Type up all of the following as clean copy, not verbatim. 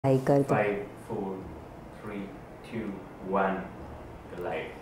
कर दो। 5 4 3 2 1 live.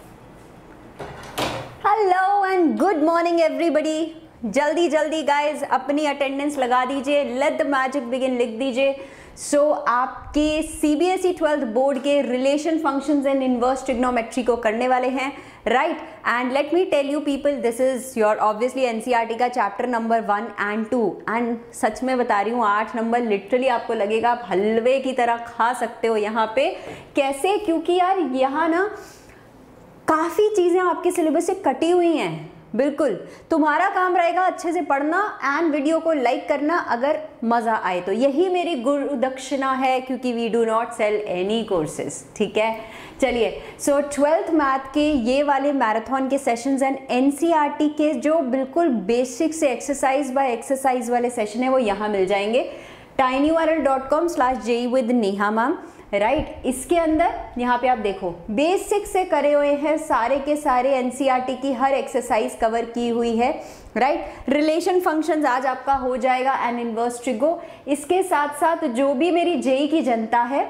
Hello and good morning everybody. जल्दी जल्दी गाइज अपनी अटेंडेंस लगा दीजिए, लेट द मैजिक बिगिन लिख दीजिए। सो आपके सीबीएसई 12th बोर्ड के relation functions and inverse trigonometry को करने वाले हैं, right. And let me tell you people, this is your obviously NCERT का चैप्टर नंबर 1 and 2। एंड सच में बता रही हूँ 8 नंबर लिटरली आपको लगेगा आप हलवे की तरह खा सकते हो यहाँ पे। कैसे? क्योंकि यार यहाँ ना काफ़ी चीज़ें आपके सिलेबस से कटी हुई हैं। बिल्कुल तुम्हारा काम रहेगा अच्छे से पढ़ना एंड वीडियो को लाइक करना अगर मज़ा आए तो। यही मेरी गुरु दक्षिणा है, क्योंकि we do not sell any courses, ठीक है। चलिए, सो 12th मैथ के ये वाले मैराथन के सेशंस एंड एनसीईआरटी के जो बिल्कुल बेसिक से एक्सरसाइज बाय एक्सरसाइज वाले सेशन है वो यहाँ मिल जाएंगे tinyurl.com/JEE with Neha ma'am, right. इसके अंदर यहाँ पे आप देखो बेसिक से करे हुए हैं, सारे के सारे एनसीईआरटी की हर एक्सरसाइज कवर की हुई है, राइट। रिलेशन फंक्शंस आज आपका हो जाएगा एंड इनवर्स ट्रिगो। इसके साथ साथ जो भी मेरी जेई की जनता है,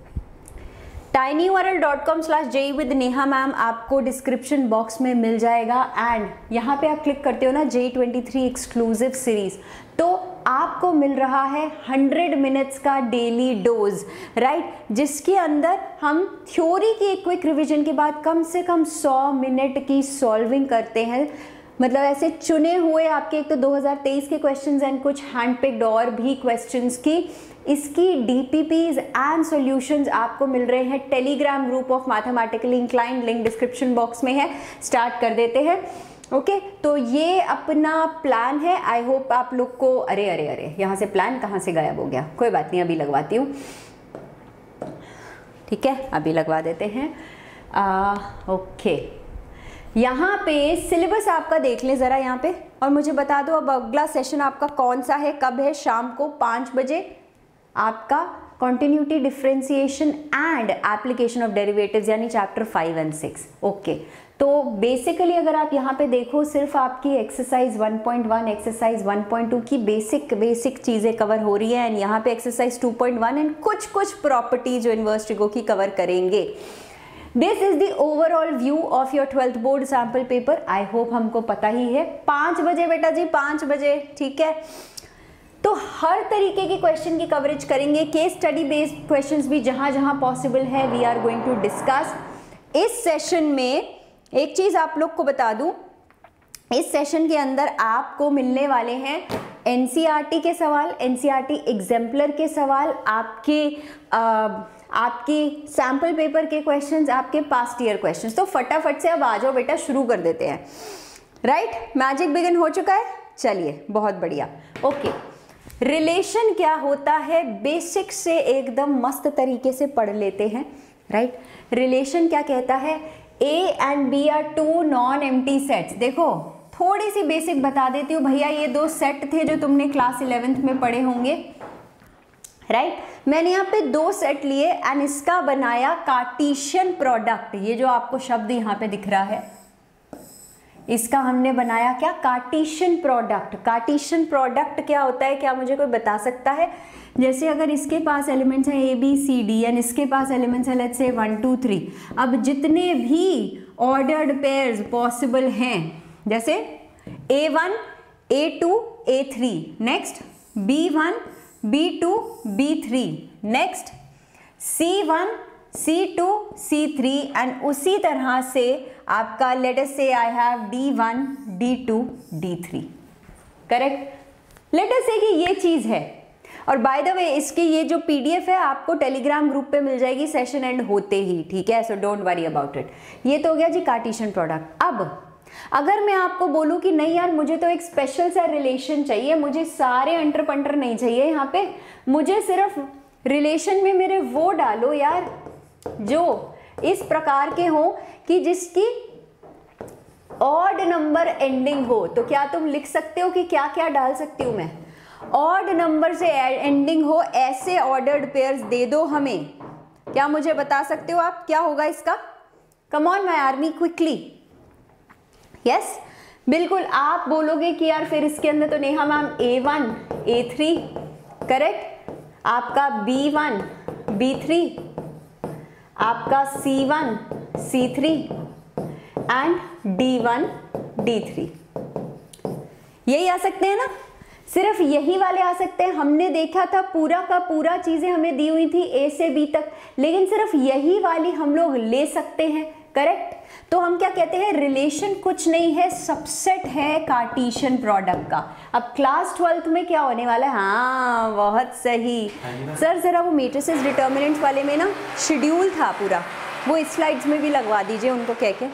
tinyurl.com/JEE with नेहा मैम आपको डिस्क्रिप्शन बॉक्स में मिल जाएगा। एंड यहाँ पे आप क्लिक करते हो ना JEE 23 एक्सक्लूसिव सीरीज, तो आपको मिल रहा है 100 मिनट्स का डेली डोज, राइट, जिसके अंदर हम थ्योरी की एक क्विक रिवीजन के बाद कम से कम 100 मिनट की सॉल्विंग करते हैं। मतलब ऐसे चुने हुए आपके एक तो 2023 के क्वेश्चंस एंड कुछ हैंड पिक्ड और भी क्वेश्चंस की इसकी डीपीपीज एंड सॉल्यूशंस आपको मिल रहे हैं Telegram group of mathematically inclined, link description box में है। स्टार्ट कर देते हैं, ओके। तो ये अपना प्लान है। आई होप आप लोग को अरे अरे अरे यहाँ से प्लान कहाँ से गायब हो गया, कोई बात नहीं, अभी लगवाती हूँ, ठीक है, अभी लगवा देते हैं। ओके, यहाँ पे सिलेबस आपका देख लें ज़रा यहाँ पे, और मुझे बता दो अब अगला सेशन आपका कौन सा है, कब है। शाम को 5 बजे आपका continuity, differentiation and application of derivatives यानी चैप्टर 5 and 6, ओके। तो बेसिकली अगर आप यहाँ पे देखो सिर्फ आपकी एक्सरसाइज 1.1, एक्सरसाइज 1.2 की बेसिक चीज़ें कवर हो रही है एंड यहाँ पे एक्सरसाइज 2.1 एंड कुछ प्रॉपर्टी जो इनवर्स ट्रिगो की कवर करेंगे। This is the overall view of your 12th board sample paper. I hope हमको पता ही है। 5 बजे बेटा जी, 5 बजे, ठीक है। तो हर तरीके के क्वेश्चन की कवरेज करेंगे, केस स्टडी बेस्ड क्वेश्चंस भी जहां जहां पॉसिबल है we are going to discuss. इस सेशन में एक चीज आप लोग को बता दूं, इस सेशन के अंदर आपको मिलने वाले हैं एनसीईआरटी के सवाल, एनसीईआरटी एग्जाम्पलर के सवाल, आपके सैम्पल पेपर के क्वेश्चंस, आपके पास्ट ईयर क्वेश्चंस। तो फटाफट से अब आ जाओ बेटा, शुरू कर देते हैं, राइट। मैजिक बिगिन हो चुका है, चलिए बहुत बढ़िया, ओके। रिलेशन क्या होता है बेसिक से एकदम मस्त तरीके से पढ़ लेते हैं, राइट। रिलेशन क्या कहता है, A and B are two non-empty sets। देखो थोड़ी सी बेसिक बता देती हूँ भैया, ये 2 सेट थे जो तुमने क्लास 11th में पढ़े होंगे, राइट। मैंने यहाँ पे 2 सेट लिए एंड इसका बनाया कार्टेशियन प्रोडक्ट। ये जो आपको शब्द यहाँ पे दिख रहा है, इसका हमने बनाया क्या, कार्टेशियन प्रोडक्ट। कार्टेशियन प्रोडक्ट क्या होता है, क्या मुझे कोई बता सकता है? जैसे अगर इसके पास एलिमेंट्स हैं ABCD एंड इसके पास एलिमेंट्स हैं लेट्स से 1 2 3, अब जितने भी ऑर्डर्ड पेयर्स पॉसिबल हैं, जैसे A1 A2 A3, next B1 B2 B3, next C1 C2 C3 and उसी तरह से आपका let us say I have D1 D2 D3, correct. Let us say कि ये चीज है, और बाय द वे इसकी ये जो PDF है आपको टेलीग्राम ग्रुप पे मिल जाएगी सेशन एंड होते ही, ठीक है, so don't worry about it. ये तो हो गया जी कार्टेशियन प्रोडक्ट। अब अगर मैं आपको बोलूं कि नहीं यार मुझे तो एक स्पेशल सा रिलेशन चाहिए, मुझे सारे अंटर पंटर नहीं चाहिए, यहाँ पे मुझे सिर्फ रिलेशन में मेरे वो डालो यार जो इस प्रकार के हो कि जिसकी ऑड नंबर एंडिंग हो, तो क्या तुम लिख सकते हो कि क्या क्या डाल सकती हूं मैं? ऑड नंबर से एंडिंग हो ऐसे ऑर्डर्ड पेयर्स दे दो हमें। क्या मुझे बता सकते हो आप क्या होगा इसका? Come on my army, quickly. Yes, बिल्कुल। आप बोलोगे कि यार फिर इसके अंदर तो Neha ma'am A1 A3, correct. आपका B1 B3, आपका C1 C3 and D1 D3। यही आ सकते हैं ना, सिर्फ यही वाले आ सकते हैं। हमने देखा था पूरा का पूरा चीजें हमें दी हुई थी A से B तक, लेकिन सिर्फ यही वाली हम लोग ले सकते हैं, करेक्ट। तो हम क्या कहते हैं, रिलेशन कुछ नहीं है, सबसेट है कार्टेशियन प्रोडक्ट का। अब क्लास 12th में क्या होने वाला है, हाँ बहुत सही सर, जरा वो मैट्रिसेस डिटर्मिनेंट्स वाले में ना शेड्यूल था पूरा, वो इस स्लाइड्स में भी लगवा दीजिए उनको कह के।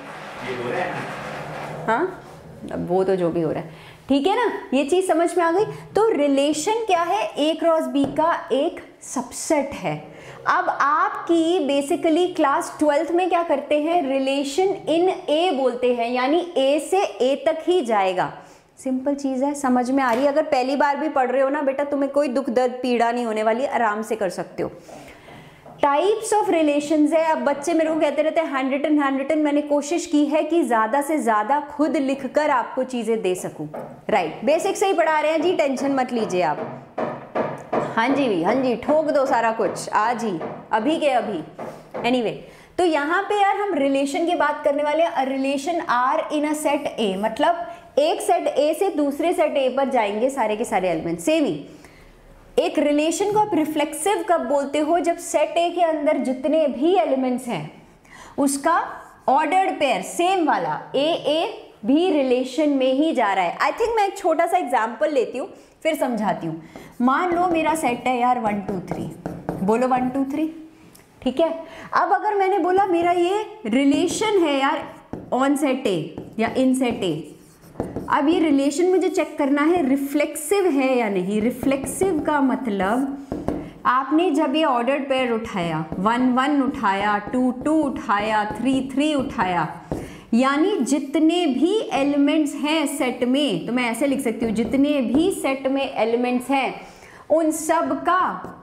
हाँ अब वो तो जो भी हो रहा है, ठीक है ना, ये चीज समझ में आ गई। तो रिलेशन क्या है, A क्रॉस B का एक सबसेट है। अब आपकी बेसिकली क्लास 12th में क्या करते हैं, रिलेशन इन A बोलते हैं, यानी A से A तक ही जाएगा। सिंपल चीज है, समझ में आ रही है। अगर पहली बार भी पढ़ रहे हो ना बेटा, तुम्हें कोई दुख दर्द पीड़ा नहीं होने वाली, आराम से कर सकते हो। टाइप्स ऑफ रिलेशंस है। अब बच्चे मेरे को कहते रहते हैं हैंड रिटन, मैंने कोशिश की है कि ज्यादा से ज्यादा खुद लिखकर आपको चीजें दे सकूं, राइट। बेसिक से ही पढ़ा रहे हैं जी, टेंशन मत लीजिए आप। हाँ जी भी, हाँ जी, ठोक दो सारा कुछ आज ही, अभी के अभी। एनीवे, तो यहाँ पे यार हम रिलेशन की बात करने वाले हैं। Relation are in a set A, मतलब एक सेट ए से दूसरे सेट ए पर जाएंगे सारे के सारे एलिमेंट। सेम ही एक रिलेशन को आप रिफ्लेक्सिव कब बोलते हो, जब सेट ए के अंदर जितने भी एलिमेंट्स हैं उसका ऑर्डर्ड पेयर सेम वाला ए भी रिलेशन में ही जा रहा है। आई थिंक मैं एक छोटा सा एग्जांपल लेती हूँ फिर समझाती हूँ। मान लो मेरा सेट है यार 1 2 3, बोलो 1 2 3, ठीक है। अब अगर मैंने बोला मेरा ये रिलेशन है यार ऑन सेट ए या इन सेट ए, अब ये रिलेशन मुझे चेक करना है रिफ्लेक्सिव है या नहीं। रिफ्लेक्सिव का मतलब आपने जब ये ऑर्डर्ड पेयर उठाया, 1 1 उठाया, 2 2 उठाया, 3 3 उठाया, यानी जितने भी एलिमेंट्स हैं सेट में, तो मैं ऐसे लिख सकती हूँ, जितने भी सेट में एलिमेंट्स हैं उन सब का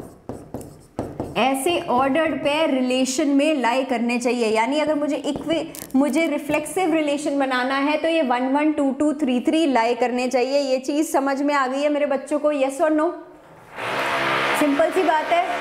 ऐसे ऑर्डर्ड पेयर रिलेशन में लाई करने चाहिए। यानी अगर मुझे रिफ्लेक्सिव रिलेशन बनाना है तो ये 1 1 2 2 3 3 लाई करने चाहिए। ये चीज समझ में आ गई है मेरे बच्चों को, यस और नो? सिंपल सी बात है,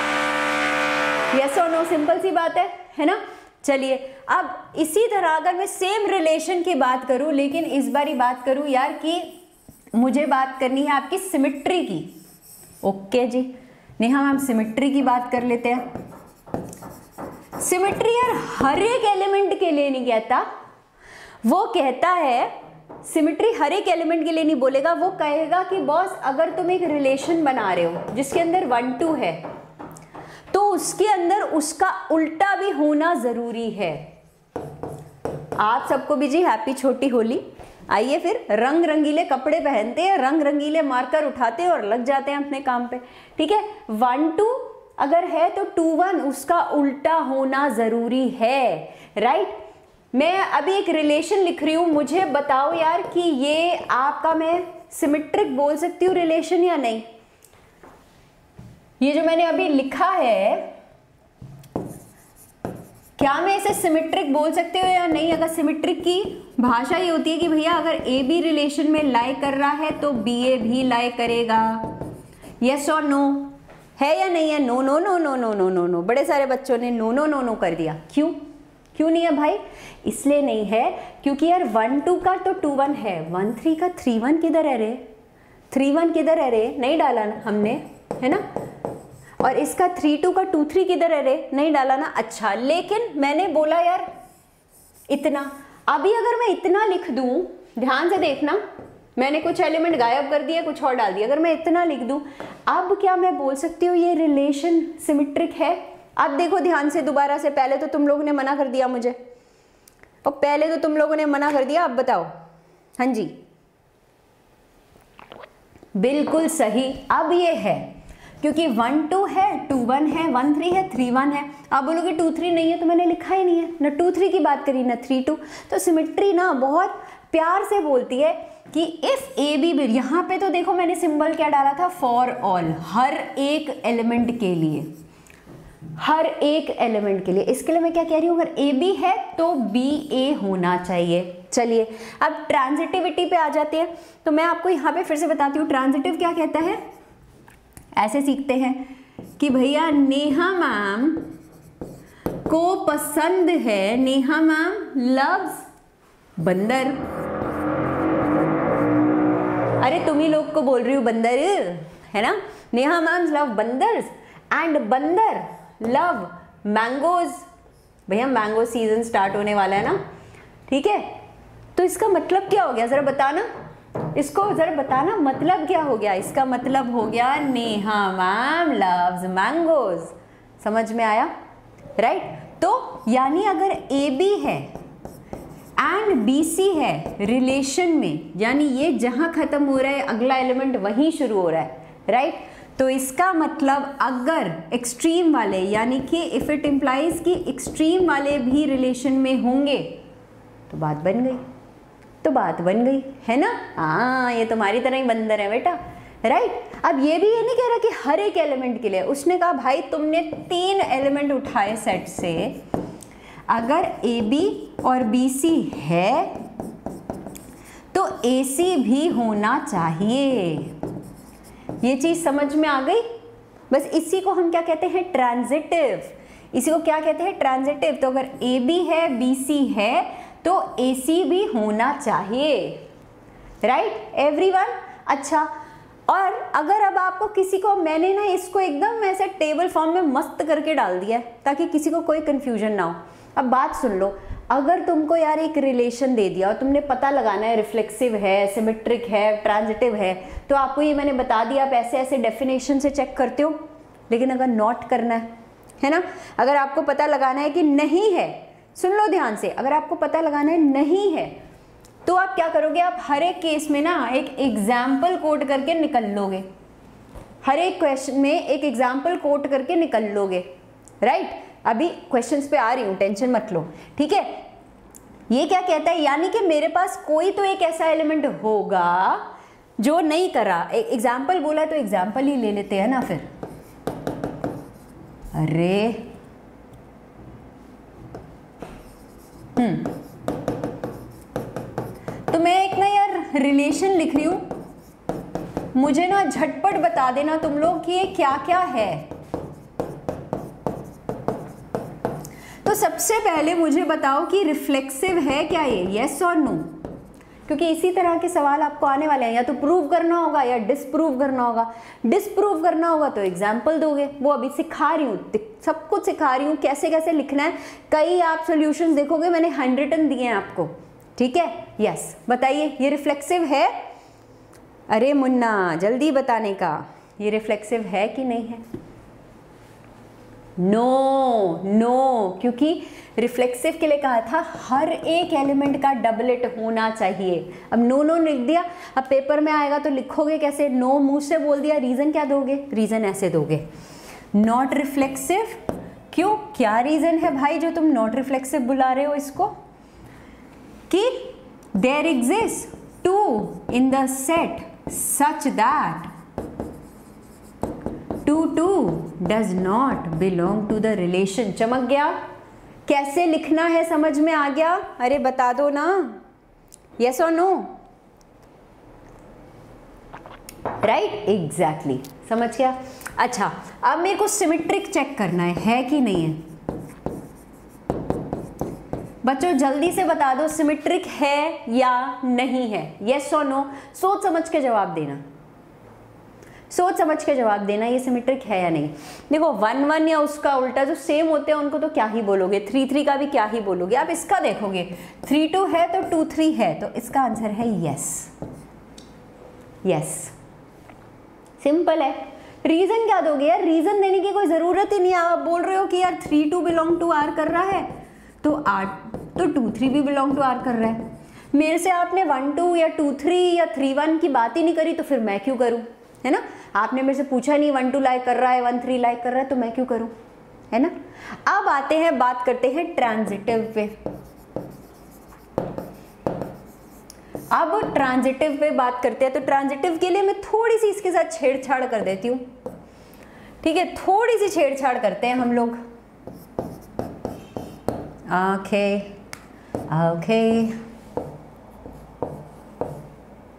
यस और नो, सिंपल सी बात है ना। चलिए अब इसी तरह अगर मैं सेम रिलेशन की बात करूं, लेकिन इस बार ही बात करूं यार कि मुझे बात करनी है आपकी सिमेट्री की। Okay ji, Neha ma'am symmetry की बात कर लेते हैं। सिमेट्री यार हर एक एलिमेंट के लिए नहीं कहता, वो कहता है सिमेट्री हर एक एलिमेंट के लिए नहीं बोलेगा, वो कहेगा कि बॉस अगर तुम एक रिलेशन बना रहे हो जिसके अंदर 1 2 है तो उसके अंदर उसका उल्टा भी होना जरूरी है। आप सबको भी जी हैप्पी छोटी होली। आइए फिर रंग रंगीले कपड़े पहनते हैं, रंग रंगीले मार्कर उठाते हैं और लग जाते हैं अपने काम पे, ठीक है। 1 2 अगर है तो 2 1 उसका उल्टा होना जरूरी है, राइट। मैं अभी एक रिलेशन लिख रही हूं, मुझे बताओ यार कि ये आपका मैं सिमेट्रिक बोल सकती हूँ रिलेशन या नहीं। ये जो मैंने अभी लिखा है क्या मैं इसे सिमेट्रिक बोल सकते हो या नहीं? अगर सिमेट्रिक की भाषा ये होती है कि भैया अगर ए बी रिलेशन में लाई कर रहा है तो बी ए भी लाई करेगा, यस और नो, है या नहीं है? No no no no no no no no, बड़े सारे बच्चों ने नो नो नो नो कर दिया। क्यों क्यों नहीं है भाई? इसलिए नहीं है क्योंकि यार 1 2 का तो 2 1 है, 1 3 का 3 1 किधर है रे? 3 1 किधर है रे? नहीं डाला ना हमने, है ना। और इसका 3 2 का 2 3 किधर है रे? नहीं डाला ना। अच्छा, लेकिन मैंने बोला यार इतना, अभी अगर मैं इतना लिख दूं, ध्यान से देखना, मैंने कुछ एलिमेंट गायब कर दिया, कुछ और डाल दिया। अगर मैं इतना लिख दूं, अब क्या मैं बोल सकती हूँ ये रिलेशन सिमेट्रिक है? अब देखो ध्यान से दोबारा से, पहले तो तुम लोगों ने मना कर दिया मुझे, और पहले तो तुम लोगों ने मना कर दिया, अब बताओ। हाँ जी, बिल्कुल सही। अब ये है क्योंकि 1 2 है, 2 1 है, 1 3 है, 3 1 है। आप बोलोगे 2 3 नहीं है, तो मैंने लिखा ही नहीं है ना, 2 3 की बात करी ना 3 2। तो सिमेट्री ना बहुत प्यार से बोलती है कि इफ ए बी बी, यहाँ पे तो देखो मैंने सिंबल क्या डाला था, फॉर ऑल, हर एक एलिमेंट के लिए, हर एक एलिमेंट के लिए। इसके लिए मैं क्या कह रही हूँ, अगर ए बी है तो बी ए होना चाहिए। चलिए अब ट्रांजिटिविटी पे आ जाते हैं। तो मैं आपको यहाँ पे फिर से बताती हूँ ट्रांजिटिव क्या कहता है। ऐसे सीखते हैं, कि भैया नेहा मैम को पसंद है, नेहा मैम लव्स बंदर। अरे तुम ही लोग को बोल रही हूँ बंदर, है ना। नेहा मैम लव बंदर्स एंड बंदर लव मैंगोज। भैया मैंगो सीजन स्टार्ट होने वाला है ना, ठीक है। तो इसका मतलब क्या हो गया, जरा बताना, इसको जरा बताना मतलब क्या हो गया। इसका मतलब हो गया नेहा मैम लव्स मैंगोज। समझ में आया, राइट। तो यानी अगर ए बी है एंड बी सी है रिलेशन में, यानी ये जहां खत्म हो रहा है अगला एलिमेंट वहीं शुरू हो रहा है, राइट। तो इसका मतलब अगर एक्सट्रीम वाले, यानी कि इफ इट इम्प्लाइज कि एक्सट्रीम वाले भी रिलेशन में होंगे तो बात बन गई, तो बात बन गई, है ना। हाँ, ये तुम्हारी तरह ही बंदर है बेटा, राइट। अब ये भी ये नहीं कह रहा कि हर एक एलिमेंट के लिए, उसने कहा भाई तुमने 3 एलिमेंट उठाए सेट से, अगर ए बी और बी सी है तो ए सी भी होना चाहिए। ये चीज समझ में आ गई। बस इसी को हम क्या कहते हैं, ट्रांजिटिव। इसी को क्या कहते हैं, ट्रांजिटिव। तो अगर ए बी है बी सी है तो ए सी भी होना चाहिए, राइट एवरीवन। अच्छा, और अगर अब आपको किसी को, मैंने ना इसको एकदम ऐसे टेबल फॉर्म में मस्त करके डाल दिया है ताकि किसी को कोई कंफ्यूजन ना हो। अब बात सुन लो, अगर तुमको यार एक रिलेशन दे दिया और तुमने पता लगाना है रिफ्लेक्सिव है, सिमेट्रिक है, ट्रांजिटिव है, तो आपको ये मैंने बता दिया, आप ऐसे ऐसे डेफिनेशन से चेक करते हो। लेकिन अगर नोट करना है ना, अगर आपको पता लगाना है कि नहीं है, सुन लो ध्यान से, अगर आपको पता लगाना है नहीं है तो आप क्या करोगे, आप हर एक केस में ना एक एग्जाम्पल कोट करके निकल लोगे। हर एक क्वेश्चन में एक एग्जाम्पल कोट करके निकल लोगे, राइट। अभी क्वेश्चंस पे आ रही हूँ, टेंशन मत लो, ठीक है। ये क्या कहता है, यानी कि मेरे पास कोई तो एक ऐसा एलिमेंट होगा जो नहीं करा। एग्जाम्पल बोला तो एग्जाम्पल ही ले लेते हैं ना फिर। अरे तो मैं एक ना यार रिलेशन लिख रही हूं, मुझे ना झटपट बता देना तुम लोग कि ये क्या क्या है। तो सबसे पहले मुझे बताओ कि रिफ्लेक्सिव है क्या ये, यस और नो। क्योंकि इसी तरह के सवाल आपको आने वाले हैं, या तो प्रूव करना होगा या डिसप्रूव करना होगा। डिसप्रूव करना होगा तो एग्जाम्पल दोगे, वो अभी सिखा रही हूँ, सब कुछ सिखा रही हूँ कैसे कैसे लिखना है। कई आप सॉल्यूशंस देखोगे मैंने हैंड रिटन दिए हैं आपको, ठीक है। यस, बताइए ये रिफ्लेक्सिव है। अरे मुन्ना जल्दी बताने का, ये रिफ्लेक्सिव है कि नहीं है। नो नो, क्योंकि रिफ्लेक्सिव के लिए कहा था हर एक एलिमेंट का डबलेट होना चाहिए। अब नो नो लिख दिया, अब पेपर में आएगा तो लिखोगे कैसे, नो मुंह से बोल दिया, रीजन क्या दोगे, रीजन ऐसे दोगे, नॉट रिफ्लेक्सिव। क्यों, क्या रीजन है भाई जो तुम नॉट रिफ्लेक्सिव बुला रहे हो इसको, कि there exist 2 in the set such that 2 does not belong to the relation। चमक गया, कैसे लिखना है समझ में आ गया। अरे बता दो ना, यस और नो, राइट एग्जैक्टली, समझ गया। अच्छा, अब मेरे को सिमेट्रिक चेक करना है कि नहीं है। बच्चों जल्दी से बता दो सिमेट्रिक है या नहीं है, यस और नो। सोच समझ के जवाब देना, सोच समझ के जवाब देना, ये सिमेट्रिक है या नहीं। देखो 1 1 या उसका उल्टा जो सेम होते हैं उनको तो क्या ही बोलोगे, 3 3 का भी क्या ही बोलोगे। आप इसका देखोगे 3 2 है तो 2 3 है, तो इसका आंसर है यस। यस, सिंपल है। रीजन क्या दोगे यार, रीजन देने की कोई जरूरत ही नहीं है। आप बोल रहे हो कि यार 3 2 बिलोंग टू आर कर रहा है तो 2 3 भी बिलोंग टू आर कर रहा है। मेरे से आपने 1 2 या 2 3 या 3 1 की बात ही नहीं करी, तो फिर मैं क्यों करूं, है ना। आपने मेरे से पूछा नहीं 1 2 लाइक कर रहा है, 1 3 लाइक कर रहा है, तो मैं क्यों करूं, है ना। अब आते हैं, बात करते हैं ट्रांजिटिव पे। अब ट्रांजिटिव पे बात करते हैं। तो ट्रांजिटिव के लिए मैं थोड़ी सी इसके साथ छेड़छाड़ कर देती हूँ, ठीक है। थोड़ी सी छेड़छाड़ करते हैं हम लोग। ओके ओके,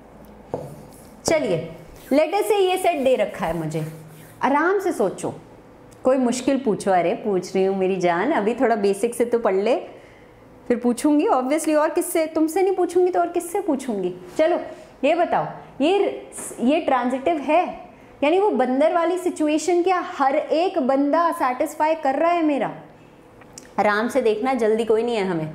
चलिए लेट अस से ये सेट दे रखा है मुझे, आराम से सोचो, कोई मुश्किल पूछो। अरे पूछ रही हूँ मेरी जान, अभी थोड़ा बेसिक से तो पढ़ ले, फिर पूछूंगी ऑब्वियसली। और किससे? तुमसे नहीं पूछूंगी तो और किससे पूछूंगी? चलो ये बताओ, ये ट्रांजिटिव है, यानी वो बंदर वाली सिचुएशन क्या हर एक बंदा सेटिस्फाई कर रहा है मेरा? आराम से देखना, जल्दी कोई नहीं है हमें।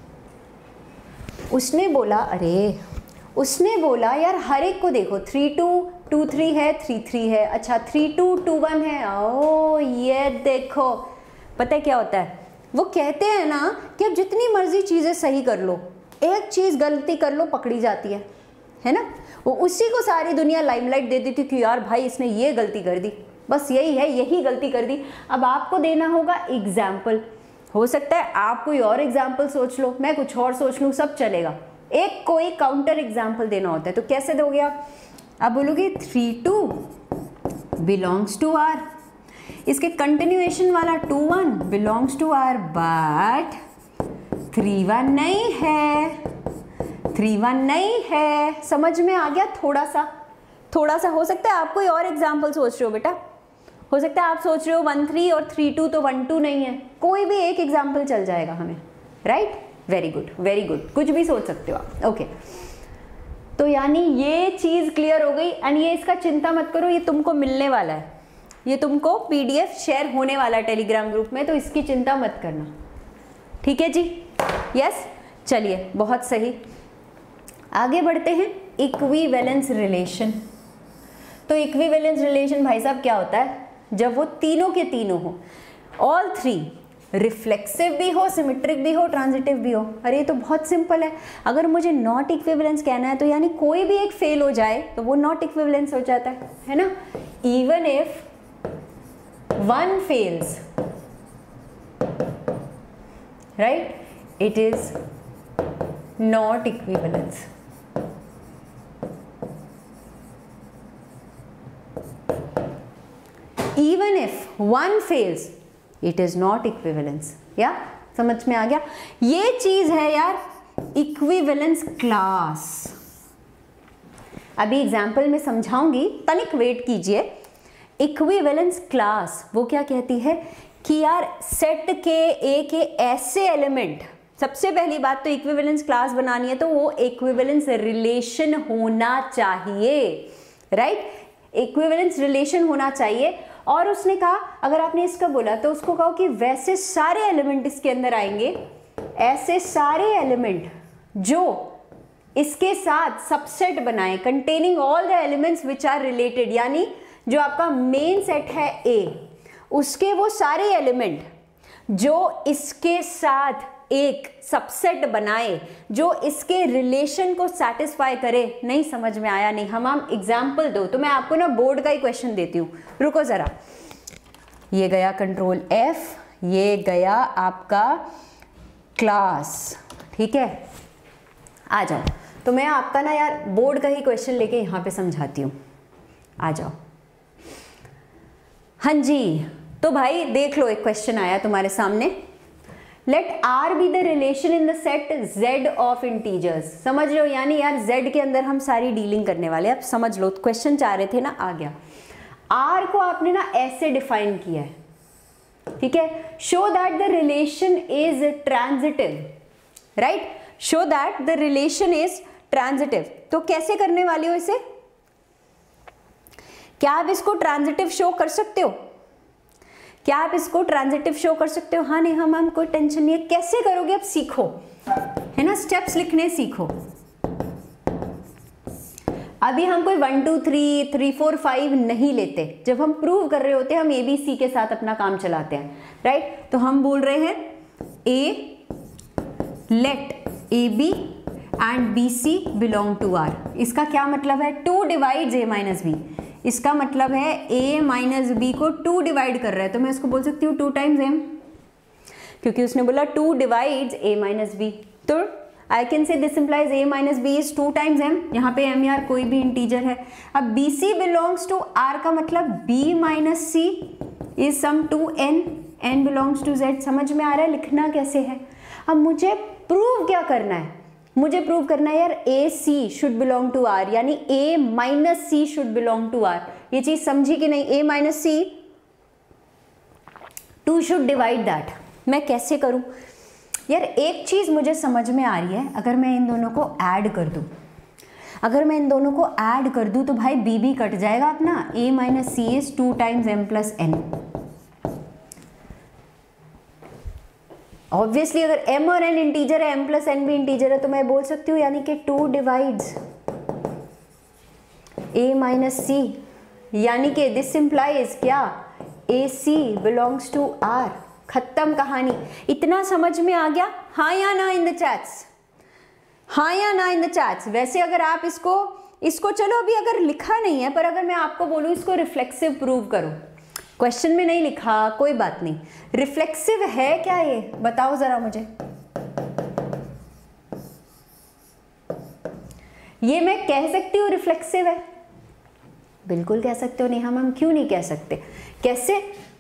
उसने बोला, अरे उसने बोला यार हर एक को देखो, 3 2 2 3 है, 3 3 है, अच्छा 3 2 2 1 है। ओ ये देखो, पता है क्या होता है? वो कहते हैं ना कि अब जितनी मर्जी चीज़ें सही कर लो, एक चीज़ गलती कर लो पकड़ी जाती है ना? वो उसी को सारी दुनिया लाइमलाइट दे देती कि यार भाई इसने ये गलती कर दी, बस यही है, यही गलती कर दी। अब आपको देना होगा एग्जाम्पल। हो सकता है आप कोई और एग्जाम्पल सोच लो, मैं कुछ और सोच लूँ, सब चलेगा। एक कोई काउंटर एग्जाम्पल देना होता है, तो कैसे दोगे आप? आप बोलोगे 3 2 बिलोंग्स टू आर, इसके कंटिन्यूएशन वाला 2 1 बिलोंग्स टू आर, बट 3 1 नहीं है, 3 1 नहीं है। समझ में आ गया? थोड़ा सा हो सकता है आप कोई और एग्जाम्पल सोच रहे हो बेटा, हो सकता है आप सोच रहे हो 1 3 और 3 2 तो 1 2 नहीं है, कोई भी एक एग्जाम्पल चल जाएगा हमें, right? Very good very good, कुछ भी सोच सकते हो आप। ओके, तो यानी ये चीज क्लियर हो गई। एंड ये इसका चिंता मत करो, ये तुमको मिलने वाला है, ये तुमको पीडीएफ शेयर होने वाला है टेलीग्राम ग्रुप में, तो इसकी चिंता मत करना, ठीक है जी? यस, चलिए बहुत सही, आगे बढ़ते हैं। Equivalence relation. तो इक्विवेलेंस रिलेशन भाई साहब क्या होता है? जब वो तीनों के तीनों हो, ऑल थ्री, रिफ्लेक्सिव भी हो, सिमेट्रिक भी हो, ट्रांजिटिव भी हो। अरे ये तो बहुत सिंपल है। अगर मुझे नॉट इक्विवेलेंस कहना है तो यानी कोई भी एक फेल हो जाए तो वो नॉट इक्विवेलेंस हो जाता है ना? Even if one fails, right, it is not equivalence. Even if one fails, it is not equivalence। या समझ में आ गया? ये चीज है यार इक्विवेलेंस क्लास। अभी एग्जाम्पल में समझाऊंगी, तनिक वेट कीजिए। इक्विवेलेंस क्लास वो क्या कहती है कि यार सेट के ए के ऐसे एलिमेंट, सबसे पहली बात तो इक्विवेलेंस क्लास बनानी है तो वो इक्विवेलेंस रिलेशन होना चाहिए, राइट? इक्विवेलेंस रिलेशन होना चाहिए। और उसने कहा, अगर आपने इसका बोला तो उसको कहो कि वैसे सारे एलिमेंट इसके अंदर आएंगे, ऐसे सारे एलिमेंट जो इसके साथ सबसेट बनाए, containing all the elements which are related, यानी जो आपका मेन सेट है ए, उसके वो सारे एलिमेंट जो इसके साथ एक सबसेट बनाए, जो इसके रिलेशन को सेटिस्फाई करे। नहीं समझ में आया? नहीं, हम एग्जाम्पल दो। तो मैं आपको ना बोर्ड का ही क्वेश्चन देती हूँ, रुको जरा। ये गया कंट्रोल एफ, ये गया आपका क्लास, ठीक है? आ जाओ, तो मैं आपका ना यार बोर्ड का ही क्वेश्चन लेके यहाँ पे समझाती हूँ, आ जाओ। हाँ जी, तो भाई देख लो, एक क्वेश्चन आया तुम्हारे सामने। Let R be the relation in the set z of integers. समझ लो, यानी यार z के अंदर हम सारी डीलिंग करने वाले हैं। अब समझ लो, क्वेश्चन चाह रहे थे ना, आ गया। r को आपने ना ऐसे डिफाइन किया है, ठीक है? Show that the relation is transitive, right? Show that the relation is transitive. तो कैसे करने वाले हो इसे? क्या आप इसको ट्रांजिटिव शो कर सकते हो? क्या आप इसको ट्रांजिटिव शो कर सकते हो? हाँ नहीं, हम कोई टेंशन नहीं है। कैसे करोगे? अब सीखो, है ना, स्टेप्स लिखने सीखो। अभी हम कोई 1 2 3 3 4 5 नहीं लेते। जब हम प्रूव कर रहे होते हैं, हम ABC के साथ अपना काम चलाते हैं, राइट? तो हम बोल रहे हैं A, let AB and BC belong to R। इसका क्या मतलब है? 2 डिवाइड्स A माइनस B। इसका मतलब है a माइनस बी को 2 डिवाइड कर रहा है, तो मैं इसको बोल सकती हूँ 2 टाइम्स m, क्योंकि उसने बोला 2 डिवाइड्स a माइनस बी। तो I can say this implies a minus B is 2 times m। यहाँ पे m यार कोई भी इंटीजर है। अब bc बिलोंग्स टू r का मतलब b minus c is some two n, n belongs to z। समझ में आ रहा है लिखना कैसे है? अब मुझे प्रूव क्या करना है? मुझे प्रूव करना है यार a c should belong to R, यानी a minus c should belong to R. ये चीज समझी कि नहीं? A minus c 2 should divide that. मैं कैसे करूं यार? एक चीज मुझे समझ में आ रही है, अगर मैं इन दोनों को ऐड कर दूं, अगर मैं इन दोनों को ऐड कर दूं तो भाई बी बी कट जाएगा अपना। a minus C is 2 times m plus n। Obviously अगर m और n इंटीजर है, m प्लस n भी इंटीजर है, तो मैं बोल सकती हूँ यानी कि 2 डिवाइड्स a माइनस सी, यानी कि दिस इंप्लाइज क्या? A c belongs to r। खत्म कहानी। इतना समझ में आ गया? हाँ या ना इन द चैट्स? हाँ या ना इन द चैट्स? वैसे अगर आप इसको चलो अभी अगर लिखा नहीं है, पर अगर मैं आपको बोलूँ इसको रिफ्लेक्सिव प्रूव करो, क्वेश्चन में नहीं लिखा कोई बात नहीं, रिफ्लेक्सिव है क्या ये? बताओ जरा मुझे। ये मैं कह सकती हूँ रिफ्लेक्सिव है? बिल्कुल कह सकते हो नेहा मैम, क्यों नहीं कह सकते? कैसे?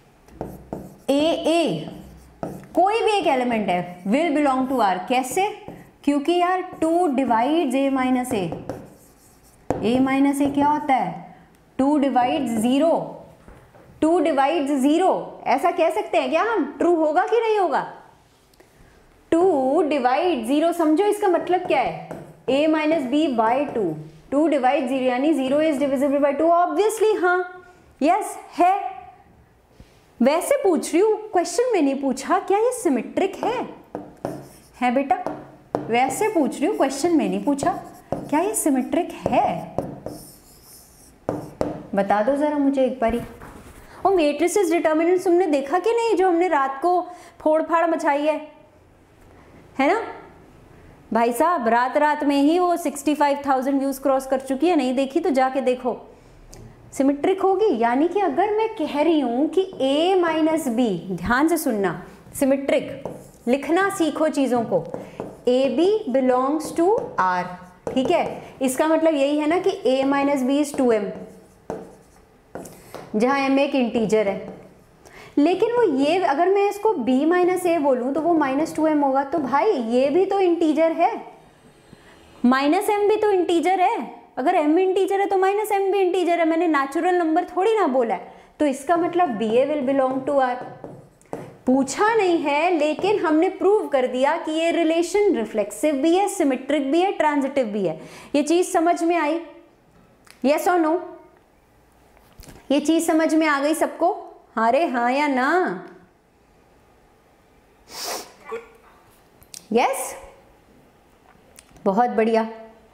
ए कोई भी एक एलिमेंट है विल बिलोंग टू आर। कैसे? क्योंकि यार 2 divides a minus a, a minus a क्या होता है? 2 डिवाइड्स 0, 2 डिवाइड्स 0, ऐसा कह सकते हैं क्या हम? ट्रू होगा कि नहीं होगा? 2 डिवाइड 0, समझो इसका मतलब क्या है? a minus b by 2, 2 divide 0 यानी 0 इज डिविजिबल बाई 2। ऑब्वियसली हाँ, यस है। वैसे पूछ रही हूँ, क्वेश्चन में नहीं पूछा क्या ये सिमेट्रिक है बेटा? वैसे पूछ रही हूँ, क्वेश्चन में नहीं पूछा क्या ये सिमेट्रिक है? बता दो जरा मुझे एक बारी। और मैट्रिसेस डिटर्मिनेंट्स तुमने देखा कि नहीं, जो हमने रात को फोड़ फाड़ मचाई है ना भाई साहब? रात में ही वो 65,000 व्यूज क्रॉस कर चुकी है। नहीं देखी तो जाके देखो। सिमेट्रिक होगी, यानी कि अगर मैं कह रही हूं कि a माइनस बी, ध्यान से सुनना, सिमेट्रिक लिखना सीखो चीजों को, a B belongs to R, ठीक है? इसका मतलब यही है ना कि a minus B is 2m, जहां m एक इंटीजर है। लेकिन वो ये, अगर मैं इसको b माइनस ए बोलूं तो वो माइनस 2m होगा। तो भाई ये भी तो इंटीजर है, माइनस m भी तो इंटीजर है। अगर m इंटीजर है तो माइनस m भी इंटीजर है। मैंने नेचुरल नंबर थोड़ी ना बोला है। तो इसका मतलब ba will belong to r। पूछा नहीं है, लेकिन हमने प्रूव कर दिया कि ये रिलेशन रिफ्लेक्सिव भी है, सिमेट्रिक भी है, ट्रांजिटिव भी है। ये चीज समझ में आई? यस और नो? ये चीज समझ में आ गई सबको? अरे हाँ या ना? यस, बहुत बढ़िया,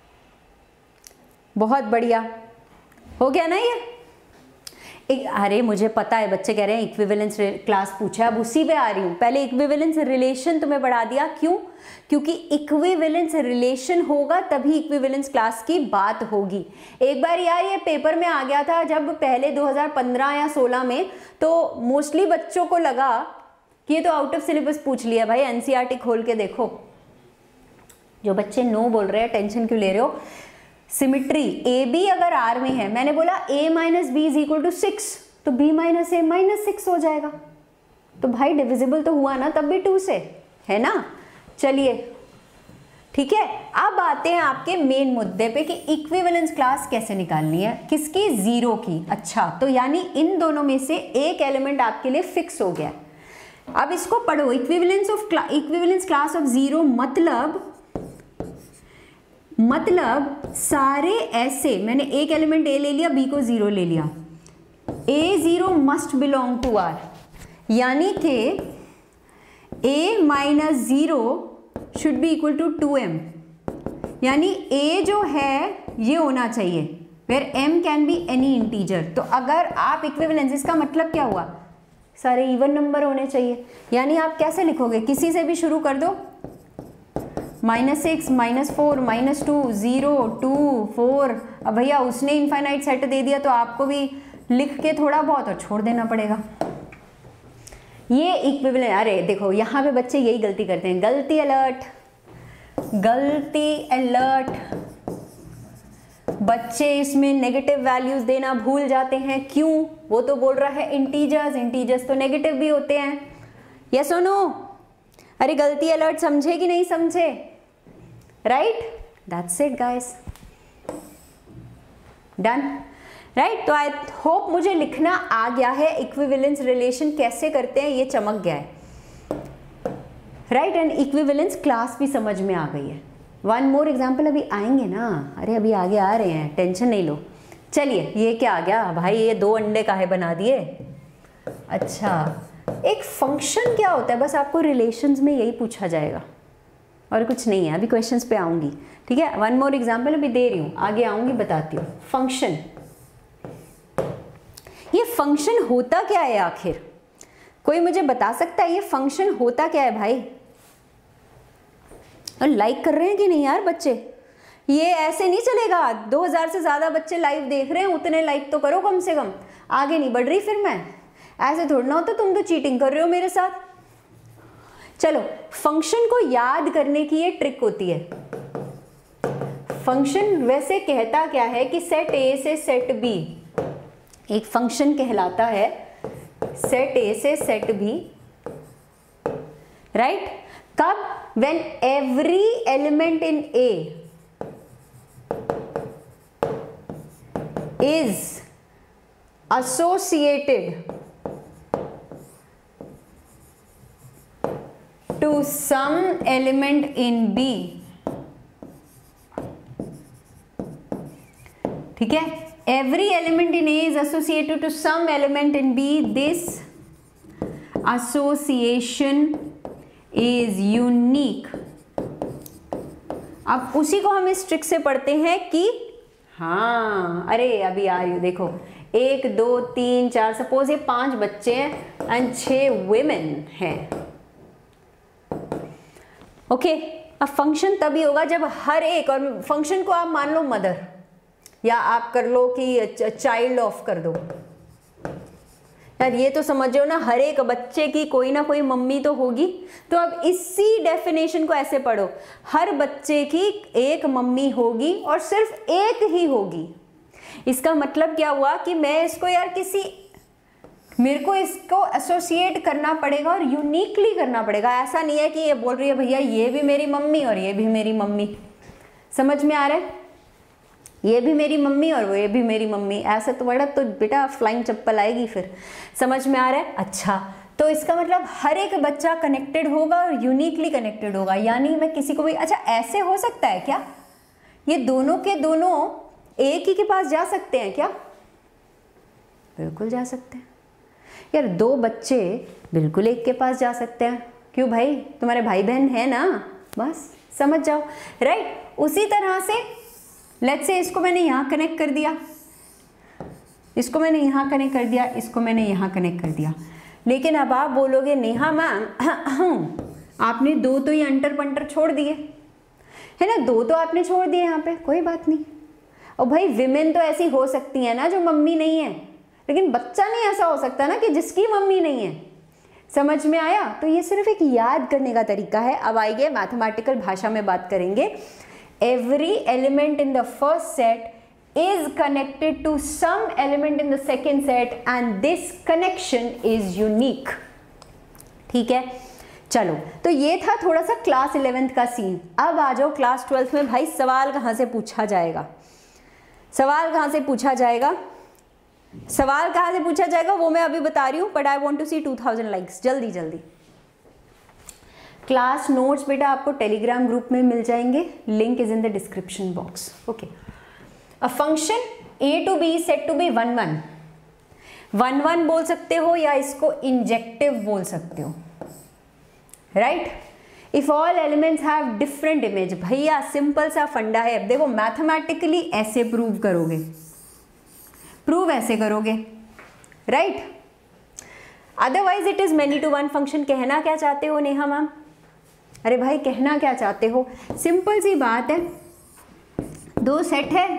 बहुत बढ़िया, हो गया ना ये? अरे मुझे पता है बच्चे कह रहे हैं इक्विवेलेंस क्लास पूछा, अब उसी पे आ रही हूँ। पहले इक्विवेलेंस रिलेशन तुम्हें पढ़ा दिया, क्यों? क्योंकि इक्विवेलेंस रिलेशन होगा तभी इक्विवेलेंस क्लास की बात होगी। एक बार यार ये पेपर में आ गया था, जब पहले 2015 या 16 में, तो मोस्टली बच्चों को लगा कि ये तो आउट ऑफ सिलेबस पूछ लिया। भाई एनसीईआरटी खोल के देखो। जो बच्चे नो बोल रहे हैं, टेंशन क्यों ले रहे हो? सिमिट्री ए बी अगर आर में है, मैंने बोला a minus B is equal to 6, तो b माइनस ए माइनस 6 हो जाएगा। तो भाई डिविजिबल तो हुआ ना तब भी 2 से, है ना? चलिए ठीक है, अब आते हैं आपके मेन मुद्दे पे कि इक्विवेलेंस क्लास कैसे निकालनी है। किसकी? 0 की। अच्छा, तो यानी इन दोनों में से एक एलिमेंट आपके लिए फिक्स हो गया। अब इसको पढ़ो, इक्विवेलेंस क्लास ऑफ 0 मतलब सारे ऐसे, मैंने एक एलिमेंट a ले लिया, b को 0 ले लिया, a0 must belong to r, यानी कि a minus 0 should be equal to 2m, यानी a जो है ये होना चाहिए where m can be any integer. तो अगर आप इक्विवेलेंस, इसका मतलब क्या हुआ? सारे इवन नंबर होने चाहिए। यानी आप कैसे लिखोगे? किसी से भी शुरू कर दो, -6, -4, -2, 0, 2, 4। अब भैया उसने इनफाइनाइट सेट दे दिया तो आपको भी लिख के थोड़ा बहुत और छोड़ देना पड़ेगा। ये इक्विवेलेंट, अरे देखो यहाँ पे बच्चे यही गलती करते हैं। गलती अलर्ट, गलती अलर्ट। बच्चे इसमें नेगेटिव वैल्यूज देना भूल जाते हैं। क्यों? वो तो बोल रहा है इंटीजर्स, इंटीजर्स तो नेगेटिव भी होते हैं। यस और नो? अरे गलती अलर्ट, समझे कि नहीं समझे? Right, that's it guys, done. Right. तो आई होप मुझे लिखना आ गया है, इक्विवेलेंस रिलेशन कैसे करते हैं ये चमक गया है, राइट। एंड इक्विवेलेंस क्लास भी समझ में आ गई है। वन मोर एग्जाम्पल अभी आएंगे ना, अरे अभी आगे आ रहे हैं, टेंशन नहीं लो। चलिए ये क्या आ गया भाई, ये 2 अंडे काहे बना दिए। अच्छा, एक फंक्शन क्या होता है, बस आपको रिलेशंस में यही पूछा जाएगा और कुछ नहीं है। अभी क्वेश्चंस पे आऊंगी, ठीक है। वन मोर एग्जाम्पल अभी दे रही हूँ, आगे आऊंगी बताती हूँ। फंक्शन, ये फंक्शन होता क्या है आखिर, कोई मुझे बता सकता है ये फंक्शन होता क्या है भाई। और लाइक कर रहे हैं कि नहीं यार बच्चे, ये ऐसे नहीं चलेगा। 2000 से ज़्यादा बच्चे लाइव देख रहे हैं, उतने लाइक तो करो कम से कम। आगे नहीं बढ़ रही फिर मैं, ऐसे थोड़ा ना होता, तुम तो चीटिंग कर रहे हो मेरे साथ। चलो, फंक्शन को याद करने की ये ट्रिक होती है। फंक्शन वैसे कहता क्या है कि सेट ए से सेट बी, एक फंक्शन कहलाता है सेट ए से सेट बी, राइट। कब, when every element in A is associated to some element in B, ठीक है। every element in A is associated to some element in B, this association is unique। अब उसी को हम इस trick से पढ़ते हैं कि हाँ, अरे अभी आ रही हूँ, देखो 1 2 3 4, सपोज ये 5 बच्चे हैं एंड 6 वुमेन हैं, ओके। अब फंक्शन तभी होगा जब हर एक, और फंक्शन को आप मान लो मदर, या आप कर लो कि चाइल्ड ऑफ कर दो यार, ये तो समझो ना, हर एक बच्चे की कोई ना कोई मम्मी तो होगी। तो अब इसी डेफिनेशन को ऐसे पढ़ो, हर बच्चे की एक मम्मी होगी और सिर्फ एक ही होगी। इसका मतलब क्या हुआ कि मैं इसको यार मेरे को इसको एसोसिएट करना पड़ेगा और यूनिकली करना पड़ेगा। ऐसा नहीं है कि ये बोल रही है भैया ये भी मेरी मम्मी और ये भी मेरी मम्मी, समझ में आ रहा है, ये भी मेरी मम्मी और वो ये भी मेरी मम्मी, ऐसा तो बड़ा तो बेटा फ्लाइंग चप्पल आएगी फिर, समझ में आ रहा है। अच्छा, तो इसका मतलब हर एक बच्चा कनेक्टेड होगा और यूनिकली कनेक्टेड होगा, यानी मैं किसी को भी, अच्छा ऐसे हो सकता है क्या, ये दोनों के दोनों एक ही के पास जा सकते हैं क्या? बिल्कुल जा सकते हैं यार, 2 बच्चे बिल्कुल एक के पास जा सकते हैं। क्यों भाई, तुम्हारे भाई बहन है ना, बस समझ जाओ, राइट। उसी तरह से लेट्स से इसको मैंने यहाँ कनेक्ट कर दिया, इसको मैंने यहाँ कनेक्ट कर दिया, इसको मैंने यहाँ कनेक्ट कर दिया, लेकिन अब आप बोलोगे नेहा मैम आपने 2 तो ये अंटर पंटर छोड़ दिए, है ना, 2 तो आपने छोड़ दिए यहाँ पे, कोई बात नहीं। और भाई विमेन तो ऐसी हो सकती है ना जो मम्मी नहीं है, लेकिन बच्चा नहीं ऐसा हो सकता ना कि जिसकी मम्मी नहीं है, समझ में आया। तो ये सिर्फ एक याद करने का तरीका है। अब आइए मैथमेटिकल भाषा में बात करेंगे। Every element in the first set is connected to some element in the second set and this connection is unique, ठीक है। चलो, तो ये था थोड़ा सा क्लास 11th का सीन। अब आ जाओ क्लास 12th में। भाई सवाल कहाँ से पूछा जाएगा, सवाल कहाँ से पूछा जाएगा, सवाल कहाँ से पूछा जाएगा वो मैं अभी बता रही हूँ, but I want to see 2000 likes, जल्दी जल्दी। क्लास नोट्स बेटा आपको टेलीग्राम ग्रुप में मिल जाएंगे, link is in the description box, okay. A function a to b said to B 1 1 1 1 बोल सकते हो या इसको इंजेक्टिव बोल सकते हो, right. If all elements have different image, भैया सिंपल सा फंडा है। अब देखो मैथमेटिकली ऐसे प्रूव करोगे, प्रूव ऐसे करोगे, right. Otherwise it is many to one function. कहना क्या चाहते हो नेहा मैम? अरे भाई कहना क्या चाहते हो, सिंपल सी बात है, 2 सेट है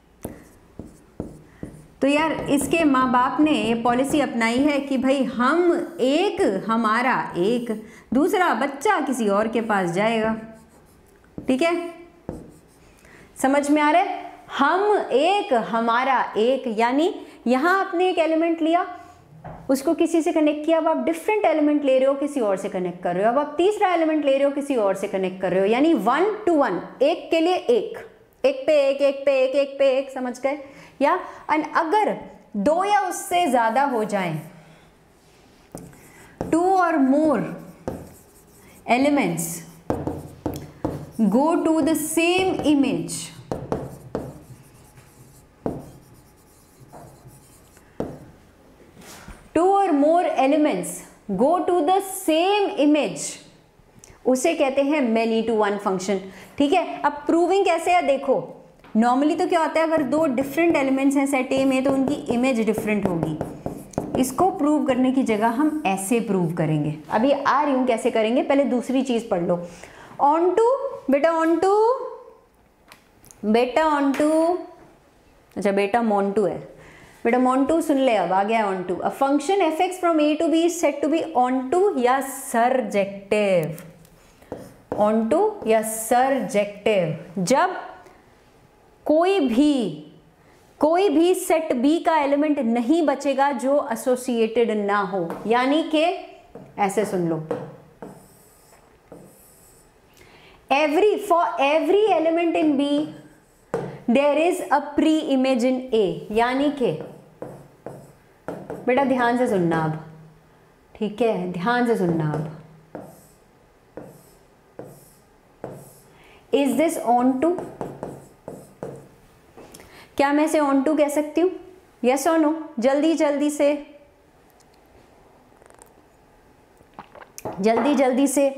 तो यार इसके माँ बाप ने ये पॉलिसी अपनाई है कि भाई हम एक, हमारा एक, दूसरा बच्चा किसी और के पास जाएगा, ठीक है, समझ में आ रहा है। हम एक, हमारा एक, यानी यहाँ आपने एक एलिमेंट लिया, उसको किसी से कनेक्ट किया, अब आप डिफरेंट एलिमेंट ले रहे हो, किसी और से कनेक्ट कर रहे हो, अब आप तीसरा एलिमेंट ले रहे हो, किसी और से कनेक्ट कर रहे हो, यानी 1 to 1, एक के लिए एक, एक पे एक, एक पे एक, एक पे एक, समझ गए। या अगर 2 या उससे ज़्यादा हो जाएं, 2 or more elements go to the same image, go to the same image, उसे कहते हैं many to one फंक्शन। ठीक है, अब प्रूविंग कैसे है देखो, नॉर्मली तो क्या होता है, अगर 2 डिफरेंट एलिमेंट्स हैं सेट ए में तो उनकी इमेज डिफरेंट होगी। इसको प्रूव करने की जगह हम ऐसे प्रूव करेंगे। अभी आ रही हूँ कैसे करेंगे, पहले दूसरी चीज पढ़ लो। ऑन टू बेटा, ऑन टू बेटा, ऑन टू, अच्छा बेटा मॉन्टू है बेटा, मॉन्टू सुन ले, अब आ गया onto. A function f x from A to B is said to be onto या सरजेक्टिव, ऑन टू या सरजेक्टिव जब कोई भी सेट बी का एलिमेंट नहीं बचेगा जो एसोसिएटेड ना हो। यानी कि ऐसे सुन लो, for every element in B there is a pre image in A. यानी कि बेटा ध्यान से सुनना अब, ठीक है, ध्यान से सुनना अब। Is this onto? क्या मैं इसे ऑन टू कह सकती हूं? यस और नो? जल्दी जल्दी से, जल्दी जल्दी से।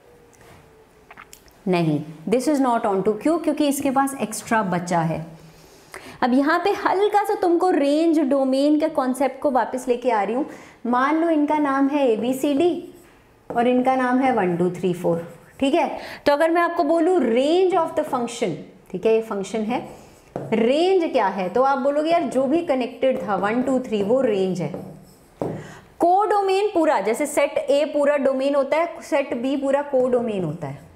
नहीं, this is not onto. क्यों? क्योंकि इसके पास एक्स्ट्रा बचा है। अब यहाँ पे हल्का सा तुमको रेंज डोमेन के कॉन्सेप्ट को वापस लेके आ रही हूँ। मान लो इनका नाम है ABCD और इनका नाम है 1 2 3 4, ठीक है। तो अगर मैं आपको बोलूँ रेंज ऑफ द फंक्शन, ठीक है, ये फंक्शन है, रेंज क्या है, तो आप बोलोगे यार जो भी कनेक्टेड था 1 2 3 वो रेंज है। को डोमेन पूरा, जैसे सेट ए पूरा डोमेन होता है, सेट बी पूरा को डोमेन होता है।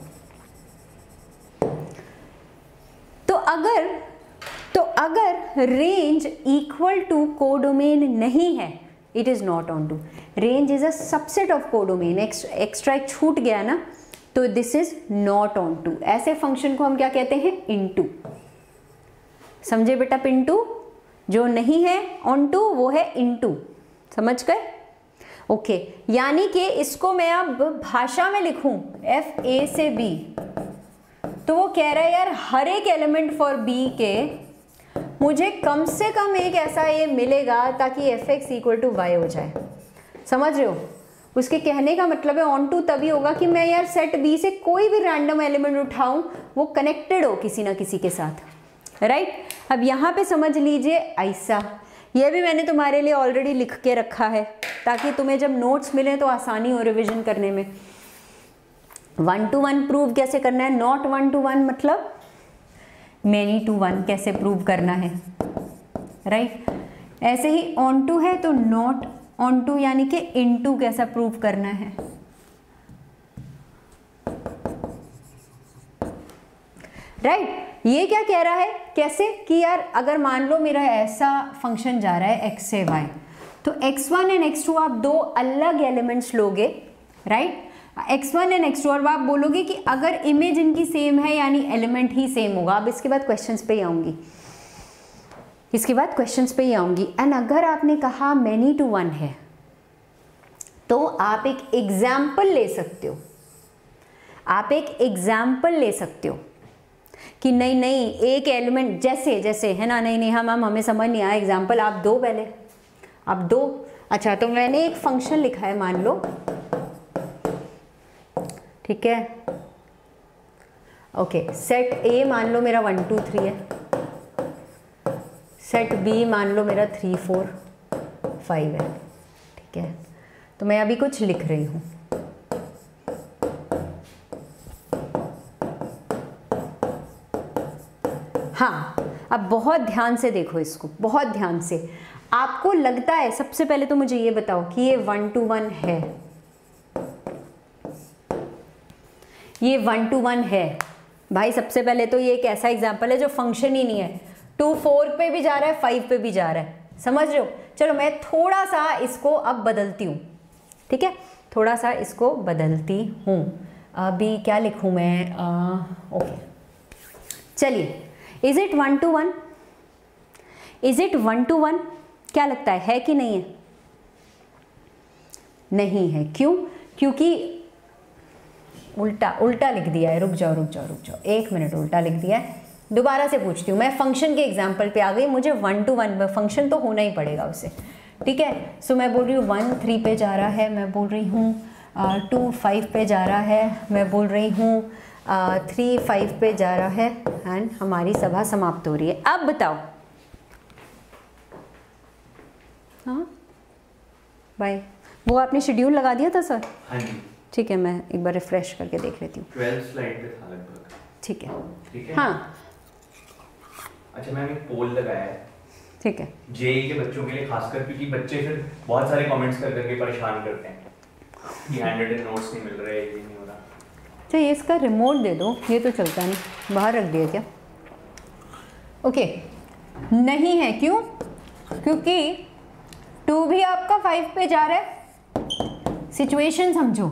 तो अगर रेंज इक्वल टू कोडोमेन नहीं है, it is not onto. Range is a subset of codomain, extra एक छूट गया ना, तो this is not onto. ऐसे फंक्शन को हम क्या कहते हैं? इनटू। समझे बेटा? पिंटू जो नहीं है ऑन टू वो है इनटू, समझ गए? ओके, यानी कि इसको मैं अब भाषा में लिखूं FA से B, तो वो कह रहा है यार हर एक एलिमेंट फॉर बी के मुझे कम से कम एक ऐसा ए मिलेगा ताकि fx इक्वल टू वाई हो जाए। समझ रहे हो? उसके कहने का मतलब है ऑन टू तभी होगा कि मैं यार सेट बी से कोई भी रैंडम एलिमेंट उठाऊं, वो कनेक्टेड हो किसी ना किसी के साथ, राइट? अब यहाँ पे समझ लीजिए ऐसा, ये भी मैंने तुम्हारे लिए ऑलरेडी लिख के रखा है ताकि तुम्हें जब नोट्स मिले तो आसानी हो रिविजन करने में। 1 to 1 प्रूव कैसे करना है? नॉट 1 to 1 मतलब many to 1 कैसे प्रूव करना है, राइट? ऐसे ही ऑन टू है तो नॉट ऑन टू यानी कि इनटू कैसा प्रूव करना है, राइट? ये क्या कह रहा है? कैसे कि यार अगर मान लो मेरा ऐसा फंक्शन जा रहा है x से y, तो x1 एंड x2 आप दो अलग एलिमेंट्स लोगे, राइट? x1 एंड x2 और आप बोलोगे कि अगर इमेज इनकी सेम है यानी एलिमेंट ही सेम होगा। अब इसके बाद क्वेश्चंस पे ही आऊंगी, इसके बाद क्वेश्चंस पे ही आऊंगी। एंड अगर आपने कहा many to 1 है तो आप एक एग्जाम्पल ले सकते हो, आप एक एग्जाम्पल ले सकते हो कि नहीं नहीं एक एलिमेंट जैसे जैसे है ना, नहीं नहीं हम हमें समझ नहीं आया, एग्जाम्पल आप दो, पहले आप दो। अच्छा, तो मैंने एक फंक्शन लिखा है, मान लो, ठीक है, ओके, सेट ए मान लो मेरा 1 2 3 है, सेट बी मान लो मेरा 3 4 5 है, ठीक है। तो मैं अभी कुछ लिख रही हूँ, हाँ, अब बहुत ध्यान से देखो इसको, बहुत ध्यान से। आपको लगता है, सबसे पहले तो मुझे ये बताओ कि ये 1 to 1 है, ये 1 to 1 है भाई। सबसे पहले तो ये एक ऐसा एग्जाम्पल है जो फंक्शन ही नहीं है, 2 4 पे भी जा रहा है, 5 पे भी जा रहा है, समझ रहे हो? चलो मैं थोड़ा सा इसको अब बदलती हूँ, ठीक है, थोड़ा सा इसको बदलती हूँ। अभी क्या लिखूँ मैं? ओके, चलिए, is it 1 to 1? Is it 1 to 1? क्या लगता है कि नहीं है? नहीं है। क्यों? क्योंकि उल्टा लिख दिया है। रुक जाओ 1 मिनट, उल्टा लिख दिया है। दोबारा से पूछती हूँ, मैं फंक्शन के एग्जाम्पल पे आ गई, मुझे 1 to 1 फंक्शन तो होना ही पड़ेगा उससे, ठीक है। सो मैं बोल रही हूँ 1 3 पे जा रहा है, मैं बोल रही हूँ 2 5 पे जा रहा है, मैं बोल रही हूँ 3 5 पे जा रहा है, एंड हमारी सभा समाप्त हो रही है। अब बताओ। हाँ बाय। वो आपने शेड्यूल लगा दिया था सर? हाँ जी। ठीक है, मैं एक बार रिफ्रेश करके देख लेती हूँ। 12 स्लाइड पे था लगभग। ठीक है, ठीक है। हाँ अच्छा मैम, एक पोल लगाया है, ठीक है, जेई के बच्चों के लिए खासकर, क्योंकि बच्चे फिर बहुत सारे कमेंट्स कर करके परेशान करते हैं कि हैंडरिटन नोट्स नहीं मिल रहे, ये नहीं हो रहा। अच्छा ये इसका रिमोट दे दो, ये तो चलता नहीं, बाहर रख दिया क्या? ओके, नहीं है। क्यों? क्योंकि 2 भी आपका 5 पे जा रहा है, सिचुएशन समझो।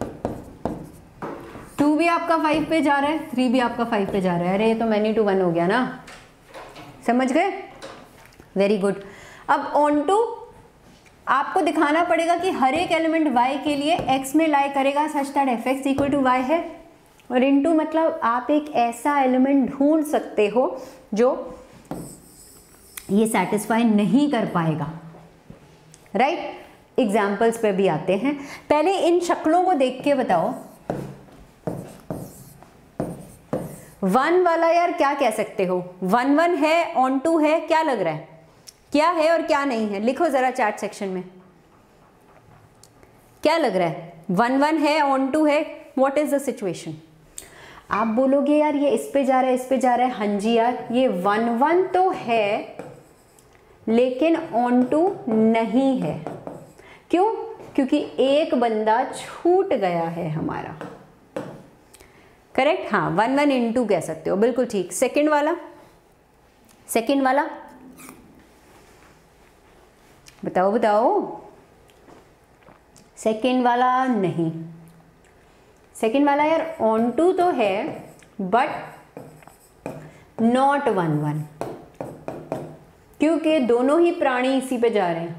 2 भी आपका 5 पे जा रहा है, 3 भी आपका 5 पे जा रहा है। अरे ये तो many to 1 हो गया ना, समझ गए? Very good. अब ऑन टू आपको दिखाना पड़ेगा कि हर एक एलिमेंट y के लिए x में लाई करेगा such that fx equal to y है, और इनटू मतलब आप एक ऐसा एलिमेंट ढूंढ सकते हो जो ये सेटिस्फाई नहीं कर पाएगा, राइट। एग्जाम्पल्स पे भी आते हैं। पहले इन शक्लों को देख के बताओ। 1 वाला यार क्या कह सकते हो? 1 1 है, ऑन टू है, क्या लग रहा है? क्या है और क्या नहीं है? लिखो जरा चैट सेक्शन में, क्या लग रहा है? 1 1 है, ऑन टू है, व्हाट इज द सिचुएशन? आप बोलोगे यार ये इस पे जा रहा है, इस पे जा रहा है। हाँ जी यार, ये 1 1 तो है लेकिन ऑन टू नहीं है। क्यों? क्योंकि एक बंदा छूट गया है हमारा, करेक्ट। हाँ 1 1 इनटू कह सकते हो, बिल्कुल ठीक। सेकंड वाला बताओ। सेकंड वाला नहीं। सेकंड वाला यार ऑन टू तो है बट नॉट 1 1, क्योंकि दोनों ही प्राणी इसी पे जा रहे हैं,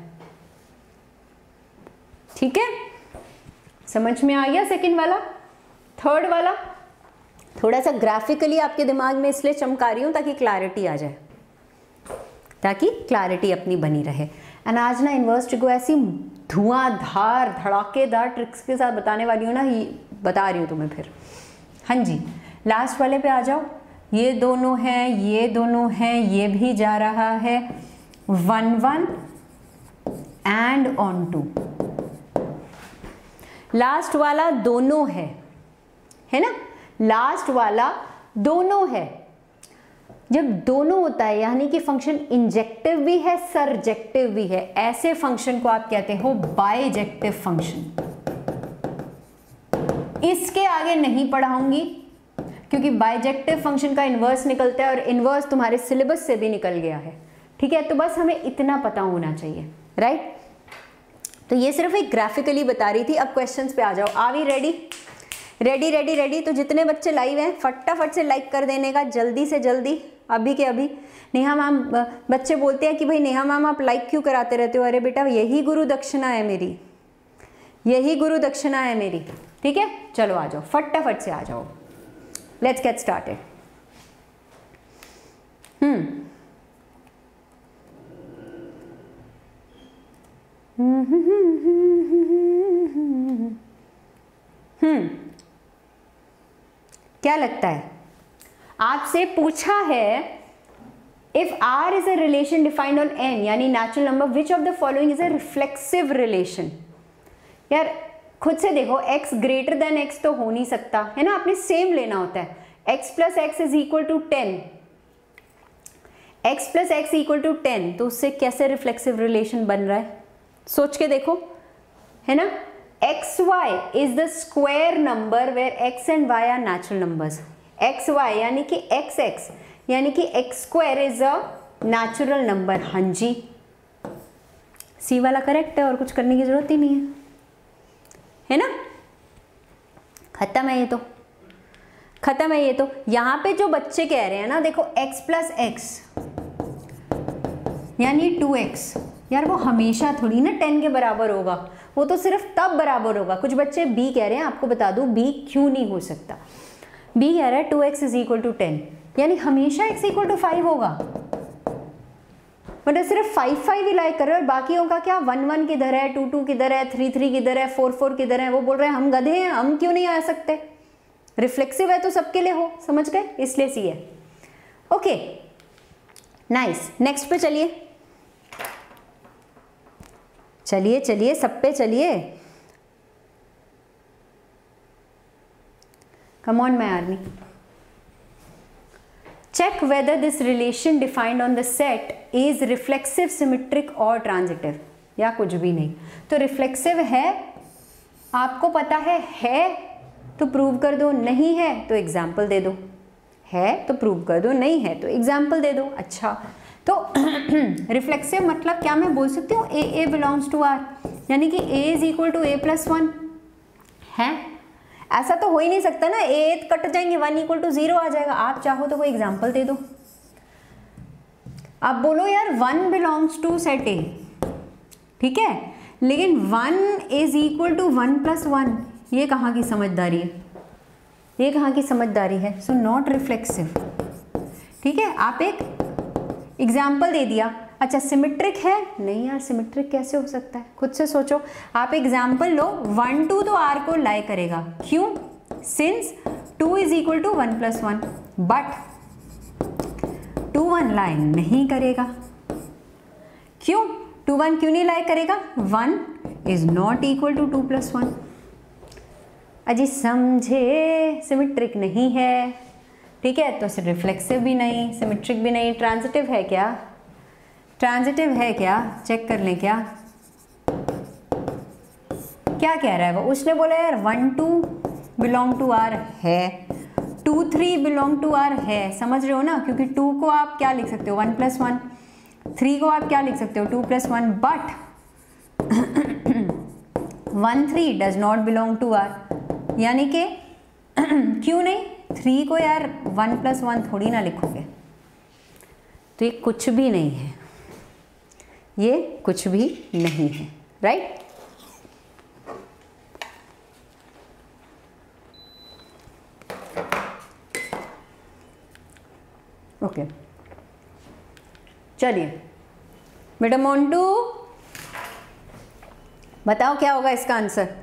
ठीक है। समझ में आ गया सेकंड वाला? थर्ड वाला थोड़ा सा ग्राफिकली आपके दिमाग में इसलिए चमका रही हूं ताकि क्लैरिटी आ जाए, ताकि क्लैरिटी अपनी बनी रहे। एंड आज ना इन्वर्स ट्रिक को ऐसी धुआंधार धड़ाकेदार ट्रिक्स के साथ बताने वाली हूँ ना, बता रही हूँ तुम्हें फिर। हाँ जी, लास्ट वाले पे आ जाओ। ये दोनों हैं, ये दोनों हैं, ये भी जा रहा है 1 1 एंड ऑन टू। लास्ट वाला दोनों है ना? लास्ट वाला दोनों है। जब दोनों होता है यानी कि फंक्शन इंजेक्टिव भी है, सरजेक्टिव भी है, ऐसे फंक्शन को आप कहते हो बाइजेक्टिव फंक्शन। इसके आगे नहीं पढ़ाऊंगी क्योंकि बाइजेक्टिव फंक्शन का इन्वर्स निकलता है और इन्वर्स तुम्हारे सिलेबस से भी निकल गया है, ठीक है। तो बस हमें इतना पता होना चाहिए, राइट। तो ये सिर्फ एक ग्राफिकली बता रही थी। अब क्वेश्चंस पे आ जाओ। Are we ready? रेडी। तो जितने बच्चे लाइव हैं फटाफट से लाइक कर देने का, जल्दी से जल्दी, अभी के अभी। नेहा मैम, बच्चे बोलते हैं कि भाई नेहा मैम आप लाइक क्यों कराते रहते हो? अरे बेटा यही गुरु दक्षिणा है मेरी, यही गुरु दक्षिणा है मेरी, ठीक है। चलो आ जाओ, फटाफट से आ जाओ। Let's get started. क्या लगता है? आपसे पूछा है if R is a relation defined on n यानी natural number, which of the following is a reflexive relation. यार खुद से देखो, x ग्रेटर देन x तो हो नहीं सकता है ना, आपने सेम लेना होता है। x plus x is equal to 10, x plus x equal to 10, तो उससे कैसे रिफ्लेक्सिव रिलेशन बन रहा है? सोच के देखो, है ना। xy is the square number where x and y are natural numbers. xy यानी कि xx यानी कि x square is a natural number। हाँ जी, C वाला करेक्ट है और कुछ करने की जरूरत ही नहीं है ना। खत्म है ये तो, खत्म है ये तो। यहाँ पे जो बच्चे कह रहे हैं ना, देखो x प्लस एक्स यानी 2x। यार वो हमेशा थोड़ी ना 10 के बराबर होगा, वो तो सिर्फ तब बराबर होगा। कुछ बच्चे b कह रहे हैं, आपको बता दूं b क्यों नहीं हो सकता। b कह रहा है 2x इज इक्वल टू 10, यानी हमेशा x इक्वल टू 5 होगा। मतलब सिर्फ 5 ही लाइक कर रहे हैं और बाकियों का क्या 1 किधर है, 2 किधर है, 3 किधर है, 4 किधर है। वो बोल रहे हैं हम गधे हैं, हम क्यों नहीं आ सकते। रिफ्लेक्सिव है तो सबके लिए हो, समझ गए, इसलिए सी है। ओके नाइस, नेक्स्ट पे चलिए चलिए चलिए, सब पे चलिए। Come on my army. Check whether this relation defined on the set is reflexive, symmetric और ट्रांजिटिव, या कुछ भी नहीं। तो रिफ्लेक्सिव है, आपको पता है तो प्रूव कर दो, नहीं है तो एग्जाम्पल दे दो, है तो प्रूव कर दो, नहीं है तो एग्जाम्पल दे दो। अच्छा तो रिफ्लेक्सिव मतलब क्या मैं बोल सकती हूँ ए बिलोंग्स टू आर, यानी कि a is equal to a+1 है। ऐसा तो हो ही नहीं सकता ना, a कट जाएंगे 1 इक्वल टू 0 आ जाएगा। आप चाहो तो कोई एग्जाम्पल दे दो। आप बोलो यार 1 बिलोंग्स टू सेट a, ठीक है, लेकिन 1 इज इक्वल टू 1+1, ये कहाँ की समझदारी है, ये कहाँ की समझदारी है। सो नॉट रिफ्लेक्सिव, ठीक है। आप एक एग्जाम्पल दे दिया। अच्छा सिमेट्रिक है, नहीं यार सिमेट्रिक कैसे हो सकता है, खुद से सोचो। आप एग्जाम्पल लो, 1 2 तो r को लाई करेगा, क्यों, since 2 is equal to 1+1, but 2 1 lie नहीं करेगा, क्यों 2 1 क्यों नहीं लाई करेगा, 1 इज नॉट इक्वल टू 2+1। अजी समझे, सिमेट्रिक नहीं है, ठीक है, तो रिफ्लेक्सिव भी नहीं, सिमेट्रिक भी नहीं, ट्रांजिटिव है क्या, ट्रांजिटिव है क्या, चेक कर लें क्या क्या कह रहा है वो। उसने बोला यार 1 2 बिलोंग टू आर है, 2 3 बिलोंग टू आर है, समझ रहे हो ना, क्योंकि 2 को आप क्या लिख सकते हो 1+1, 3 को आप क्या लिख सकते हो 2+1, but 1 3 does not belong to R, यानी कि क्यों नहीं, 3 को यार 1+1 थोड़ी ना लिखोगे। तो ये कुछ भी नहीं है, ये कुछ भी नहीं है, राइट। ओके चलिए बेटा मोन्टू बताओ क्या होगा इसका आंसर।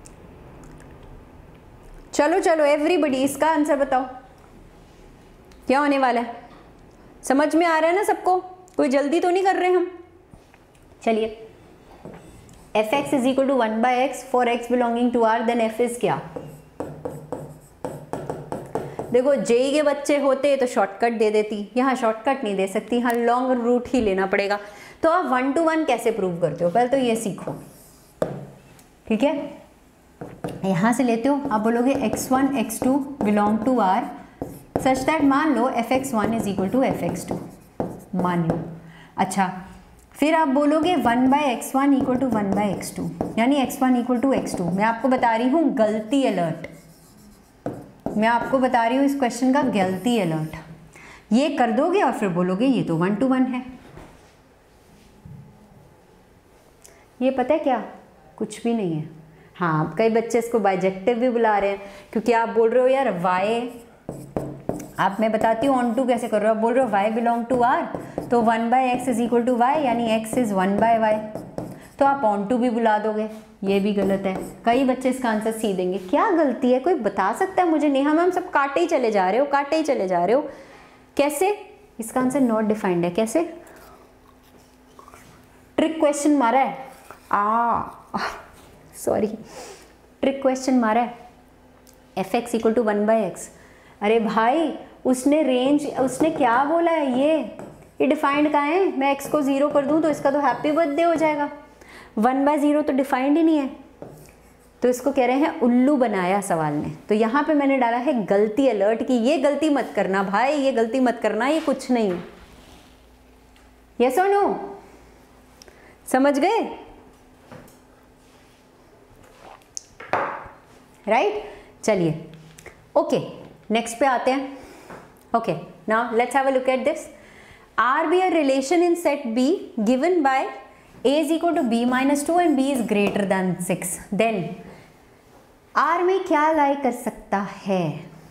चलो चलो एवरीबडी इसका आंसर बताओ क्या होने वाला है, समझ में आ रहा है ना सबको, कोई जल्दी तो नहीं कर रहे हम। चलिए fx is equal to 1/x for x belonging to r, then f is क्या। देखो जेई के बच्चे होते तो शॉर्टकट दे देती, यहाँ शॉर्टकट नहीं दे सकती, यहाँ लॉन्ग रूट ही लेना पड़ेगा। तो आप 1 to 1 कैसे प्रूव करते हो, पहले तो ये सीखो, ठीक है। यहाँ से लेते हो, आप बोलोगे x1 x2 belong to r such that, मान लो fx1 is equal to fx2, मान लो। अच्छा फिर आप बोलोगे 1/x1 इक्वल टू 1/x2, यानी x1 इक्वल टू x2। मैं आपको बता रही हूँ गलती अलर्ट, मैं आपको बता रही हूँ इस क्वेश्चन का गलती अलर्ट। ये कर दोगे और फिर बोलोगे ये तो 1 to 1 है। ये पता है क्या, कुछ भी नहीं है। हाँ कई बच्चे इसको बाइजेक्टिव भी बुला रहे हैं, क्योंकि आप बोल रहे हो यार y, आप मैं बताती हूँ ऑन टू कैसे कर रहे हो। आप बोल रहे हो y बिलोंग टू r, तो 1/x is equal to y, यानी x इज 1/y, तो आप ऑन टू भी बुला दोगे। ये भी गलत है, कई बच्चे इसका आंसर सी देंगे। क्या गलती है, कोई बता सकता है मुझे। नेहा मैम सब काटे ही चले जा रहे हो, काटे ही चले जा रहे हो, कैसे। इसका आंसर नॉट डिफाइंड है, कैसे, ट्रिक क्वेश्चन मारा है, सॉरी ट्रिक क्वेश्चन मारा है। fx इक्वल टू 1/x, अरे भाई उसने रेंज, उसने क्या बोला है, ये डिफाइंड कहाँ है। मैं x को 0 कर दूँ तो इसका तो हैप्पी बर्थडे हो जाएगा, 1/0 तो डिफाइंड ही नहीं है। तो इसको कह रहे हैं उल्लू बनाया सवाल ने। तो यहाँ पे मैंने डाला है गलती अलर्ट की, ये गलती मत करना भाई, ये गलती मत करना, ये कुछ नहीं है। यस और नो, समझ गए, राइट। चलिए ओके नेक्स्ट पे आते हैं। Okay now let's have a look at this. R be a relation in set B given by A is equal to B minus 2 and B is greater than 6, then R में क्या लाई कर सकता है?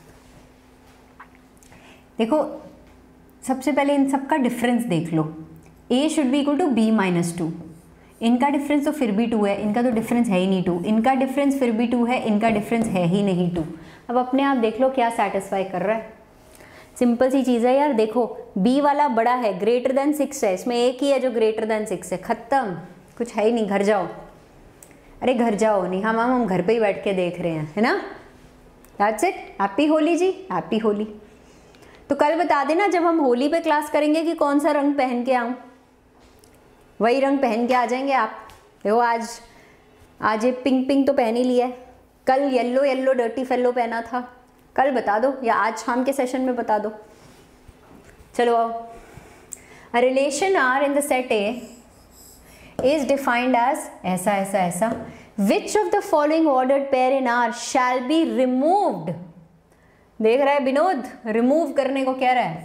देखो सबसे पहले इन सब का डिफरेंस देख लो. A should be equal to B minus 2. इनका डिफरेंस तो फिर भी 2 है, इनका तो डिफरेंस है ही नहीं 2, इनका डिफरेंस फिर भी 2 है, इनका डिफरेंस है ही नहीं 2. अब अपने आप देख लो क्या सेटिस्फाई कर रहा है. सिंपल सी चीज़ है यार. देखो B वाला बड़ा है, ग्रेटर देन 6 है, इसमें एक ही है जो ग्रेटर देन 6 है. ख़त्म, कुछ है ही नहीं. घर जाओ. अरे घर जाओ नहीं, हम घर पे ही बैठ के देख रहे हैं, है ना. That's it. Happy Holi ji, happy Holi. तो कल बता देना जब हम होली पे क्लास करेंगे कि कौन सा रंग पहन के आऊँ, वही रंग पहन के आ जाएंगे आप. देखो आज ये पिंक तो पहन ही लिया है, कल येलो डर्टी फेलो पहना था. कल बता दो या आज शाम के सेशन में बता दो. चलो आओ. A relation are in the set A is defined as ऐसा ऐसा ऐसा. Which of the following ordered pair in R shall be removed. देख रहा है विनोद, रिमूव करने को कह रहा है.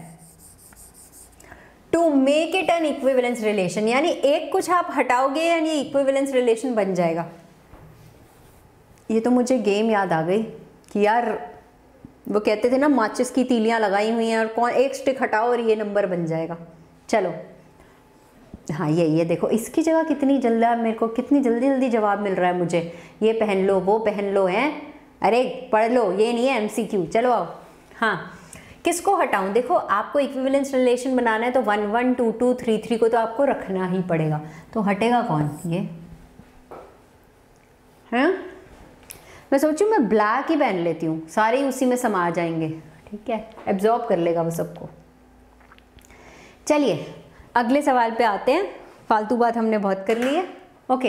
To make it an equivalence relation, यानी एक कुछ आप हटाओगे यानी इक्विवेलेंस रिलेशन बन जाएगा. ये तो मुझे गेम याद आ गई कि यार वो कहते थे ना माचिस की तीलियां लगाई हुई हैं और कौन एक स्टिक हटाओ और ये नंबर बन जाएगा. चलो हाँ ये देखो इसकी जगह कितनी जल्दी, मेरे को कितनी जल्दी जवाब मिल रहा है मुझे. ये पहन लो, वो पहन लो, हैं. अरे पढ़ लो, ये नहीं है MCQ. चलो आओ. हाँ किसको हटाऊं? देखो आपको इक्विवेलेंस रिलेशन बनाना है तो 1 1 2 2 3 3 को तो आपको रखना ही पड़ेगा. तो हटेगा कौन? ये है. मैं सोचूं मैं ब्लैक ही पहन लेती हूँ, सारे ही उसी में समा जाएंगे. ठीक है, एब्जॉर्ब कर लेगा वो सबको. चलिए अगले सवाल पे आते हैं. फालतू बात हमने बहुत कर ली है. ओके,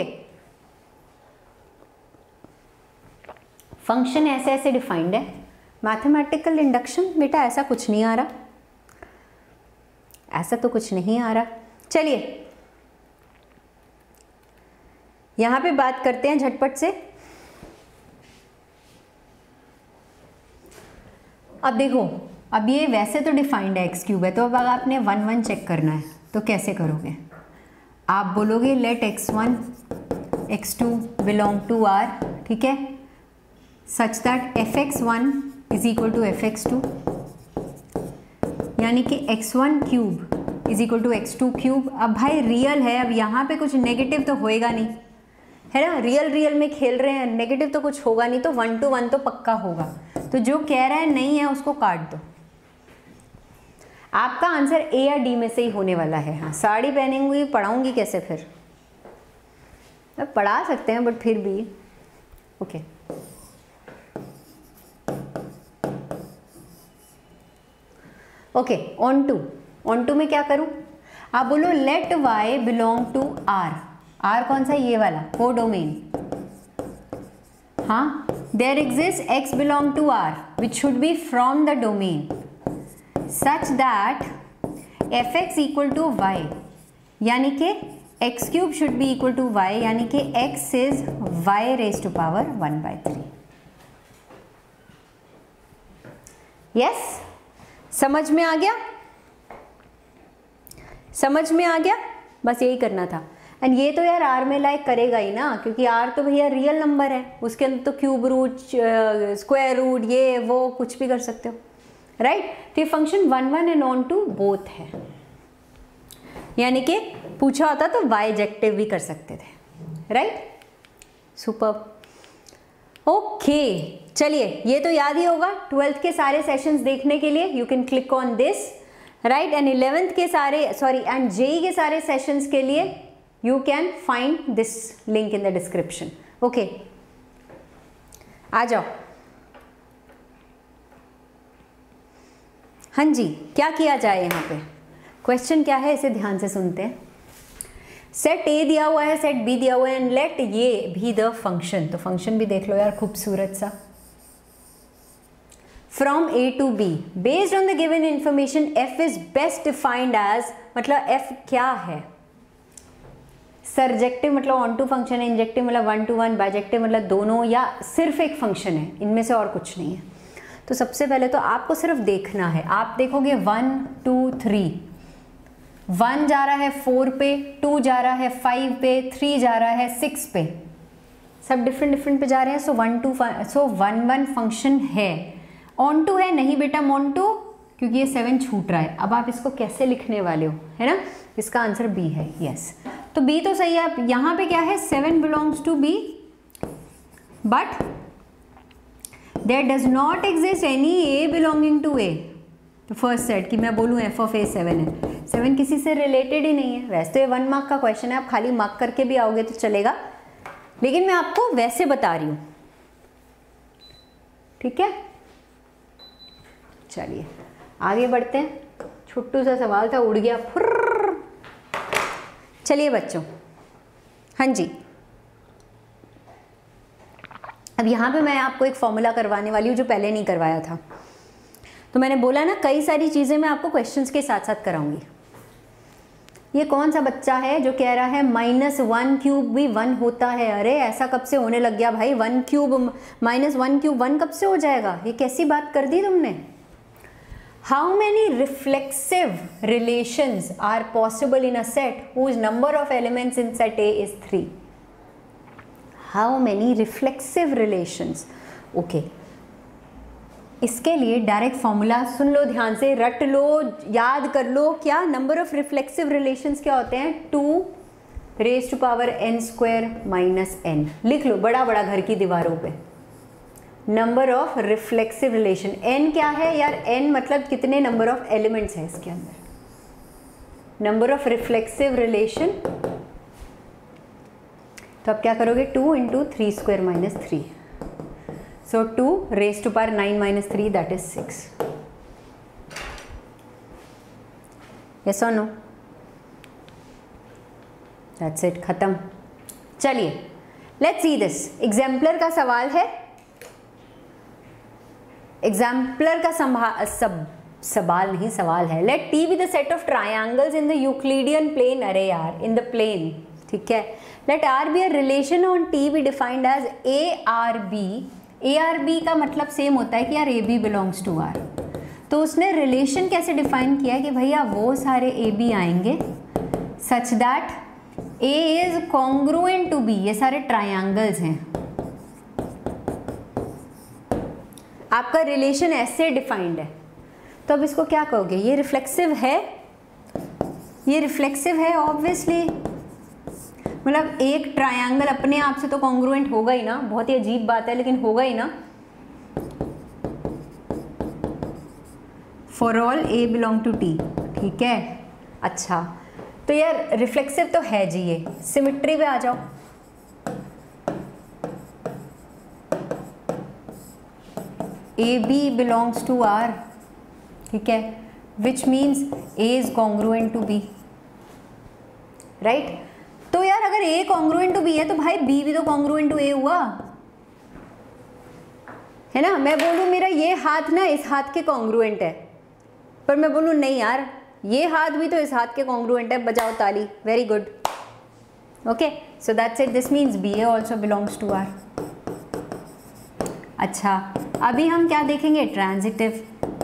फंक्शन ऐसे ऐसे डिफाइंड है. मैथमेटिकल इंडक्शन बेटा ऐसा कुछ नहीं आ रहा, ऐसा तो कुछ नहीं आ रहा. चलिए यहां पे बात करते हैं झटपट से. अब देखो, अब ये वैसे तो डिफाइंड है x³ है, तो अब अगर आपने 1 1 चेक करना है तो कैसे करोगे? आप बोलोगे late x1 x2 belong to R. ठीक है, such that fx1 is equal to fx2, यानी कि x1 cube is equal to x2 cube. अब भाई रियल है, अब यहाँ पे कुछ नेगेटिव तो होएगा नहीं, है ना. रियल में खेल रहे हैं, नेगेटिव तो कुछ होगा नहीं, तो 1 to 1 तो पक्का होगा. तो जो कह रहा है नहीं है उसको काट दो. आपका आंसर A या D में से ही होने वाला है. हाँ साड़ी पहनेंगी, पढ़ाऊंगी कैसे फिर? अब पढ़ा सकते हैं बट फिर भी. ओके ऑन टू में क्या करूं? आप बोलो let y belong to R. R कौन सा? ये वाला को डोमेन. हाँ, there exists x belong to R which should be from the domain such that fx equal to y, यानी कि x³ should be equal to y, यानी कि x is y raised to power 1/3. yes, समझ में आ गया? समझ में आ गया? बस यही करना था. एंड ये तो यार R में लाइक करेगा ही ना, क्योंकि R तो भैया रियल नंबर है, उसके अंदर तो क्यूब रूट, स्क्वायर रूट, ये वो कुछ भी कर सकते हो. राइट. तो ये function 1 1 and onto both है, यानी कि पूछा होता तो बाइजेक्टिव भी कर सकते थे. Right, super. ओके चलिए, ये तो याद ही होगा. 12th के सारे सेशंस देखने के लिए you can click on this. Right, and 11th के सारे एंड JEE के सारे सेशंस के लिए you can find this link in the description. okay, आ जाओ. हाँ जी, क्या किया जाए यहाँ पे? क्वेश्चन क्या है इसे ध्यान से सुनते हैं. सेट A दिया हुआ है, सेट B दिया हुआ है, एंड लेट ये भी द फंक्शन. तो फंक्शन भी देख लो यार, खूबसूरत सा. From A to B based on the given information f is best defined as, मतलब f क्या है? सरजेक्टिव मतलब ऑन टू फंक्शन है, इंजेक्टिव मतलब 1 to 1, बाइजेक्टिव मतलब दोनों, या सिर्फ एक फंक्शन है, इनमें से और कुछ नहीं है. तो सबसे पहले तो आपको सिर्फ देखना है. आप देखोगे 1 2 3, 1 जा रहा है 4 पे, 2 जा रहा है 5 पे, 3 जा रहा है 6 पे, सब डिफरेंट पे जा रहे हैं। सो 1 1 फंक्शन है। ऑन टू है नहीं बेटा ऑन टू, क्योंकि ये 7 छूट रहा है। अब आप इसको कैसे लिखने वाले हो, है ना? इसका आंसर बी है, यस। तो बी तो सही है। आप यहाँ पे क्या है, 7 belongs to b, but there does not exist any a belonging to a. तो फर्स्ट सेट कि मैं बोलूँ एफ ऑफ ए 7 है, 7 किसी से रिलेटेड ही नहीं है। वैसे तो ये 1 मार्क का क्वेश्चन है, आप खाली मार्क करके भी आओगे तो चलेगा, लेकिन मैं आपको वैसे बता रही हूँ, ठीक है? चलिए आगे बढ़ते हैं। छोटू सा सवाल था, उड़ गया फुर्र। चलिए बच्चों, हाँ जी, अब यहाँ पे मैं आपको एक फॉर्मूला करवाने वाली हूँ जो पहले नहीं करवाया था। तो मैंने बोला ना, कई सारी चीज़ें मैं आपको क्वेश्चंस के साथ साथ कराऊंगी। ये कौन सा बच्चा है जो कह रहा है -1 क्यूब भी 1 होता है? अरे ऐसा कब से होने लग गया भाई? 1 क्यूब -1 क्यूब 1 कब से हो जाएगा? ये कैसी बात कर दी तुमने? How many reflexive relations are possible in a set whose number of elements in set A is 3? How many reflexive relations? Okay. इसके लिए डायरेक्ट फॉर्मूला सुन लो, ध्यान से रट लो, याद कर लो। क्या नंबर ऑफ रिफ्लेक्सिव रिलेशंस क्या होते हैं? 2⁻n² - n। लिख लो बड़ा बड़ा घर की दीवारों पे। Number of reflexive relation, n क्या है यार? n मतलब कितने नंबर ऑफ एलिमेंट्स है इसके अंदर। नंबर ऑफ रिफ्लेक्सिव रिलेशन, तो आप क्या करोगे? 2 × 3² - 3, so 2⁻9 - 3 that is 6। yes or no? that's it, खत्म। चलिए लेट्स सी दिस। एग्जाम्पलर का सवाल है, एग्जाम्पलर का सवाल नहीं, सवाल है। Let T be the set of triangles in the Euclidean plane. अरे यार, इन द प्लेन, ठीक है। Let R be a relation on T be defined as A R B. A R b का मतलब सेम होता है कि यार A B belongs to R. तो उसने रिलेशन कैसे डिफाइन किया कि भैया वो सारे ए बी आएंगे such that A is congruent to b. ये सारे ट्राइंगल्स हैं, आपका रिलेशन ऐसे डिफाइंड है। तो अब इसको क्या कहोगे? ये रिफ्लेक्सिव है, ये रिफ्लेक्सिव है ऑब्वियसली। मतलब एक ट्रायंगल अपने आप से तो कॉन्ग्रुएंट होगा ही ना, बहुत ही अजीब बात है लेकिन होगा ही ना। For all a belong to T, ठीक है। अच्छा, तो यार रिफ्लेक्सिव तो है जी। ये सिमिट्री पे आ जाओ। A B belongs to R, ठीक है, which means a is congruent to b, right. तो यार अगर ए कॉन्ग्रुएंट टू बी है तो भाई बी भी तो कॉन्ग्रुएंट टू ए हुआ, है ना। मैं बोलूँ मेरा ये हाथ ना इस हाथ के कॉन्ग्रुएंट है, पर मैं बोलूँ नहीं यार ये हाथ भी तो इस हाथ के कॉन्ग्रुएंट है, बजाओ ताली, very good. Okay, so that's it, this means b a also belongs to R. अच्छा, अभी हम क्या देखेंगे? ट्रांजिटिव।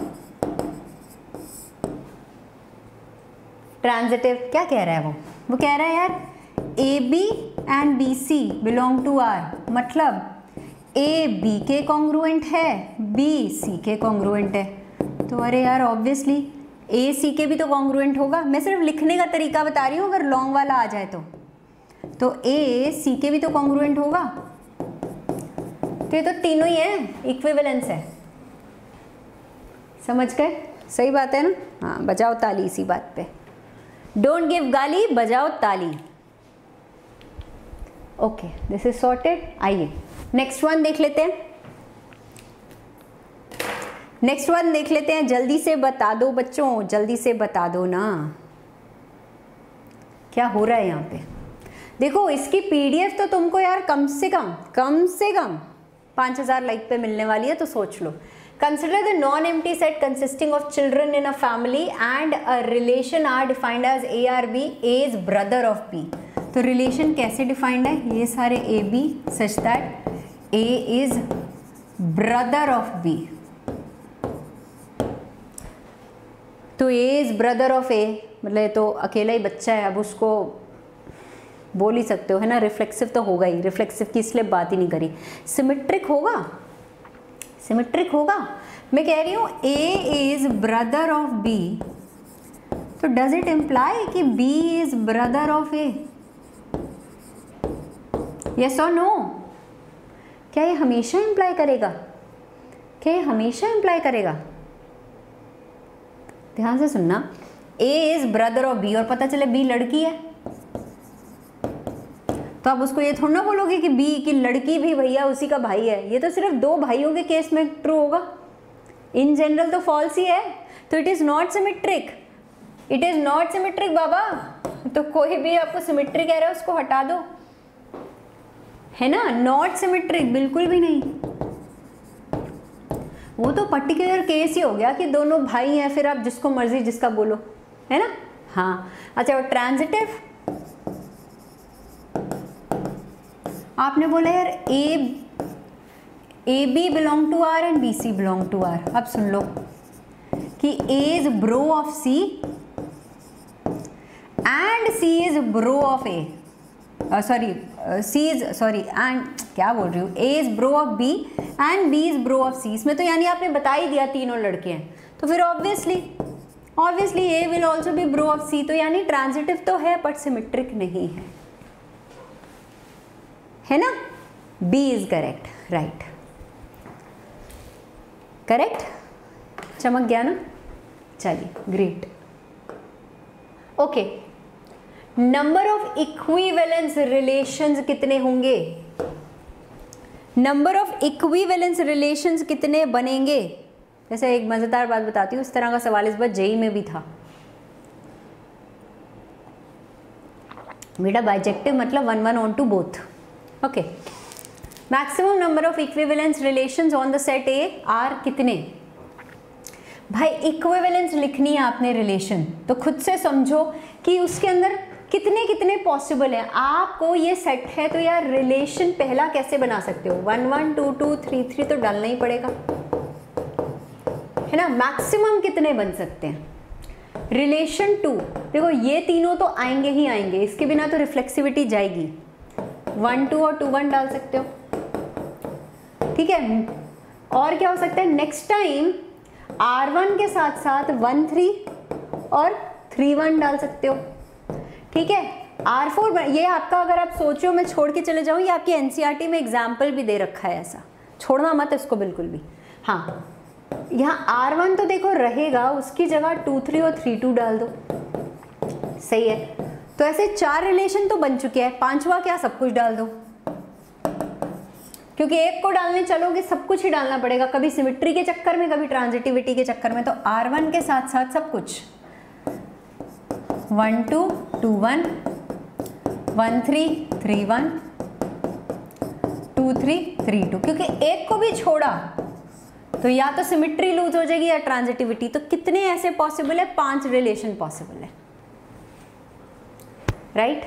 ट्रांजिटिव क्या कह रहा है? वो कह रहा है यार A B and B C belong to R, मतलब ए बी के कॉन्ग्रुएंट है, बी सी के कॉन्ग्रुएंट है। तो अरे यार ऑब्वियसली ए सी के भी तो कॉन्ग्रुएंट होगा। मैं सिर्फ लिखने का तरीका बता रही हूँ, अगर लॉन्ग वाला आ जाए तो ए सी के भी तो कॉन्ग्रुएंट होगा। तो ये तो तीनों ही है, इक्विवेलेंस है। समझ गए? सही बात है ना? हाँ, बजाओ ताली इसी बात पे। डोंट गिव गाली, बजाओ ताली। Okay, this is sorted. आइए नेक्स्ट वन देख लेते हैं। नेक्स्ट वन देख लेते हैं। जल्दी से बता दो बच्चों, जल्दी से बता दो ना क्या हो रहा है यहाँ पे। देखो इसकी पीडीएफ तो तुमको यार कम से कम 5000 लाइक पे मिलने वाली है, तो सोच लो। Consider the non empty set consisting of children in a family and a relation R defined as A R B, A is brother of B. तो रिलेशन कैसे डिफाइंड है? ये सारे ए B such that A is brother of B. तो A is brother of A, मतलब ये तो अकेला ही बच्चा है, अब उसको बोल ही सकते हो, है ना। रिफ्लेक्सिव तो होगा ही, रिफ्लेक्सिव की इसलिए बात ही नहीं करी। सिमेट्रिक होगा, सिमेट्रिक होगा। मैं कह रही हूँ A is brother of B, तो डज इट इम्प्लाई कि B is brother of A? Yes और नो? क्या ये हमेशा इम्प्लाई करेगा? क्या ये हमेशा इम्प्लाई करेगा? ध्यान से सुनना, A is brother of B और पता चले बी लड़की है, तो आप उसको ये थोड़ा ना बोलोगे कि बी की लड़की भी भैया उसी का भाई है। ये तो सिर्फ दो भाइयों के केस में ट्रू होगा, इन जनरल तो फॉल्स ही है। तो it is not symmetric, it is not symmetric बाबा। तो कोई भी आपको सिमेट्रिक कह रहा है उसको हटा दो, है ना। नॉट सिमेट्रिक बिल्कुल भी नहीं, वो तो पर्टिकुलर केस ही हो गया कि दोनों भाई हैं, फिर आप जिसको मर्जी जिसका बोलो, है ना। हाँ अच्छा, वो ट्रांजिटिव आपने बोला यार ए B belong to R and B C belong to R. अब सुन लो कि A is bro of C and C is bro of A, sorry C is, sorry and क्या बोल रही हूँ, A is bro of B and B is bro of C. इसमें तो यानी आपने बता ही दिया तीनों लड़के हैं, तो फिर obviously A will also be bro of C, तो यानी ट्रांजिटिव तो है बट सिमेट्रिक नहीं है ना। B is correct, right, correct, चमक गया ना। चलिए great. Okay, number of equivalence relations कितने होंगे? नंबर ऑफ इक्विवेलेंस रिलेशंस कितने बनेंगे? जैसे एक मजेदार बात बताती हूँ, इस तरह का सवाल इस बार जेई में भी था बेटा। बाइजेक्टिव मतलब 1 1 onto both. Okay, maximum number of equivalence relations on the set A are कितने? भाई इक्विवेलेंस लिखनी है आपने रिलेशन, तो खुद से समझो कि उसके अंदर कितने कितने पॉसिबल है। आपको ये सेट है तो यार रिलेशन पहला कैसे बना सकते हो? 1 1 2 2 3 3 तो डालना ही पड़ेगा, है ना। मैक्सिमम कितने बन सकते हैं? रिलेशन 2, देखो ये तीनों तो आएंगे ही आएंगे, इसके बिना तो रिफ्लेक्सिविटी जाएगी। 1 2 और 2 1 डाल सकते हो, ठीक है। और क्या हो सकता है नेक्स्ट टाइम? R1 के साथ साथ 1 3 और 3 1 डाल सकते हो, ठीक है। R4 ये आपका, अगर आप सोचो मैं छोड़ के चले जाऊँ, ये आपकी एनसीईआरटी में एग्जाम्पल भी दे रखा है, ऐसा छोड़ना मत इसको बिल्कुल भी। हाँ, यहाँ R1 तो देखो रहेगा, उसकी जगह 2 3 और 3 2 डाल दो, सही है। तो ऐसे 4 रिलेशन तो बन चुके हैं, 5वां क्या सब कुछ डाल दो, क्योंकि एक को डालने चलोगे सब कुछ ही डालना पड़ेगा, कभी सिमेट्री के चक्कर में, कभी ट्रांजिटिविटी के चक्कर में। तो R1 के साथ साथ सब कुछ 1 2 2 1 1 3 3 1 2 3 3 2, क्योंकि एक को भी छोड़ा तो या तो सिमेट्री लूज हो जाएगी या ट्रांजिटिविटी। तो कितने ऐसे पॉसिबल है? 5 रिलेशन पॉसिबल है, राइट।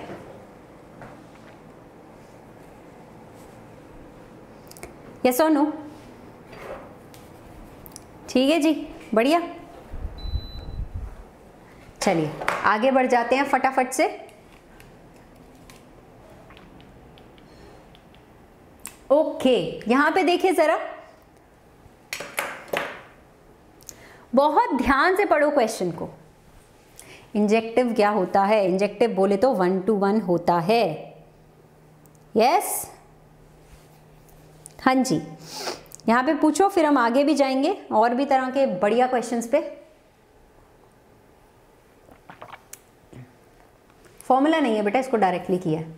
यस और नो? ठीक है जी, बढ़िया। चलिए आगे बढ़ जाते हैं फटाफट से। ओके, यहां पे देखिए जरा, बहुत ध्यान से पढ़ो क्वेश्चन को। इंजेक्टिव क्या होता है? इंजेक्टिव बोले तो 1 to 1 होता है, यस। हाँ जी, यहाँ पे पूछो, फिर हम आगे भी जाएंगे और भी तरह के बढ़िया क्वेश्चंस पे। फॉर्मूला नहीं है बेटा, इसको डायरेक्टली किया है।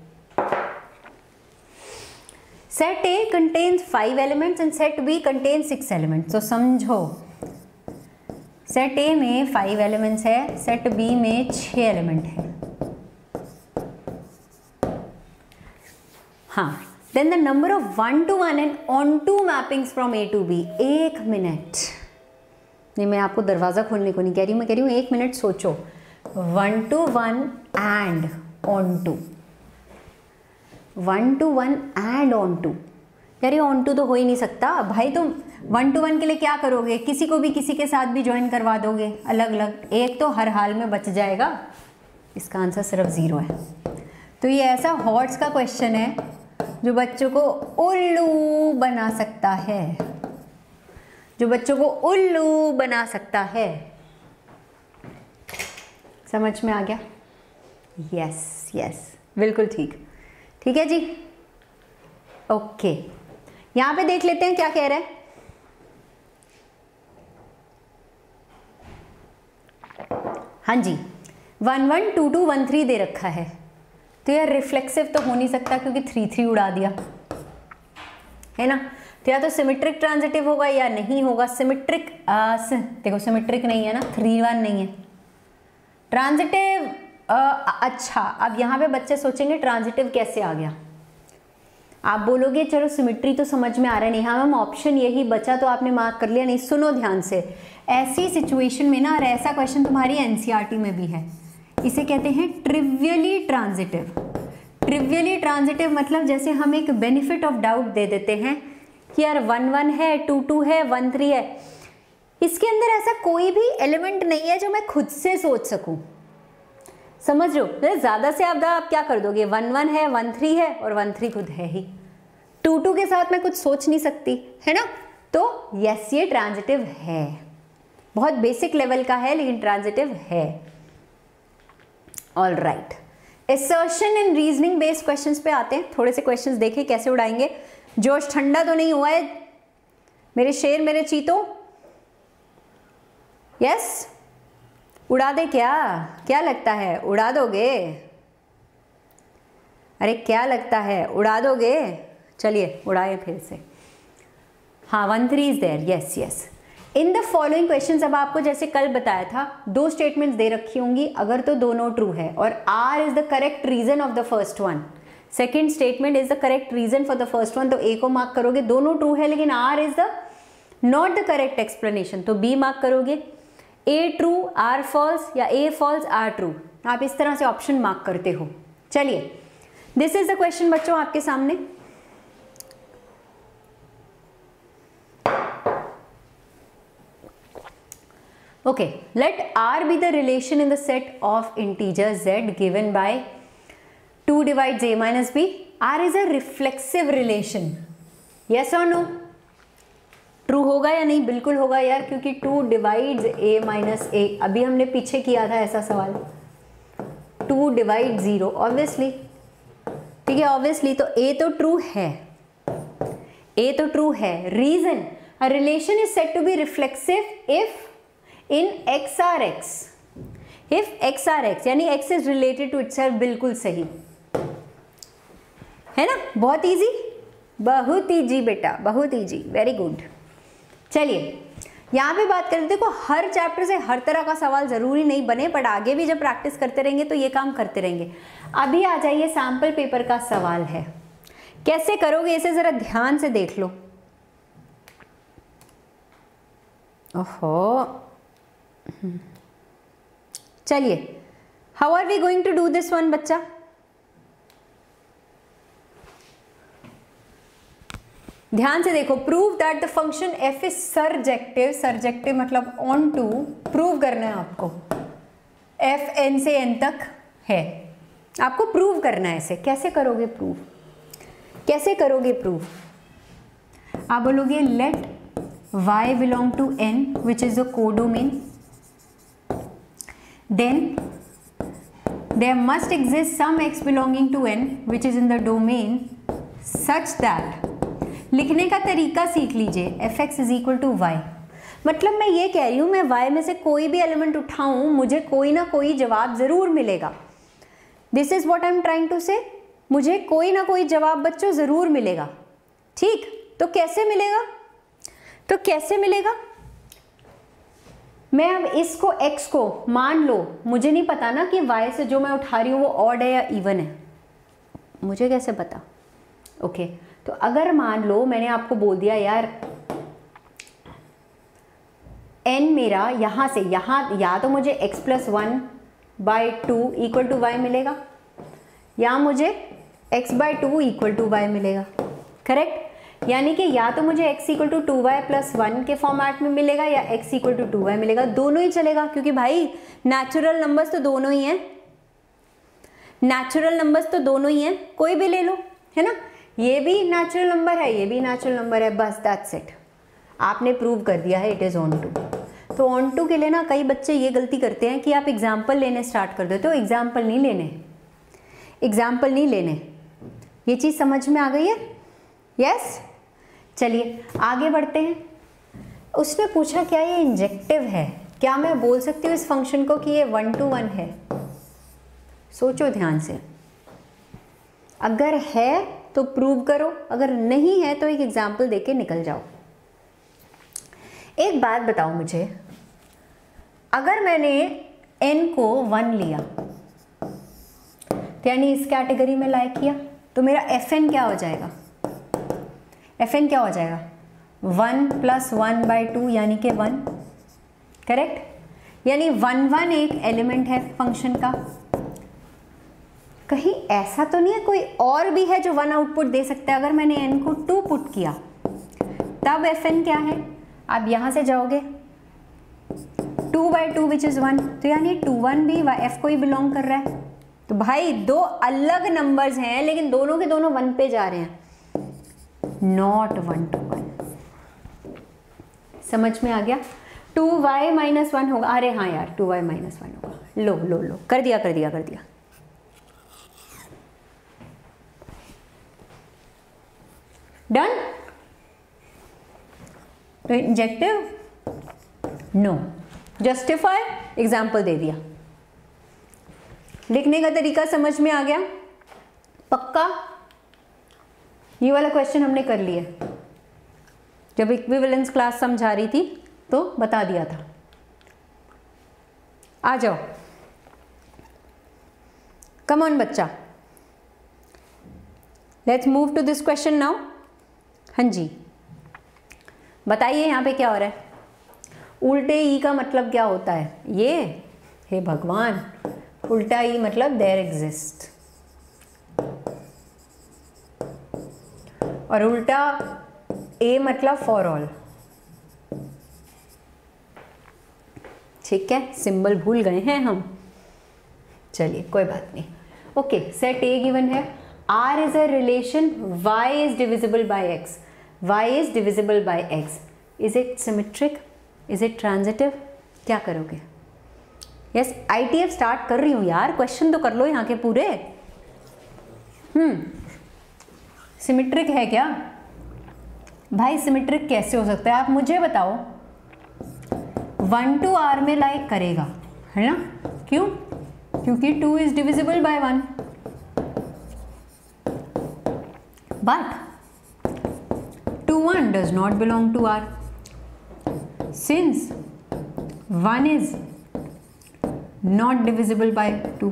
Set A contains 5 elements and set B contains 6 elements. तो समझो, सेट ए में 5 एलिमेंट्स है, सेट बी में 6 एलिमेंट है। हाँ, then the number of 1 to 1 and onto mappings from A to B. 1 minute नहीं, मैं आपको दरवाजा खोलने को नहीं कह रही हूँ, मैं कह रही हूँ 1 मिनट सोचो। 1 to 1 and onto, 1 to 1 and onto, यार ये ऑन टू तो हो ही नहीं सकता भाई, तुम 1 to 1 के लिए क्या करोगे, किसी को भी किसी के साथ भी ज्वाइन करवा दोगे अलग अलग, एक तो हर हाल में बच जाएगा। इसका आंसर सिर्फ 0 है। तो ये ऐसा हॉट्स का क्वेश्चन है जो बच्चों को उल्लू बना सकता है, जो बच्चों को उल्लू बना सकता है। समझ में आ गया? यस यस, बिल्कुल ठीक। ठीक है जी, ओके। यहां पे देख लेते हैं क्या कह रहा है। हाँ जी, 1 1 2 2 1 3 दे रखा है, तो यार रिफ्लेक्सिव तो हो नहीं सकता क्योंकि 3 3 उड़ा दिया है ना। तो या तो सिमेट्रिक ट्रांजिटिव होगा या नहीं होगा। सिमेट्रिक देखो सिमेट्रिक नहीं है ना, 3 1 नहीं है। ट्रांजिटिव अच्छा, अब यहाँ पे बच्चे सोचेंगे ट्रांजिटिव कैसे आ गया। आप बोलोगे चलो सिमेट्री तो समझ में आ रहा है, नहीं हाँ मैम ऑप्शन यही बचा तो आपने मार्क कर लिया। नहीं, सुनो ध्यान से, ऐसी सिचुएशन में ना, और ऐसा क्वेश्चन तुम्हारी एनसीईआरटी में भी है, इसे कहते हैं ट्रिवियली ट्रांजिटिव। ट्रिवियली ट्रांजिटिव मतलब जैसे हम एक बेनिफिट ऑफ डाउट दे देते हैं कि यार 1 1 है, 2 2 है, 1 3 है, इसके अंदर ऐसा कोई भी एलिमेंट नहीं है जो मैं खुद से सोच सकूं। समझ रहे हो? ज्यादा से ज्यादा आप क्या कर दोगे, 1 1 है, 1 3 है और 1 3 खुद है ही, 2 2 के साथ मैं कुछ सोच नहीं सकती, है ना। तो यस ये ट्रांजिटिव है, बहुत बेसिक लेवल का है लेकिन ट्रांजिटिव है। All right, assertion in reasoning based questions पे आते हैं। थोड़े से क्वेश्चंस देखें कैसे उड़ाएंगे। जोश ठंडा तो नहीं हुआ है मेरे शेर मेरे चीतों? यस, उड़ा दे क्या? क्या लगता है उड़ा दोगे? अरे क्या लगता है उड़ा दोगे? चलिए उड़ाए फिर से। हाँ 1 3 is there, yes yes. In the following questions, अब आपको जैसे कल बताया था 2 स्टेटमेंट्स दे रखी होंगी, अगर तो दोनों ट्रू है और R is the correct reason of the first one, second statement is the correct reason for the first one, तो ए को मार्क करोगे। दोनों ट्रू है लेकिन R is the not the correct explanation, तो बी मार्क करोगे। A true, are false, या ए false, are true, आप इस तरह से ऑप्शन मार्क करते हो। चलिए, दिस इज द क्वेश्चन बच्चों आपके सामने। Okay, let R be the relation in the set of integers z given by 2 divides a minus b. R is a reflexive relation. Yes or no? True होगा या नहीं? बिल्कुल होगा यार, क्योंकि 2 divides a minus a, अभी हमने पीछे किया था ऐसा सवाल। 2 divides 0, obviously, ठीक है obviously, तो a तो true है, a तो true है। Reason, a relation is said to be reflexive if in x are x, if x are x, यानी x is related to itself, बिल्कुल सही है ना। बहुत इजी, बहुत इजी बेटा, बहुत इजी, वेरी गुड। चलिए यहाँ पे बात करते, देखो हर चैप्टर से हर तरह का सवाल जरूरी नहीं बने, बट आगे भी जब प्रैक्टिस करते रहेंगे तो ये काम करते रहेंगे। अभी आ जाइए, सैम्पल पेपर का सवाल है, कैसे करोगे इसे जरा ध्यान से देख लो। ओहो, चलिए, how are we going to do this one बच्चा? ध्यान से देखो, prove that the function F is surjective, surjective मतलब ऑन टू, प्रूव करना है आपको, एफ एन से एन तक है, आपको प्रूव करना है इसे। कैसे करोगे प्रूव, कैसे करोगे प्रूव? आप बोलोगे let y belong to n which is the codomain, then there must exist some x belonging to n which is in the domain such that, लिखने का तरीका सीख लीजिए, fx is equal to y, मतलब मैं ये कह रही हूँ मैं y में से कोई भी एलिमेंट उठाऊँ मुझे कोई ना कोई जवाब ज़रूर मिलेगा। This is what I am trying to say, मुझे कोई ना कोई जवाब बच्चों ज़रूर मिलेगा। ठीक, तो कैसे मिलेगा? तो कैसे मिलेगा? मैं अब इसको x को मान लो, मुझे नहीं पता ना कि y से जो मैं उठा रही हूँ वो ऑड है या इवन है, मुझे कैसे पता? ओके, तो अगर मान लो मैंने आपको बोल दिया यार n मेरा यहाँ से यहाँ, या तो मुझे x plus 1/2 equal to y मिलेगा, या मुझे x/2 इक्वल टू y मिलेगा, करेक्ट। यानी कि या तो मुझे x equal to 2y plus 1 के फॉर्मेट में मिलेगा या x इक्वल टू 2y मिलेगा, दोनों ही चलेगा क्योंकि भाई नेचुरल नंबर्स तो दोनों ही हैं, नेचुरल नंबर्स तो दोनों ही हैं, कोई भी ले लो, है ना, ये भी नेचुरल नंबर है, ये भी नेचुरल नंबर है, बस दैट्स इट, आपने प्रूव कर दिया है इट इज़ ऑन टू। तो ऑन टू के लिए ना कई बच्चे ये गलती करते हैं कि आप एग्जाम्पल लेने स्टार्ट कर देते हो, एग्जाम्पल नहीं लेने, एग्जाम्पल नहीं लेने, ये चीज़ समझ में आ गई है? यस, चलिए आगे बढ़ते हैं। उसने पूछा क्या ये इंजेक्टिव है, क्या मैं बोल सकती हूँ इस फंक्शन को कि ये 1 to 1 है? सोचो ध्यान से, अगर है तो प्रूव करो, अगर नहीं है तो एक एग्जाम्पल देके निकल जाओ। एक बात बताओ मुझे, अगर मैंने n को 1 लिया यानी इस कैटेगरी में लाइक किया तो मेरा fn क्या हो जाएगा? fn क्या हो जाएगा? 1 प्लस 1/2 यानी कि 1, करेक्ट? यानी 1 1 एक एलिमेंट है फंक्शन का। कहीं ऐसा तो नहीं है कोई और भी है जो 1 आउटपुट दे सकता है? अगर मैंने n को 2 पुट किया तब fn क्या है? आप यहां से जाओगे 2/2 विच इज 1, तो यानी 2 1 भी f को ही बिलोंग कर रहा है। तो भाई दो अलग नंबर्स हैं लेकिन दोनों के दोनों 1 पे जा रहे हैं, नॉट 1 to 1। समझ में आ गया? 2y - 1 होगा, अरे हाँ यार 2y - 1 होगा, लो लो लो, कर दिया कर दिया कर दिया। डन? तो इंजेक्टिव नो, जस्टिफाई एग्जाम्पल दे दिया। लिखने का तरीका समझ में आ गया? पक्का? ये वाला क्वेश्चन हमने कर लिया जब इक्विवेलेंस क्लास समझा रही थी तो बता दिया था। आ जाओ, कम ऑन बच्चा, let's move to this question now. हाँ जी, बताइए यहाँ पे क्या हो रहा है? उल्टे ई का मतलब क्या होता है? ये, हे भगवान, उल्टा ई मतलब देयर एग्जिस्ट, और उल्टा ए मतलब फॉर ऑल। ठीक है, सिंबल भूल गए हैं हम, चलिए कोई बात नहीं। ओके, सेट ए गिवन है, R is a relation, Y is divisible by X, Y is divisible by X, is it symmetric, is it transitive? क्या करोगे? यस, ITF स्टार्ट कर रही हूँ यार, क्वेश्चन तो कर लो यहाँ के पूरे। सिमेट्रिक है क्या? भाई सिमेट्रिक कैसे हो सकता है, आप मुझे बताओ। 1 to r में लाइक करेगा, है ना? क्यों? क्योंकि 2 is divisible by 1, but 2 1 does not belong to r, since 1 is not divisible by 2,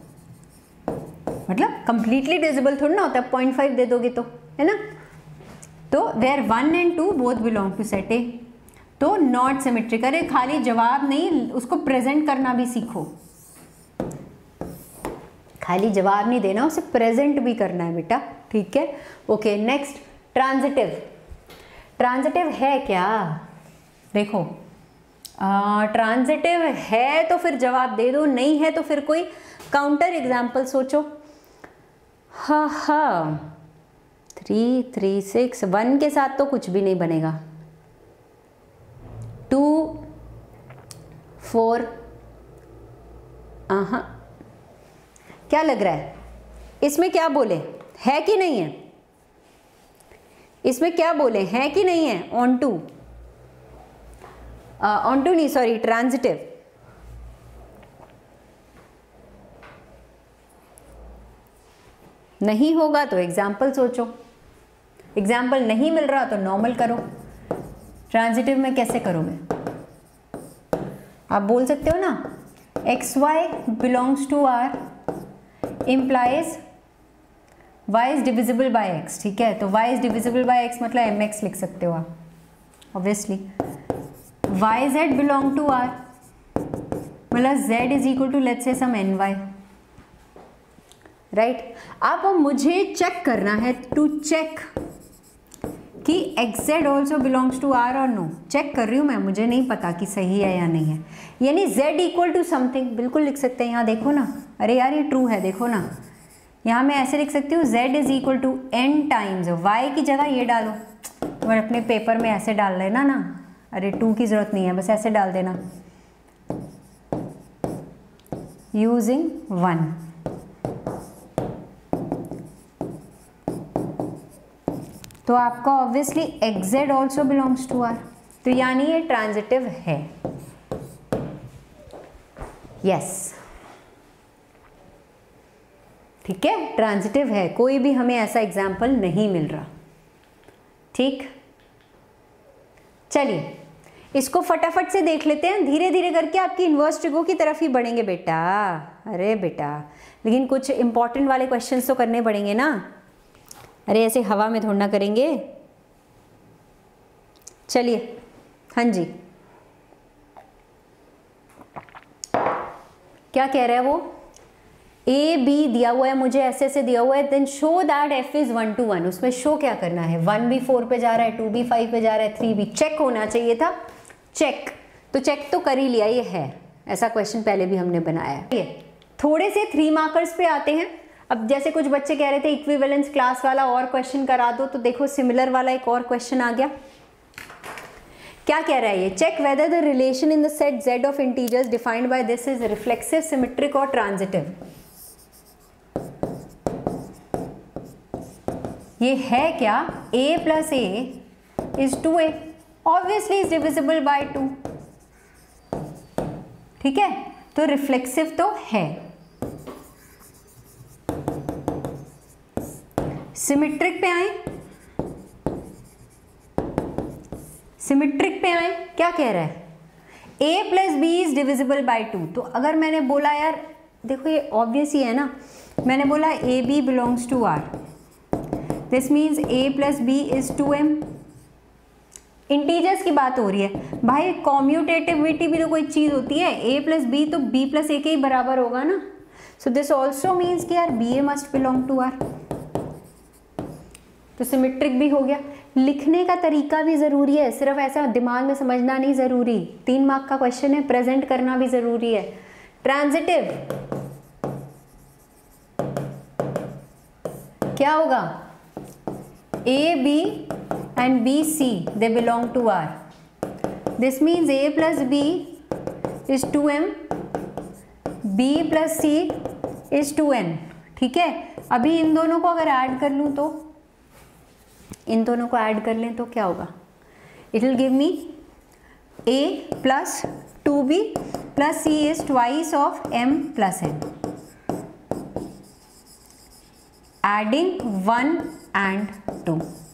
मतलब कंप्लीटली डिविजिबल थोड़ा ना होता है, 0.5 दे दोगे तो, है ना? तो where 1 and 2 both belong to set A, तो नॉट सिमेट्रिक। अरे खाली जवाब नहीं, उसको प्रेजेंट करना भी सीखो, खाली जवाब नहीं देना, उसे प्रेजेंट भी करना है बेटा, ठीक है? Okay, next transitive. ट्रांजिटिव है क्या? देखो, ट्रांजिटिव है तो फिर जवाब दे दो, नहीं है तो फिर कोई काउंटर एग्जाम्पल सोचो। हा 3 3 6, 1 के साथ तो कुछ भी नहीं बनेगा, 2 4, क्या लग रहा है इसमें? क्या बोले, है कि नहीं है? इसमें क्या बोले, है कि नहीं है? ऑन टू नहीं, सॉरी, ट्रांजिटिव। नहीं होगा तो एग्जाम्पल सोचो, एग्जाम्पल नहीं मिल रहा तो नॉर्मल करो। ट्रांजिटिव में कैसे करोगे? आप बोल सकते हो ना, xy belongs to r implies y is divisible by x, ठीक है? तो y is divisible by x मतलब mx लिख सकते हो आप, obviously. yz belong to r मतलब z is equal to let's say some ny, right? अब मुझे चेक करना है, टू चेक कि XZ also belongs to R और नो, चेक कर रही हूँ मैं, मुझे नहीं पता कि सही है या नहीं है, यानी Z इक्वल टू समथिंग बिल्कुल लिख सकते हैं। यहाँ देखो ना, अरे यार ये ट्रू है, देखो ना, यहाँ मैं ऐसे लिख सकती हूँ Z is equal to n times y की जगह ये डालो, और अपने पेपर में ऐसे डाल लेना ना, अरे 2 की ज़रूरत नहीं है, बस ऐसे डाल देना यूजिंग 1। तो आपका obviously XZ also belongs to R, तो यानी ये ट्रांजिटिव है। यस, ठीक है, ट्रांजिटिव है, कोई भी हमें ऐसा एग्जाम्पल नहीं मिल रहा। ठीक, चलिए इसको फटाफट से देख लेते हैं, धीरे धीरे करके आपकी इन्वर्स ट्रिगो की तरफ ही बढ़ेंगे बेटा। अरे बेटा, लेकिन कुछ इंपॉर्टेंट वाले क्वेश्चंस तो करने पड़ेंगे ना, अरे ऐसे हवा में थोड़ा ना करेंगे। चलिए, हाँ जी, क्या कह रहा है वो, ए बी दिया हुआ है मुझे, ऐसे ऐसे दिया हुआ है, then show that F is 1 to 1। उसमें शो क्या करना है, 1 भी 4 पे जा रहा है, 2 भी 5 पे जा रहा है, 3 भी, चेक होना चाहिए था, चेक, तो चेक तो कर ही लिया, ये है, ऐसा क्वेश्चन पहले भी हमने बनाया है। थोड़े से 3 मार्कर्स पे आते हैं। अब जैसे कुछ बच्चे कह रहे थे इक्विवेलेंस क्लास वाला और क्वेश्चन करा दो, तो देखो सिमिलर वाला एक और क्वेश्चन आ गया। क्या कह रहा है ये, check whether the relation in the set Z of integers defined by this is reflexive, symmetric और ट्रांजिटिव। ये है क्या, a plus a is 2a, obviously is divisible by 2, ठीक है, तो रिफ्लेक्सिव तो है। सिमेट्रिक पे आए, सिमेट्रिक पे आए, क्या कह रहा है, a plus B is divisible by 2। तो अगर मैंने बोला यार, देखो ये ऑब्वियस ही है ना, मैंने बोला A B belongs to R, this means a plus B is 2m। Integers की बात हो रही है भाई, कॉम्यूटेटिविटी भी तो कोई चीज़ होती है, a प्लस बी तो b प्लस a के ही बराबर होगा ना, सो दिस ऑल्सो मीन्स कि यार bA must belong to R, तो सिमेट्रिक भी हो गया। लिखने का तरीका भी ज़रूरी है, सिर्फ ऐसा दिमाग में समझना नहीं ज़रूरी, 3 मार्क का क्वेश्चन है, प्रेजेंट करना भी ज़रूरी है। ट्रांजिटिव क्या होगा, A, B and B, C they belong to R. This means A plus B is 2m, B plus C is 2n, ठीक है। अभी इन दोनों को अगर ऐड कर लूँ, तो इन दोनों को ऐड कर लें तो क्या होगा, it will give me A plus 2B plus C is twice of m plus n, adding 1 and 2,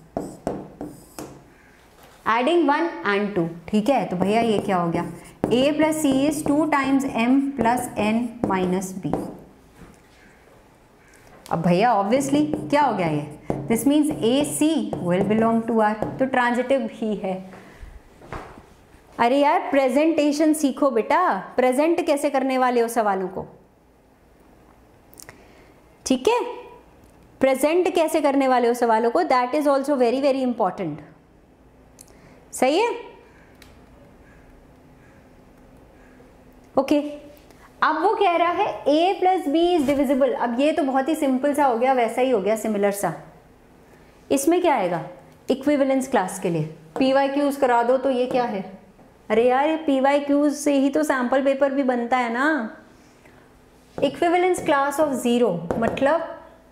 adding 1 and 2, ठीक है। तो भैया ये क्या हो गया, a plus C is 2 times m plus n minus b। अब भैया ऑब्वियसली क्या हो गया ये, this means A C will belong to R, तो ट्रांजिटिव ही है। अरे यार प्रेजेंटेशन सीखो बेटा, प्रेजेंट कैसे करने वाले हो सवालों को, ठीक है, प्रेजेंट कैसे करने वाले हो सवालों को, that is also very very important, सही है। ओके, अब वो कह रहा है a plus B is divisible. अब ये तो बहुत ही सिंपल सा हो गया, वैसा ही हो गया, सिमिलर सा। इसमें क्या आएगा, इक्विवेलेंस क्लास के लिए PYQs करा दो, तो ये क्या है, अरे यार ये PYQs से ही तो सैम्पल पेपर भी बनता है ना। इक्विवेलेंस क्लास ऑफ 0 मतलब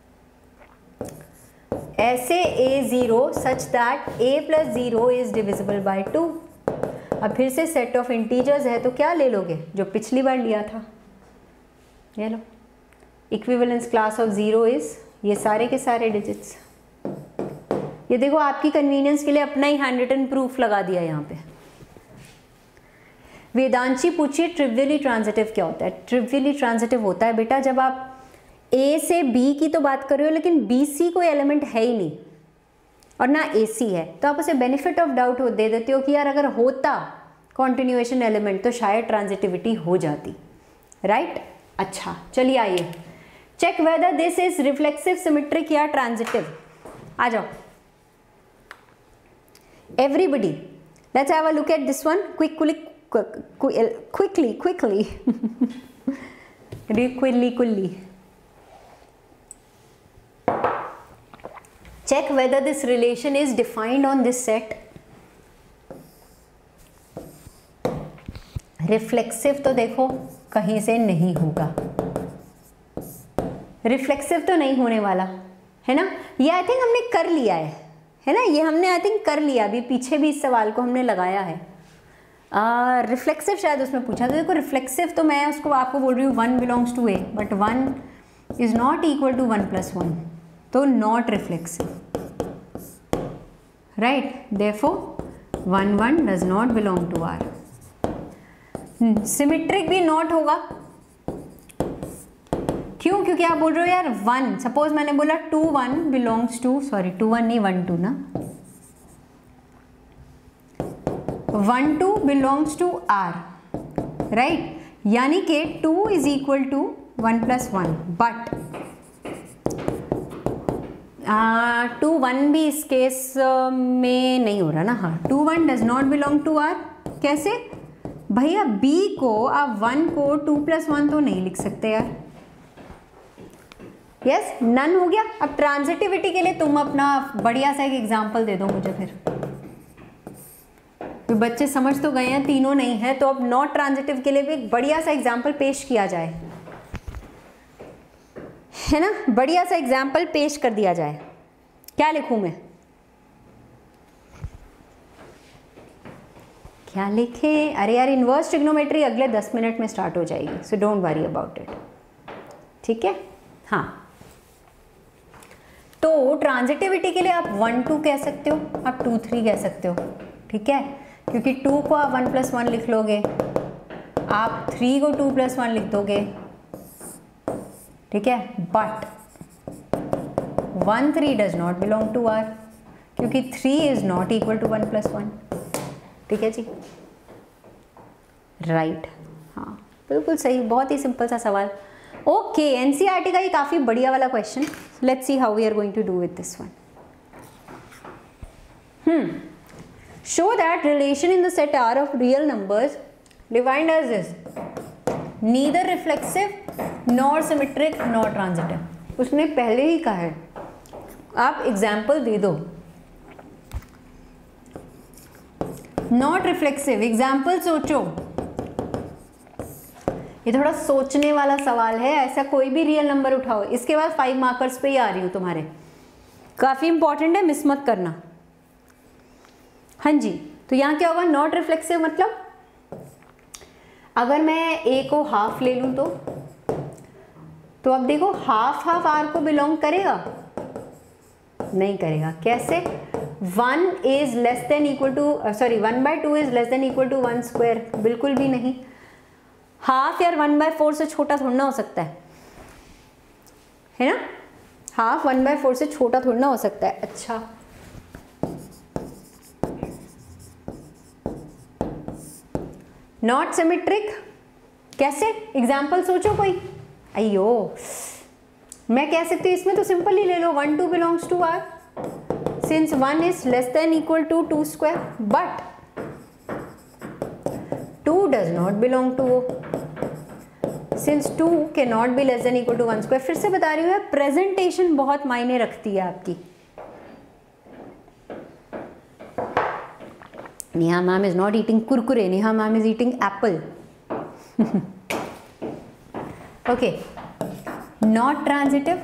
ऐसे a0 such that a plus 0 is divisible by 2। अब फिर से सेट ऑफ इंटीजर्स है, तो क्या ले लोगे, जो पिछली बार लिया था, ये लो। इक्विवेलेंस क्लास ऑफ 0 इज ये सारे के सारे डिजिट्स। ये देखो आपकी कन्वीनियंस के लिए अपना ही हैंड रिटन प्रूफ लगा दिया यहाँ पे। वेदांशी पूछिए ट्रिवियली ट्रांजिटिव क्या होता है। ट्रिवियली ट्रांजिटिव होता है बेटा जब आप A से B की तो बात कर रहे हो, लेकिन BC कोई एलिमेंट है ही नहीं और ना AC है, तो आप उसे बेनिफिट ऑफ डाउट दे देते हो कि यार अगर होता कॉन्टिन्यूएशन एलिमेंट तो शायद ट्रांजिटिविटी हो जाती, राइट। अच्छा चलिए आइए, check whether this is reflexive, symmetric या ट्रांजिटिव। आ जाओ, Everybody, let's have a look at this one quickly. Check whether this relation is defined on this set. Reflexive तो देखो कहीं से नहीं होगा, रिफ्लेक्सिव तो नहीं होने वाला है ना, ये आई थिंक हमने कर लिया है ना, ये हमने आई थिंक कर लिया, अभी पीछे भी इस सवाल को हमने लगाया है। रिफ्लेक्सिव शायद उसमें पूछा, तो देखो रिफ्लेक्सिव तो मैं उसको आपको बोल रही हूँ 1 belongs to A, but 1 is not equal to 1 + 1, तो not reflexive, right, therefore 1 1 does not belong to R. Symmetric भी नॉट होगा, क्यों? क्योंकि आप बोल रहे हो यार 1, सपोज मैंने बोला 2 1 बिलोंग्स टू, सॉरी 2 1 नहीं 1 2 ना, 1 2 बिलोंग्स टू आर, राइट, यानी कि 2 इज इक्वल टू 1 + 1, बट 2 1 भी इस केस में नहीं हो रहा ना, हाँ 2 1 does not belong to R. कैसे भैया? b को आप 1 को 2 + 1 तो नहीं लिख सकते यार, यस, नन हो गया। अब ट्रांजिटिविटी के लिए तुम अपना बढ़िया सा एक एग्जाम्पल दे दो मुझे, फिर तो बच्चे समझ तो गए हैं, तीनों नहीं है, तो अब नॉट ट्रांजिटिव के लिए भी एक बढ़िया सा एग्जाम्पल पेश किया जाए, है ना, बढ़िया सा एग्जाम्पल पेश कर दिया जाए। क्या लिखूं मैं, क्या लिखें? अरे यार इन्वर्स ट्रिग्नोमेट्री अगले 10 मिनट में स्टार्ट हो जाएगी, so don't worry about it, ठीक है। हाँ, तो ट्रांजिटिविटी के लिए आप 1 2 कह सकते हो, आप 2 3 कह सकते हो, ठीक है, क्योंकि 2 को आप 1 + 1 लिख लोगे, आप 3 को 2 + 1 लिख दोगे, ठीक है, but 1 3 does not belong to R, क्योंकि 3 इज नॉट इक्वल टू 1 + 1, ठीक है जी, राइट, हाँ बिल्कुल सही, बहुत ही सिंपल सा सवाल। ओके, एनसीईआरटी का ये काफ़ी बढ़िया वाला question, let's see how we are going to do with this one. Show that relation in the set R of real numbers defined as this, neither reflexive nor symmetric nor transitive. उसने पहले ही कहा है, आप example दे दो। Not reflexive, example सोचो, ये थोड़ा सोचने वाला सवाल है, ऐसा कोई भी रियल नंबर उठाओ, इसके बाद 5 मार्कर्स पे ही आ रही हूँ तुम्हारे, काफ़ी इंपॉर्टेंट है, मिस मत करना। हाँ जी, तो यहाँ क्या होगा? नॉट रिफ्लेक्सिव मतलब अगर मैं a को हाफ ले लूँ तो अब देखो हाफ हाफ r को बिलोंग करेगा? नहीं करेगा। कैसे? 1 is less than equal to, sorry 1/2 is less than equal to 1/2, बिल्कुल भी नहीं। हाफ यार 1/4 से छोटा थोड़ा ना हो सकता है ना, हाफ 1/4 से छोटा थोड़ा ना हो सकता है। अच्छा, नॉट सिमेट्रिक कैसे? एग्जाम्पल सोचो कोई। अयो, मैं कह सकती हूँ इसमें तो सिंपल ही ले लो, 1 2 belongs to R, since 1 is less than equal to 2², but 2 does not belong to वो, सिंस 2 के not be less than equal to 1²। फिर से बता रही हूँ, प्रेजेंटेशन बहुत मायने रखती है आपकी। Neha ma'am is not eating Kurkure, Neha ma'am is eating apple. Okay, not transitive,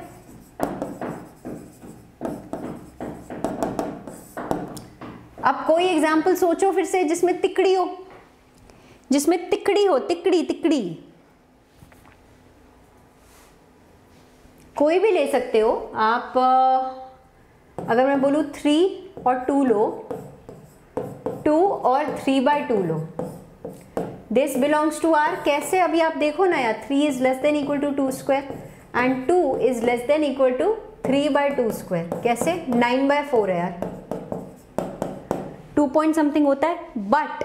अब कोई एग्जाम्पल सोचो फिर से जिसमें तिकड़ी हो, जिसमें तिकड़ी हो, तिकड़ी तिकड़ी कोई भी ले सकते हो आप। अगर मैं बोलूँ 3 और 2 लो, 2 और 3/2 लो, दिस बिलोंग्स टू आर। कैसे? अभी आप देखो ना यार, 3 is less than equal to 2² and 2 is less than equal to 3/2²। कैसे? 9/4 है यार, 2 पॉइंट समथिंग होता है, but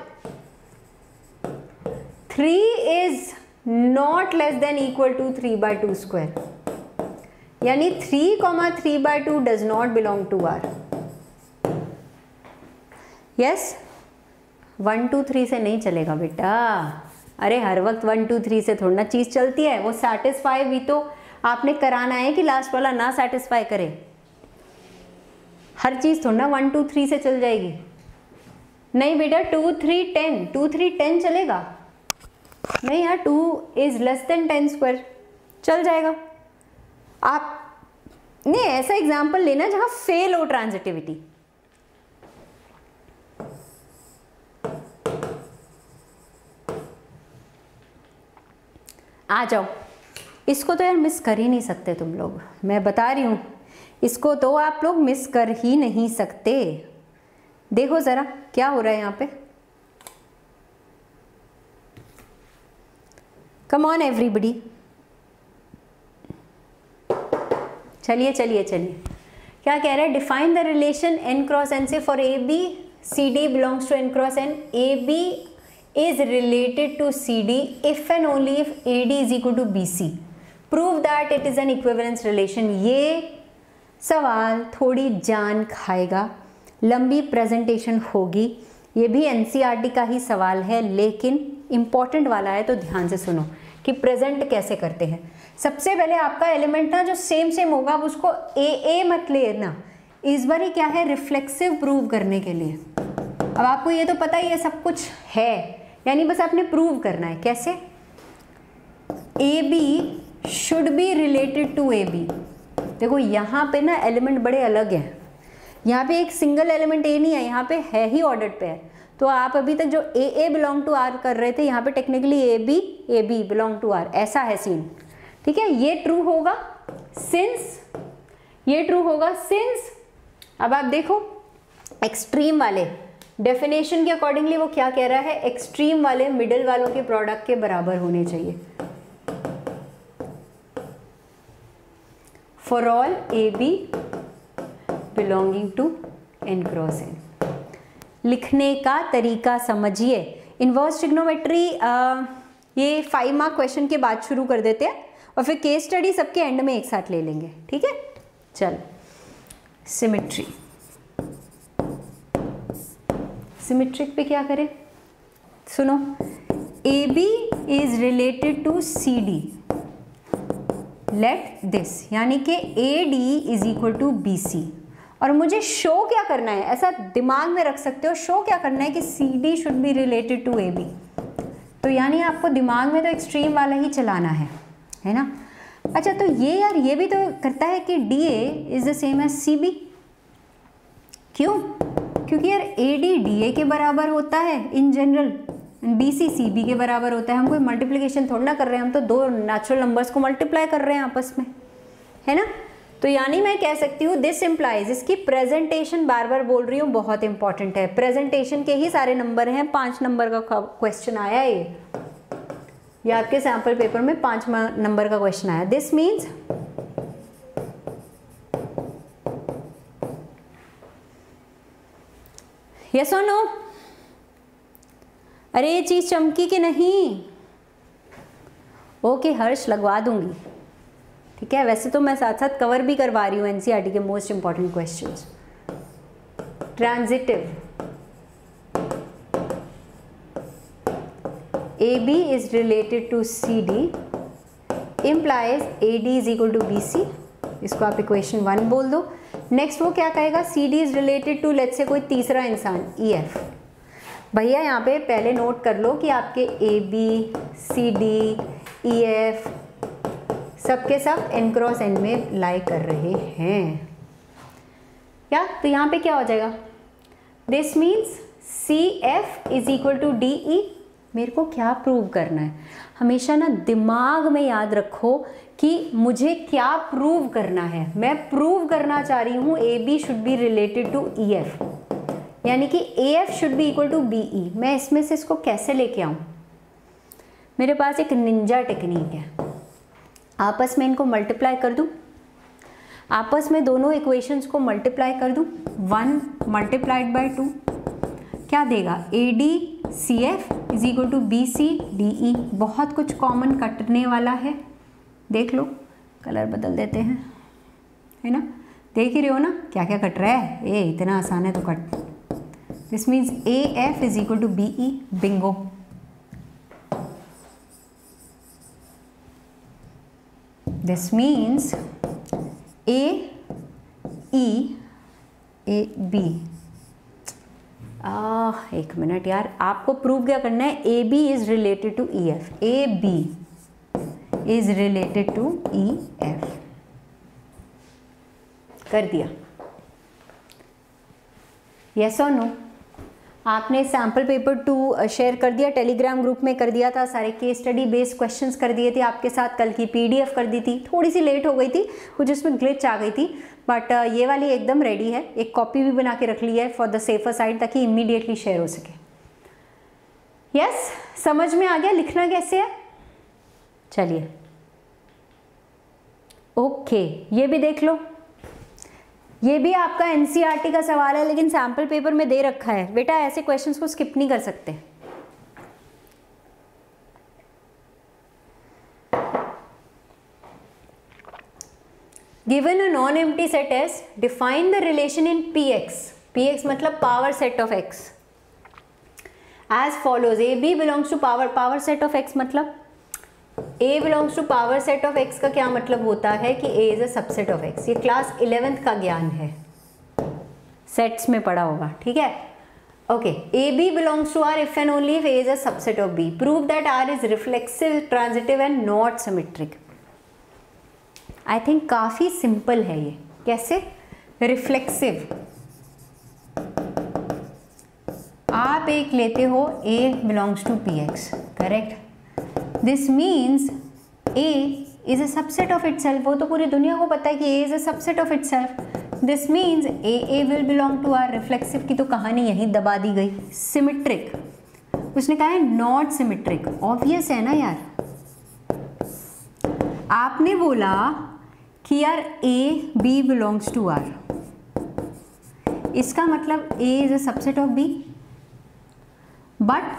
3 is not less than equal to 3/2², यानी 3, 3/2 does not belong to R. Yes 1 2 3 से नहीं चलेगा बेटा। अरे हर वक्त 1 2 3 से थोड़ा ना चीज़ चलती है। वो सेटिस्फाई भी तो आपने कराना है कि लास्ट वाला ना सेटिस्फाई करे। हर चीज़ थोड़ा ना 1 2 3 से चल जाएगी। नहीं बेटा 2 3 10, 2 3 10 चलेगा नहीं यार, 2 इज लेस देन 10 स्क्वायर चल जाएगा। आप नहीं ऐसा एग्जाम्पल लेना जहां फेल हो ट्रांजिटिविटी। आ जाओ, इसको तो यार मिस कर ही नहीं सकते तुम लोग, मैं बता रही हूं, इसको तो आप लोग मिस कर ही नहीं सकते। देखो जरा क्या हो रहा है यहाँ पे। कम ऑन एवरीबडी, चलिए चलिए चलिए। क्या कह रहा है? Define the relation n cross n से for A B C D belongs to n cross n, A B is related to C D if and only if A D is equal to B C, prove that it is an equivalence relation. ये सवाल थोड़ी जान खाएगा, लंबी presentation होगी, ये भी NCERT का ही सवाल है लेकिन इम्पॉर्टेंट वाला है, तो ध्यान से सुनो कि प्रेजेंट कैसे करते हैं। सबसे पहले आपका एलिमेंट ना जो सेम होगा अब उसको ए मत लेना, इस बार ही क्या है रिफ्लेक्सिव प्रूव करने के लिए। अब आपको ये तो पता ही है सब कुछ है, यानी बस आपने प्रूव करना है। कैसे? A B should be related to A B. देखो यहाँ पे ना एलिमेंट बड़े अलग हैं, यहाँ पे एक सिंगल एलिमेंट ए नहीं है, यहाँ पे है ही ऑर्डर पे है। तो आप अभी तक जो ए बिलोंग टू आर कर रहे थे, यहाँ पे technically A B belong to R, ऐसा है सीन। ठीक है, ये ट्रू होगा सिंस, ये ट्रू होगा सिंस। अब आप देखो एक्सट्रीम वाले डेफिनेशन के अकॉर्डिंगली वो क्या कह रहा है, एक्सट्रीम वाले मिडिल वालों के प्रोडक्ट के बराबर होने चाहिए। For all A B belonging to n cross n। लिखने का तरीका समझिए। इनवर्स ट्रिग्नोमेट्री ये 5 मार्क क्वेश्चन के बाद शुरू कर देते हैं और फिर केस स्टडी सबके एंड में एक साथ ले लेंगे। ठीक है, चल सिमेट्री, सिमेट्रिक पे क्या करें, सुनो। A B is related to C D, let this, यानी कि A D is equal to B C. और मुझे शो क्या करना है, ऐसा दिमाग में रख सकते हो, शो क्या करना है कि C D should be related to A B. तो यानी आपको दिमाग में तो एक्सट्रीम वाला ही चलाना है ना। अच्छा, तो ये यार ये भी तो करता है कि D A is the same as C B. क्यों? क्योंकि यार ए डी डी ए के बराबर होता है in general, B C C B के बराबर होता है। हम कोई मल्टीप्लिकेशन थोड़ा ना कर रहे हैं, हम तो दो नेचुरल नंबर्स को मल्टीप्लाई कर रहे हैं आपस में, है ना। तो यानी मैं कह सकती हूँ दिस इम्प्लाइज, इसकी प्रेजेंटेशन बार बार बोल रही हूँ बहुत इंपॉर्टेंट है। प्रेजेंटेशन के ही सारे नंबर हैं, 5 नंबर का क्वेश्चन आया ये आपके सैम्पल पेपर में 5 नंबर का क्वेश्चन आया। दिस मीन्स यस और नो? अरे ये चीज चमकी कि नहीं? ओके हर्ष, लगवा दूंगी। ठीक है, वैसे तो मैं साथ साथ कवर भी करवा रही हूँ एनसीईआरटी के most important questions. Transitive, A B is related to C D implies A D is equal to B C, इसको आप इक्वेशन 1 बोल दो। नेक्स्ट वो क्या कहेगा, C D is related to let's say कोई तीसरा इंसान ई एफ। भैया यहाँ पे पहले नोट कर लो कि आपके A B C D E F सबके सब n क्रॉस n में लाई कर रहे हैं क्या। तो यहाँ पे क्या हो जाएगा, this means C F is equal to D E. मेरे को क्या प्रूव करना है, हमेशा ना दिमाग में याद रखो कि मुझे क्या प्रूव करना है। मैं प्रूव करना चाह रही हूँ A B should be related to E F, यानी कि A F should be equal to B E. मैं इसमें से इसको कैसे लेके आऊँ, मेरे पास एक निंजा टेक्निक है, आपस में इनको मल्टीप्लाई कर दूँ, आपस में दोनों इक्वेशंस को मल्टीप्लाई कर दूँ। 1 मल्टीप्लाइड बाई 2 क्या देगा, A D C F is equal to B C D E. बहुत कुछ कॉमन कटने वाला है, देख लो, कलर बदल देते हैं, है ना। देख ही रहे हो ना क्या क्या कट रहा है, ए इतना आसान है तो cut. This means AF is equal to BE, bingo. This means AE AB। एक मिनट यार, आपको प्रूव क्या करना है? AB is related to EF, AB is related to EF। कर दिया? यस और नो? आपने सैम्पल पेपर 2 शेयर कर दिया, टेलीग्राम ग्रुप में कर दिया था, सारे केस स्टडी बेस्ड क्वेश्चंस कर दिए थे आपके साथ, कल की PDF कर दी थी, थोड़ी सी लेट हो गई थी, कुछ उसमें ग्लिच आ गई थी, बट ये वाली एकदम रेडी है। एक कॉपी भी बना के रख ली है फॉर द सेफर साइड, ताकि इमीडिएटली शेयर हो सके। यस, समझ में आ गया लिखना कैसे है? चलिए ओके, ये भी देख लो। ये भी आपका NCERT का सवाल है, लेकिन सैम्पल पेपर में दे रखा है बेटा, ऐसे क्वेश्चंस को स्किप नहीं कर सकते। Given a non-empty set S, define the relation in Px. Px मतलब power set of x. As follows: AB belongs to power set of x मतलब A belongs to power set of x का क्या मतलब होता है कि A is a subset of x। ये class 11th का ज्ञान है, सेट्स में पढ़ा होगा, ठीक है? Okay, AB belongs to R if and only if A is a subset of B. Prove that R is reflexive, transitive and not symmetric. I think काफ़ी सिंपल है ये। कैसे? रिफ्लेक्सिव, आप एक लेते हो A belongs to PX, correct? This means A is a subset of itself. वो तो पूरी दुनिया को पता है कि A is a subset of itself. This means A will belong to R। Reflexive की तो कहानी यहीं दबा दी गई। सिमेट्रिक, उसने कहा है नॉट सिमेट्रिक। ऑब्वियस है ना यार, आपने बोला कि यार A B belongs to R, इसका मतलब A is a subset of B, but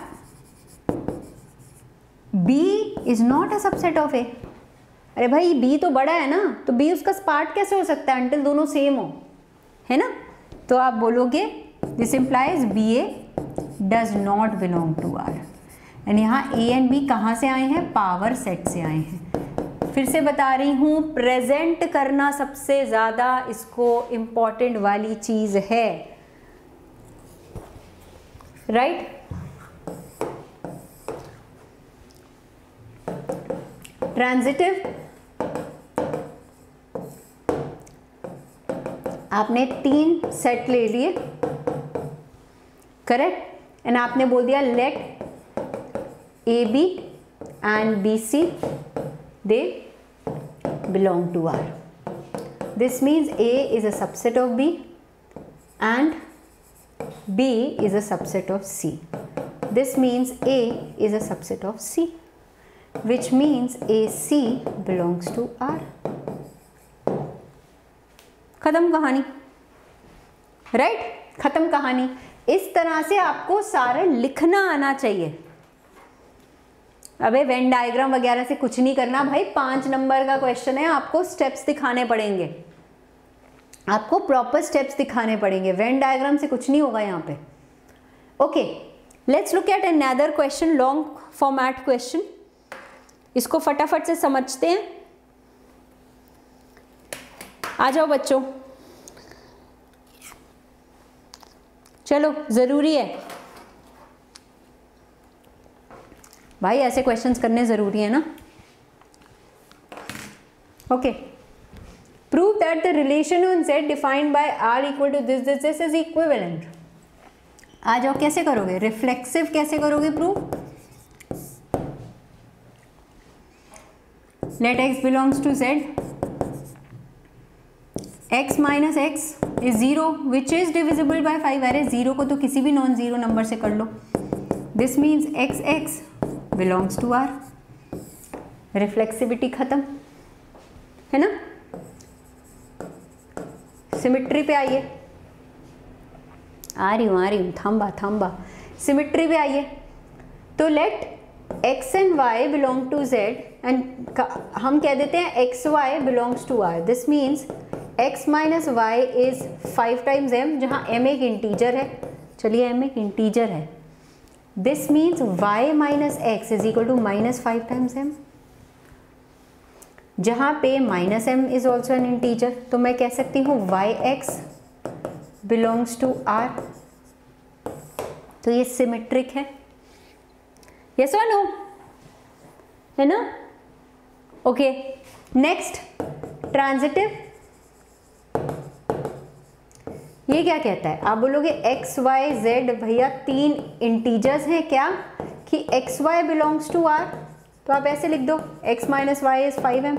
B is not a subset of A। अरे भाई B तो बड़ा है ना, तो B उसका पार्ट कैसे हो सकता है अंटिल दोनों सेम हो, है ना? तो आप बोलोगे this implies BA does not belong to R। And यहाँ A एंड B कहाँ से आए हैं? पावर सेट से आए हैं। फिर से बता रही हूँ, प्रेजेंट करना सबसे ज़्यादा इसको इम्पॉर्टेंट वाली चीज़ है, राइट? ट्रांजिटिव, आपने 3 सेट ले लिए, करेक्ट? एंड आपने बोल दिया let AB and BC they belong to R. This means A is a subset of B and B is a subset of C. This means A is a subset of C, which means AC belongs to R. खत्म कहानी, right? खत्म कहानी। इस तरह से आपको सारा लिखना आना चाहिए। अबे वेन डायग्राम वगैरह से कुछ नहीं करना भाई, 5 नंबर का क्वेश्चन है, आपको स्टेप्स दिखाने पड़ेंगे, आपको प्रॉपर स्टेप्स दिखाने पड़ेंगे। वेन डायग्राम से कुछ नहीं होगा यहाँ पे। Okay, let's look at another question, long format question. इसको फटाफट से समझते हैं। आ जाओ बच्चों, चलो, जरूरी है भाई, ऐसे क्वेश्चंस करने जरूरी है ना। Okay, prove that the relation on Z defined by R equal to this is equivalent. आ जाओ, कैसे करोगे? रिफ्लेक्सिव कैसे करोगे prove? Let x belongs to Z, x minus X is 0 which is divisible by 5। अरे 0 को तो किसी भी नॉन जीरो नंबर से कर लो। This means x belongs to R। Reflexivity खत्म, है ना? सिमिट्री पे आइए, आ रही हूँ, थांबा। सिमिट्री पे आइए। तो let x and y belong to Z and हम कह देते हैं x y belongs to R। This means x minus Y is 5 times m, जहाँ m एक इंटीजर है। चलिए m एक इंटीजर है, this means y minus X is equal to -5 times m। जहाँ पे -m is also an integer, तो मैं कह सकती हूँ yx बिलोंग्स टू r। तो ये सिमेट्रिक है, यस और नो, है ना? ओके, नेक्स्ट ट्रांजिटिव, ये क्या कहता है? आप बोलोगे x y z, भैया 3 इंटीजर्स हैं क्या कि x y belongs to r, तो आप ऐसे लिख दो x minus Y is 5m।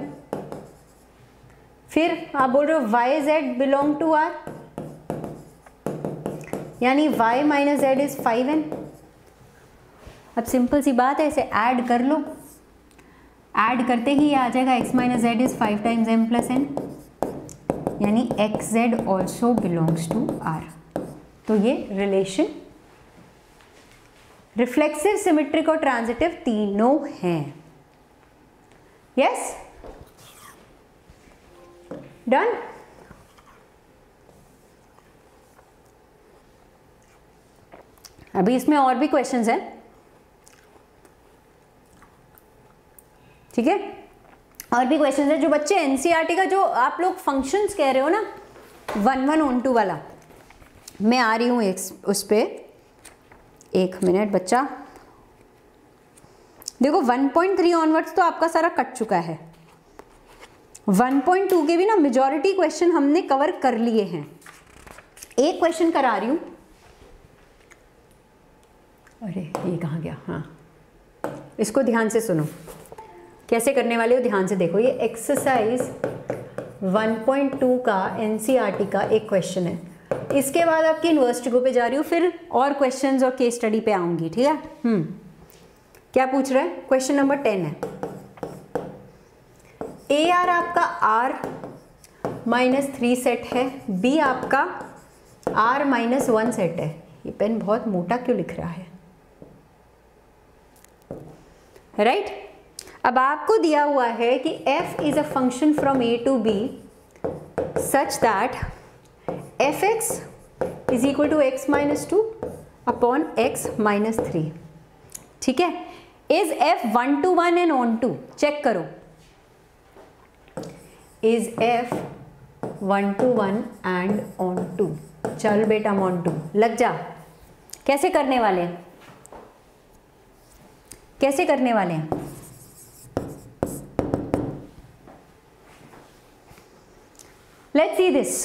फिर आप बोल रहे हो y z belong to r, यानी y minus z is 5n। अब सिंपल सी बात है, इसे ऐड कर लो, ऐड करते ही आ जाएगा x minus z is 5 times m plus n, यानी X Z also belongs to R. तो ये रिलेशन रिफ्लेक्सिव, सिमेट्रिक और ट्रांजिटिव तीनों हैं। Yes, done. अभी इसमें और भी क्वेश्चंस हैं, ठीक है, और भी क्वेश्चंस है। जो बच्चे एनसीईआरटी का जो आप लोग फंक्शंस कह रहे हो ना 1 on 2 वाला, मैं आ रही हूँ उस पे, एक मिनट बच्चा। देखो 1.3 ऑनवर्ड्स तो आपका सारा कट चुका है, 1.2 के भी ना मेजॉरिटी क्वेश्चन हमने कवर कर लिए हैं। एक क्वेश्चन करा रही हूँ, अरे ये कहाँ गया, हाँ इसको ध्यान से सुनो, कैसे करने वाले हो ध्यान से देखो। ये एक्सरसाइज 1.2 का एनसीईआरटी का एक क्वेश्चन है, इसके बाद आपकी यूनिवर्सिटी को पे जा रही हूँ, फिर और क्वेश्चंस और केस स्टडी पे आऊंगी, ठीक है। क्या पूछ रहा है? क्वेश्चन नंबर 10 है, ए आर आपका r-3 सेट है, बी आपका r-1 सेट है। ये पेन बहुत मोटा क्यों लिख रहा है, राइट? अब आपको दिया हुआ है कि f is a function from a to b such that fx is equal to x-2 upon x-3, ठीक है। Is f 1 to 1 and onto, check करो, is f 1 to 1 and onto. चल बेटा ऑन टू लग जा। कैसे करने वाले हैं, कैसे करने वाले हैं? Let's see this.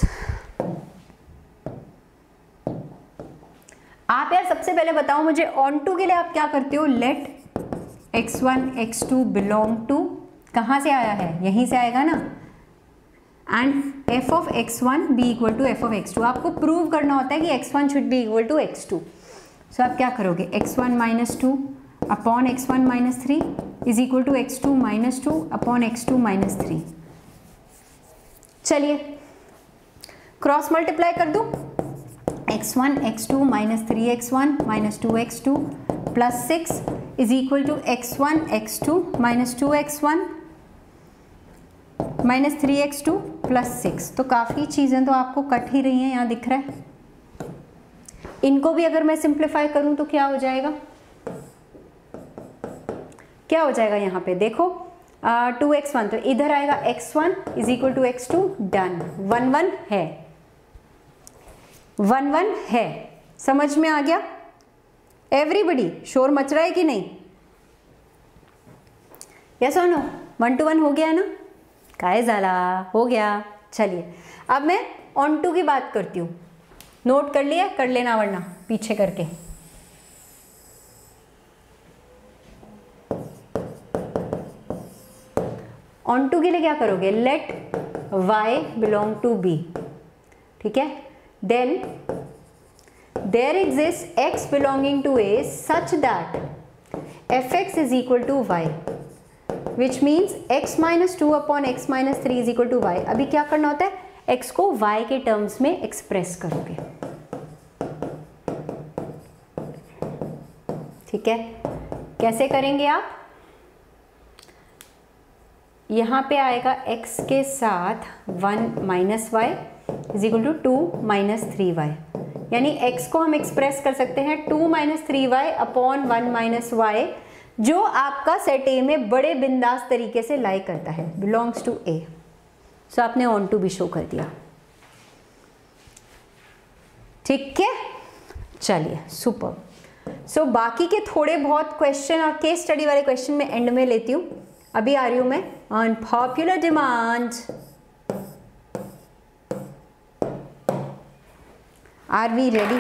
आप यार सबसे पहले बताओ मुझे, ऑन टू के लिए आप क्या करते हो? Late x1 x2 belong to, कहाँ से आया है? यहीं से आएगा ना। And f of x1 be equal to f of x2। आपको प्रूव करना होता है कि x1 should be equal to x2। So आप क्या करोगे? x1 minus 2 upon x1 minus 3 is equal to x2 minus 2 upon x2 minus 3। चलिए cross multiply कर दूं, x1 x2 minus 3x1 minus 2x2 plus 6 is equal to x1 x2 minus 2x1 minus 3x2 plus 6। तो काफ़ी चीज़ें तो आपको cut ही रही हैं, यहाँ दिख रहा है। इनको भी अगर मैं सिंप्लीफाई करूँ तो क्या हो जाएगा, क्या हो जाएगा? यहाँ पे देखो 2x1 तो इधर आएगा x1 is equal to x2, done. 1 1 है, 1 1 है, समझ में आ गया? एवरीबडी शोर मच रहा है कि नहीं? यस और नो? 1 to 1 हो गया ना? काय ज़ाला हो गया। चलिए अब मैं ऑन टू की बात करती हूँ, नोट कर लिया? कर लेना वरना पीछे करके। ऑन टू के लिए क्या करोगे? Let y belong to b, ठीक है। Then there exist x belonging to a such that fx is equal to y, which means x minus 2 upon x minus 3 is equal to y। अभी क्या करना होता है? x को y के terms में एक्सप्रेस करोगे, ठीक है। कैसे करेंगे आप? यहाँ पे आएगा x के साथ 1 minus Y is equal to 2 minus 3y, यानी x को हम एक्सप्रेस कर सकते हैं 2 - 3y अपॉन 1 - y, जो आपका सेट ए में बड़े बिंदास तरीके से लाई करता है, बिलोंग्स टू ए। सो आपने ऑन टू भी शो कर दिया, ठीक है। चलिए सुपर। सो बाकी के थोड़े बहुत क्वेश्चन और केस स्टडी वाले क्वेश्चन मैं एंड में लेती हूं। अभी आ रही हूं मैं on popular demand. Are we ready?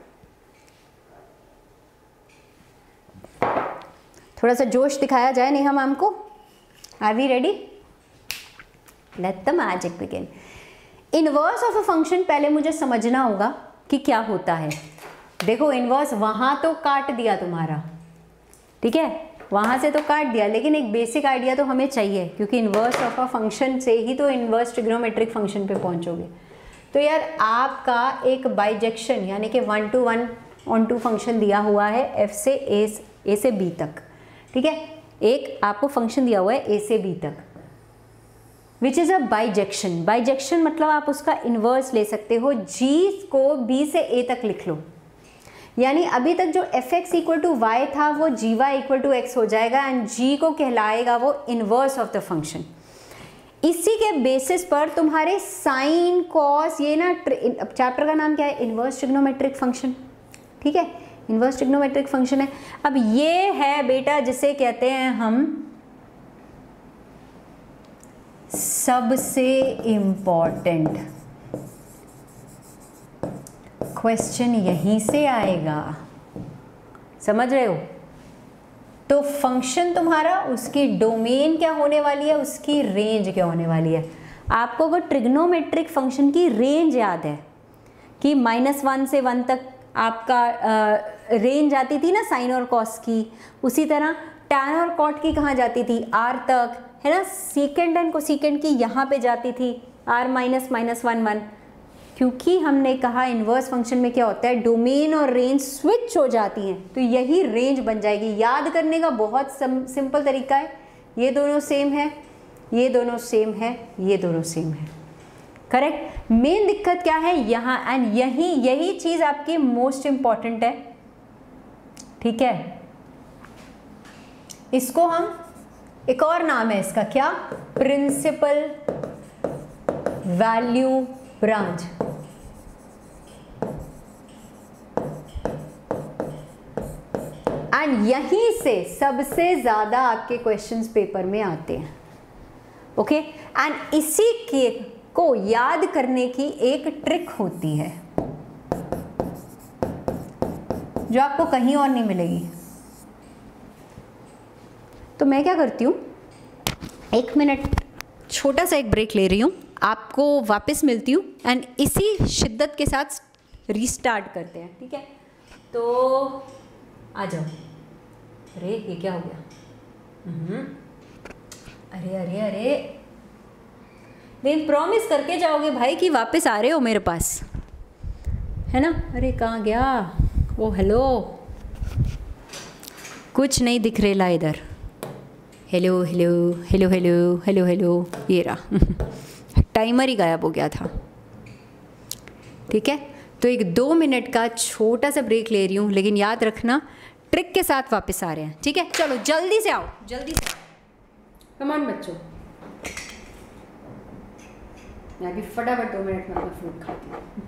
थोड़ा सा जोश दिखाया जाए नेहा मैम को। Are we ready? Let the magic begin. Inverse of a function पहले मुझे समझना होगा कि क्या होता है। देखो इनवर्स वहां तो काट दिया तुम्हारा, ठीक है, वहां से तो काट दिया, लेकिन एक बेसिक आइडिया तो हमें चाहिए, क्योंकि इनवर्स ऑफ अ फंक्शन से ही तो इनवर्स ट्रिग्नोमेट्रिक फंक्शन पे पहुंचोगे। तो यार आपका एक बाइजेक्शन यानी कि 1 to 1 ऑन टू फंक्शन दिया हुआ है एफ से ए से बी तक, ठीक है। एक आपको फंक्शन दिया हुआ है ए से बी तक, which is a bijection. Bijection मतलब आप उसका इन्वर्स ले सकते हो, जी को बी से ए तक लिख लो, यानी अभी तक जो F X equal to Y था वो G Y equal to X हो जाएगा, एंड जी को कहलाएगा वो इन्वर्स ऑफ द फंक्शन। इसी के बेसिस पर तुम्हारे साइन कॉस, ये ना चैप्टर का नाम क्या है, इन्वर्स ट्रिग्नोमेट्रिक फंक्शन, ठीक है, इन्वर्स ट्रिग्नोमेट्रिक फंक्शन है। अब ये है बेटा जिसे कहते हैं हम सबसे इम्पॉर्टेंट क्वेश्चन, यहीं से आएगा, समझ रहे हो। तो फंक्शन तुम्हारा, उसकी डोमेन क्या होने वाली है, उसकी रेंज क्या होने वाली है। आपको अगर ट्रिग्नोमेट्रिक फंक्शन की रेंज याद है कि -1 से 1 तक आपका रेंज आती थी ना साइन और कॉस की, उसी तरह टैन और कॉट की कहाँ जाती थी, आर तक, है ना। सीकेंड एंड कोसीकेंड की यहाँ पे जाती थी आर -(-1) क्योंकि हमने कहा इन्वर्स फंक्शन में क्या होता है, डोमेन और रेंज स्विच हो जाती हैं, तो यही रेंज बन जाएगी। याद करने का बहुत सिंपल तरीका है, ये दोनों सेम है, ये दोनों सेम है, ये दोनों सेम है, करेक्ट। मेन दिक्कत क्या है यहाँ, एंड यही चीज आपकी मोस्ट इंपॉर्टेंट है, ठीक है। इसको हम, एक और नाम है इसका, क्या, प्रिंसिपल वैल्यू ब्रांच। एंड यहीं से सबसे ज्यादा आपके क्वेश्चंस पेपर में आते हैं, ओके। एंड इसी के को याद करने की एक ट्रिक होती है जो आपको कहीं और नहीं मिलेगी। तो मैं क्या करती हूँ, 1 मिनट छोटा सा एक ब्रेक ले रही हूँ, आपको वापस मिलती हूँ, एंड इसी शिद्दत के साथ रीस्टार्ट करते हैं, ठीक है। तो आ जाओ। अरे ये क्या हो गया, अरे अरे अरे, लेकिन प्रॉमिस करके जाओगे भाई कि वापस आ रहे हो मेरे पास, है ना। अरे कहाँ गया, ओ हेलो, कुछ नहीं दिख रेला इधर, hello hello hello hello hello hello, ये रहा टाइमर ही गायब हो गया था, ठीक है। तो एक 2 मिनट का छोटा सा ब्रेक ले रही हूँ, लेकिन याद रखना ट्रिक के साथ वापस आ रहे हैं, ठीक है। चलो जल्दी से आओ, जल्दी से, कम ऑन बच्चों। मैं भी फटाफट 2 मिनट में अपना फ्रूट खाती हूँ।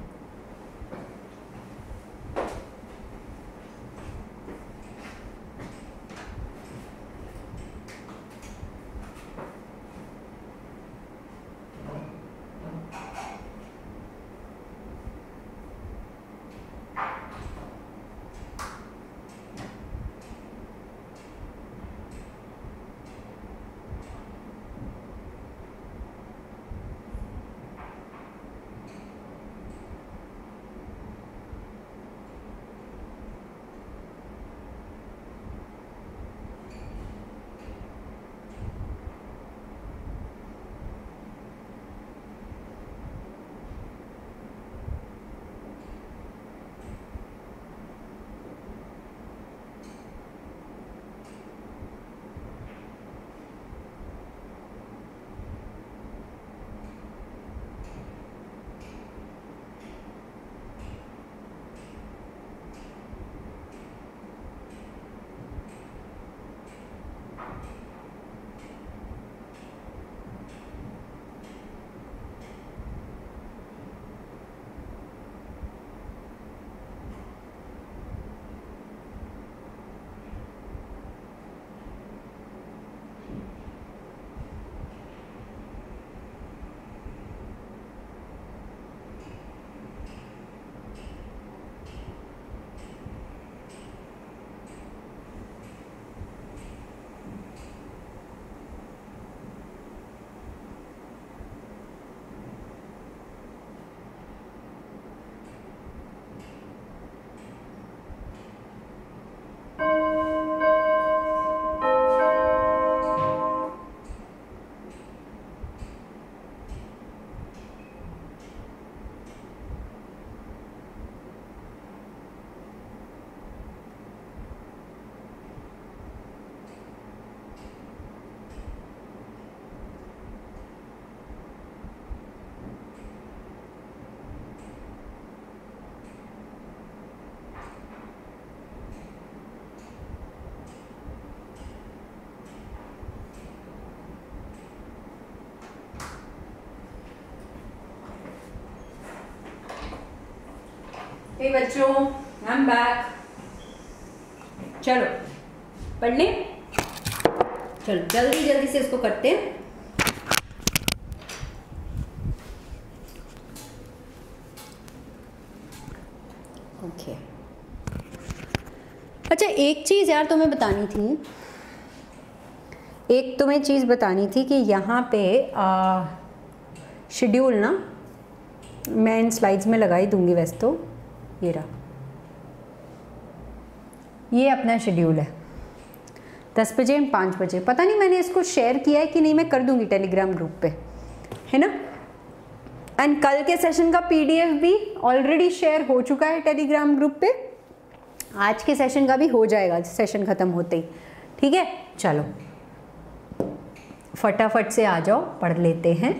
हे बच्चों, आई एम बैक। चलो पढ़ लें, चलो जल्दी जल्दी से इसको करते हैं। ओके अच्छा, एक चीज़ यार तुम्हें बतानी थी, एक तुम्हें चीज़ बतानी थी कि यहाँ पे शेड्यूल ना मैं इन स्लाइड्स में लगा ही दूंगी वैसे तो। ये रहा, ये अपना शेड्यूल है 10 बजे 5 बजे। पता नहीं मैंने इसको शेयर किया है कि नहीं, मैं कर दूंगी टेलीग्राम ग्रुप पे, है ना। एंड कल के सेशन का पीडीएफ भी ऑलरेडी शेयर हो चुका है टेलीग्राम ग्रुप पे, आज के सेशन का भी हो जाएगा सेशन ख़त्म होते ही, ठीक है। चलो फटाफट से आ जाओ, पढ़ लेते हैं।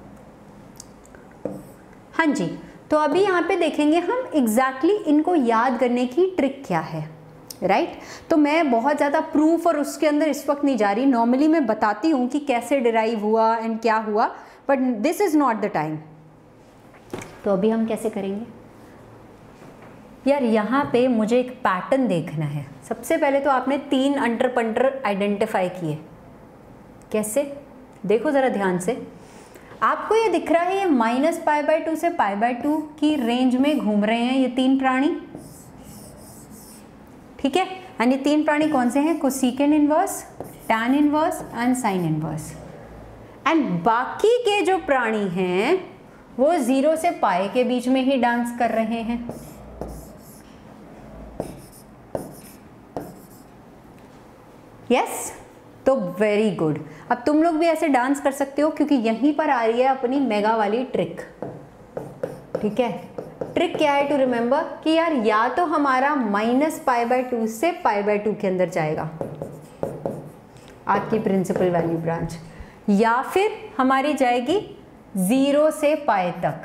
हाँ जी, तो अभी यहाँ पे देखेंगे हम एग्जैक्टली इनको याद करने की ट्रिक क्या है, राइट। तो मैं बहुत ज़्यादा प्रूफ और उसके अंदर इस वक्त नहीं जा रही, नॉर्मली मैं बताती हूँ कि कैसे डिराइव हुआ एंड क्या हुआ, but this is not the time. तो अभी हम कैसे करेंगे यार, यहाँ पे मुझे एक पैटर्न देखना है। सबसे पहले तो आपने 3 अंटर पंटर आइडेंटिफाई किए, कैसे देखो ज़रा ध्यान से। आपको ये दिख रहा है ये -π/2 से π/2 की रेंज में घूम रहे हैं ये 3 प्राणी, ठीक है। एंड ये 3 प्राणी कौन से हैं? Cosecant inverse, tan inverse and sine inverse. And बाकी के जो प्राणी हैं वो 0 से π के बीच में ही डांस कर रहे हैं। यस, तो वेरी गुड। अब तुम लोग भी ऐसे डांस कर सकते हो क्योंकि यहीं पर आ रही है अपनी मेगा वाली ट्रिक, ठीक है। ट्रिक क्या है टू रिमेंबर कि यार या तो हमारा -π/2 से π/2 के अंदर जाएगा आपकी प्रिंसिपल वैल्यू ब्रांच, या फिर हमारी जाएगी 0 से π तक।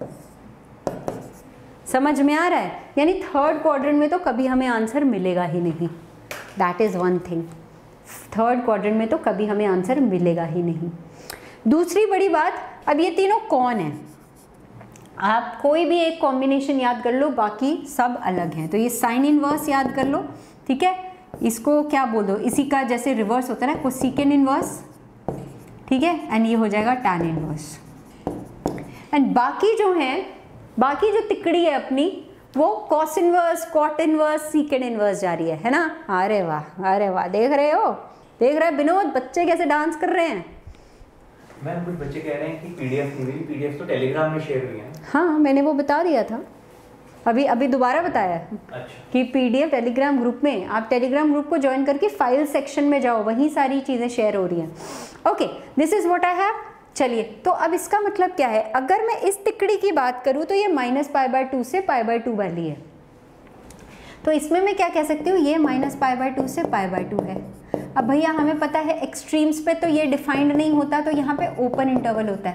समझ में आ रहा है? यानी थर्ड क्वाड्रेंट में तो कभी हमें आंसर मिलेगा ही नहीं, that is one thing. Third quadrant में तो कभी हमें आंसर मिलेगा ही नहीं। दूसरी बड़ी बात, अब ये तीनों कौन है? आप कोई भी एक कॉम्बिनेशन याद कर लो, बाकी सब अलग हैं। तो ये साइन इनवर्स याद कर लो, ठीक है। इसको क्या बोल दो, इसी का जैसे रिवर्स होता है ना, कोसेकेंड इनवर्स, ठीक है। एंड ये हो जाएगा टैन इनवर्स। एंड बाकी जो हैं, बाकी जो तिकड़ी है अपनी, वो cos inverse, cot inverse, secant inverse जा रही है ना। अरे वाह, अरे वाह, देख रहे हो, देख रहे हो विनोद, बच्चे कैसे डांस कर रहे हैं। मैम कुछ बच्चे कह रहे हैं कि पीडीएफ नहीं हुई, पीडीएफ तो टेलीग्राम में शेयर हुई है। हाँ, मैंने वो बता दिया था, अभी दोबारा बताया। अच्छा, कि पीडीएफ टेलीग्राम ग्रुप में, आप टेलीग्राम ग्रुप को ज्वाइन करके फाइल सेक्शन में जाओ, वहीं सारी चीज़ें शेयर हो रही हैं। Okay, this is what I have. चलिए, तो अब इसका मतलब क्या है? अगर मैं इस तिकड़ी की बात करूं तो ये -π/2 से π/2 वाली है, तो इसमें मैं क्या कह सकती हूँ, ये -π/2 से π/2 है। अब भैया हमें पता है एक्सट्रीम्स पे तो ये डिफाइंड नहीं होता, तो यहाँ पे ओपन इंटरवल होता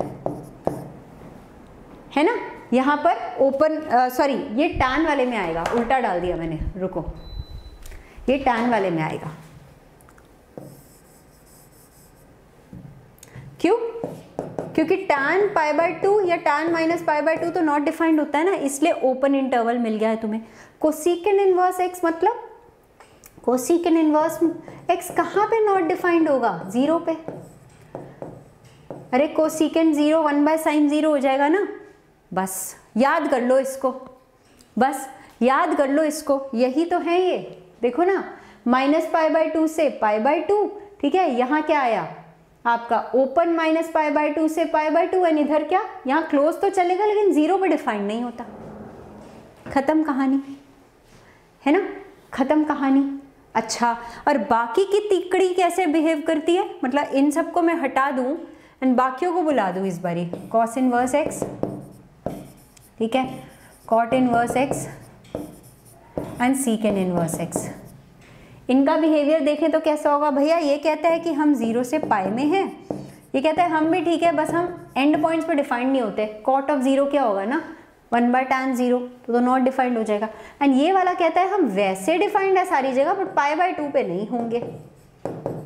है ना। यहाँ पर ओपन, सॉरी ये टैन वाले में आएगा, उल्टा डाल दिया मैंने, रुको, ये टैन वाले में आएगा। क्यों? क्योंकि tan π/2 या tan -π/2 तो नॉट डिफाइंड होता है ना, इसलिए ओपन इंटरवल मिल गया है तुम्हें। कोसेकेंड इनवर्स x मतलब कोसेकेंड इनवर्स x कहाँ पे नॉट डिफाइंड होगा? 0 पे। अरे कोसेकेंड 0 1/sin 0 हो जाएगा ना। बस याद कर लो इसको, बस याद कर लो इसको, यही तो है ये। देखो ना, -π/2 से π/2, ठीक है। यहाँ क्या आया आपका ओपन -π/2 से π/2, एंड इधर क्या, यहाँ क्लोज तो चलेगा लेकिन 0 पे डिफाइंड नहीं होता। खत्म कहानी, है ना, खत्म कहानी। अच्छा, और बाकी की तिकड़ी कैसे बिहेव करती है? मतलब इन सबको मैं हटा दूं एंड बाकियों को बुला दूं इस बारी। कॉस इनवर्स x, ठीक है, cot inverse x and secant inverse x। इनका बिहेवियर देखें तो कैसा होगा? भैया ये कहता है कि हम 0 से π में हैं, ये कहता है हम भी ठीक है, बस हम एंड पॉइंट्स पे डिफाइंड नहीं होते। कॉट ऑफ 0 क्या होगा ना, 1/tan 0, तो नॉट डिफाइंड हो जाएगा। एंड ये वाला कहता है हम वैसे डिफाइंड है सारी जगह, बट π/2 पे नहीं होंगे।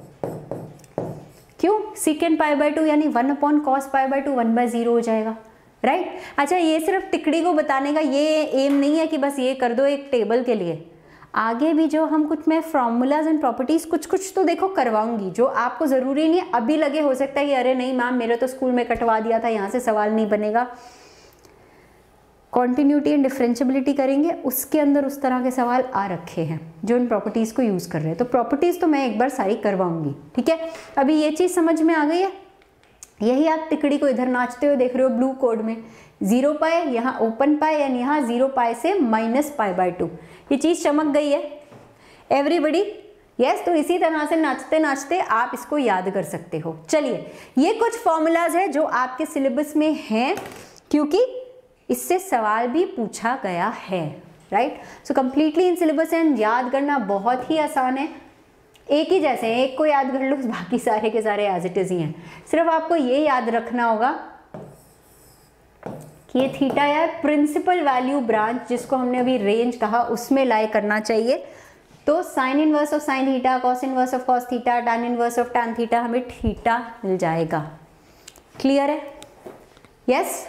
क्यों? सीकेंड π/2 यानी 1/cos π/2 1/0 हो जाएगा। राइट। अच्छा, ये सिर्फ तिकड़ी को बताने का ये एम नहीं है कि बस ये कर दो एक टेबल के लिए, आगे भी जो हम कुछ मैं फॉर्मूलाज एंड प्रॉपर्टीज कुछ तो देखो करवाऊंगी, जो आपको ज़रूरी नहीं अभी लगे, हो सकता है कि अरे नहीं मैम मेरे तो स्कूल में कटवा दिया था, यहाँ से सवाल नहीं बनेगा। कॉन्टिन्यूटी एंड डिफरेंशियबिलिटी करेंगे, उसके अंदर उस तरह के सवाल आ रखे हैं जो इन प्रॉपर्टीज़ को यूज़ कर रहे हैं, तो प्रॉपर्टीज़ तो मैं एक बार सारी करवाऊंगी, ठीक है। अभी ये चीज़ समझ में आ गई है। यही आप तिकड़ी को इधर नाचते हुए देख रहे हो ब्लू कोड में, 0 पाई यहाँ ओपन पाई एंड यहाँ 0 पाई से -π/2, ये चीज़ चमक गई है एवरीबडी, यस। तो इसी तरह से नाचते नाचते आप इसको याद कर सकते हो। चलिए, ये कुछ फॉर्मूलाज है जो आपके सिलेबस में हैं, क्योंकि इससे सवाल भी पूछा गया है, right. So completely in syllabus and याद करना बहुत ही आसान है, एक ही जैसे हैं, एक को याद कर लो, बाकी सारे के सारे एज इट इज ही हैं। सिर्फ आपको ये याद रखना होगा कि ये थीटा या प्रिंसिपल वैल्यू ब्रांच, जिसको हमने अभी रेंज कहा, उसमें लाई करना चाहिए। तो sine inverse of sine theta, cos inverse of cos theta, tan inverse of tan theta, हमें थीटा मिल जाएगा। क्लियर है? यस।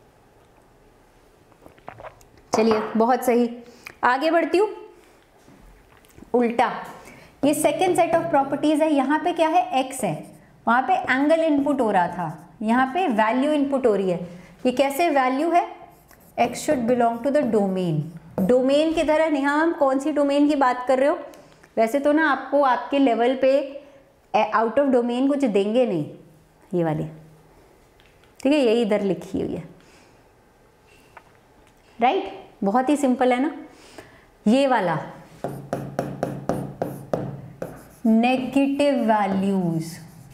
चलिए, बहुत सही, आगे बढ़ती हूँ। उल्टा, ये सेकेंड सेट ऑफ प्रॉपर्टीज है। यहाँ पे क्या है, x है, वहाँ पे एंगल इनपुट हो रहा था, यहाँ पे वैल्यू इनपुट हो रही है। ये कैसे वैल्यू है, x should belong to the domain. Domain की तरह नहीं, हम कौन सी डोमेन की बात कर रहे हो, वैसे तो ना आपको आपके लेवल पे आउट ऑफ डोमेन कुछ देंगे नहीं, ये वाली, ठीक है, यही इधर लिखी हुई है, राइट। बहुत ही सिंपल है ना। ये वाला नेगेटिव वैल्यूज,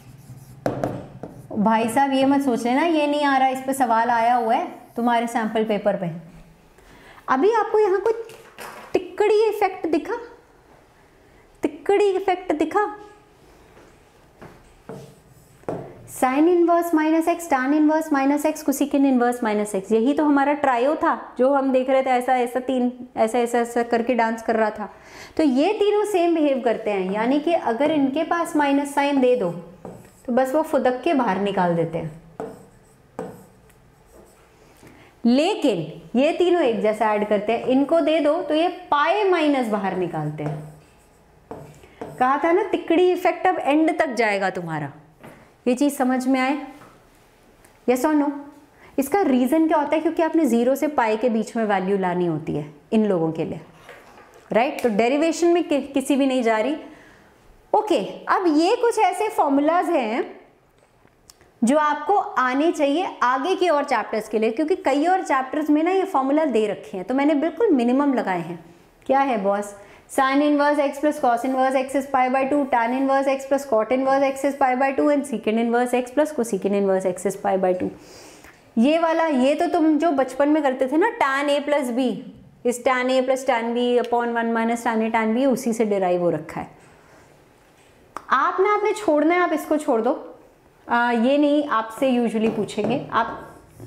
भाई साहब ये मत सोच लेना ये नहीं आ रहा, इस पे सवाल आया हुआ है तुम्हारे सैंपल पेपर पे। अभी आपको यहाँ कुछ तिकड़ी इफेक्ट दिखा, तिकड़ी इफेक्ट दिखा, sine inverse minus X, tan inverse minus X, cosecant inverse minus X, यही तो हमारा ट्रायो था जो हम देख रहे थे, ऐसा ऐसा तीन ऐसा ऐसा ऐसा करके डांस कर रहा था। तो ये तीनों सेम बिहेव करते हैं, यानी कि अगर इनके पास माइनस साइन दे दो तो बस वो फुदक के बाहर निकाल देते हैं, लेकिन ये तीनों एक जैसा ऐड करते हैं, इनको दे दो तो ये पाए माइनस बाहर निकालते हैं। कहा था ना तिकड़ी इफेक्ट अब एंड तक जाएगा तुम्हारा। ये चीज समझ में आए, यस और नो? इसका रीजन क्या होता है, क्योंकि आपने 0 से पाई के बीच में वैल्यू लानी होती है इन लोगों के लिए, राइट। तो डेरिवेशन में किसी भी नहीं जा रही। ओके, अब ये कुछ ऐसे फॉर्मूलाज हैं जो आपको आने चाहिए आगे के और चैप्टर्स के लिए, क्योंकि कई और चैप्टर्स में ना ये फॉर्मूला दे रखे हैं, तो मैंने बिल्कुल मिनिमम लगाए हैं। क्या है boss, sine inverse X plus cos inverse X is π/2, tan inverse X plus cot inverse X is π/2 and secant inverse X plus cosecant inverse X is π/2। ये वाला, ये तो तुम जो बचपन में करते थे ना, tan A plus B is tan A plus tan B upon 1 minus tan A tan B, उसी से डिराइव हो रखा है। आपने छोड़ना है, आप इसको छोड़ दो, ये नहीं आपसे यूजुअली पूछेंगे। आप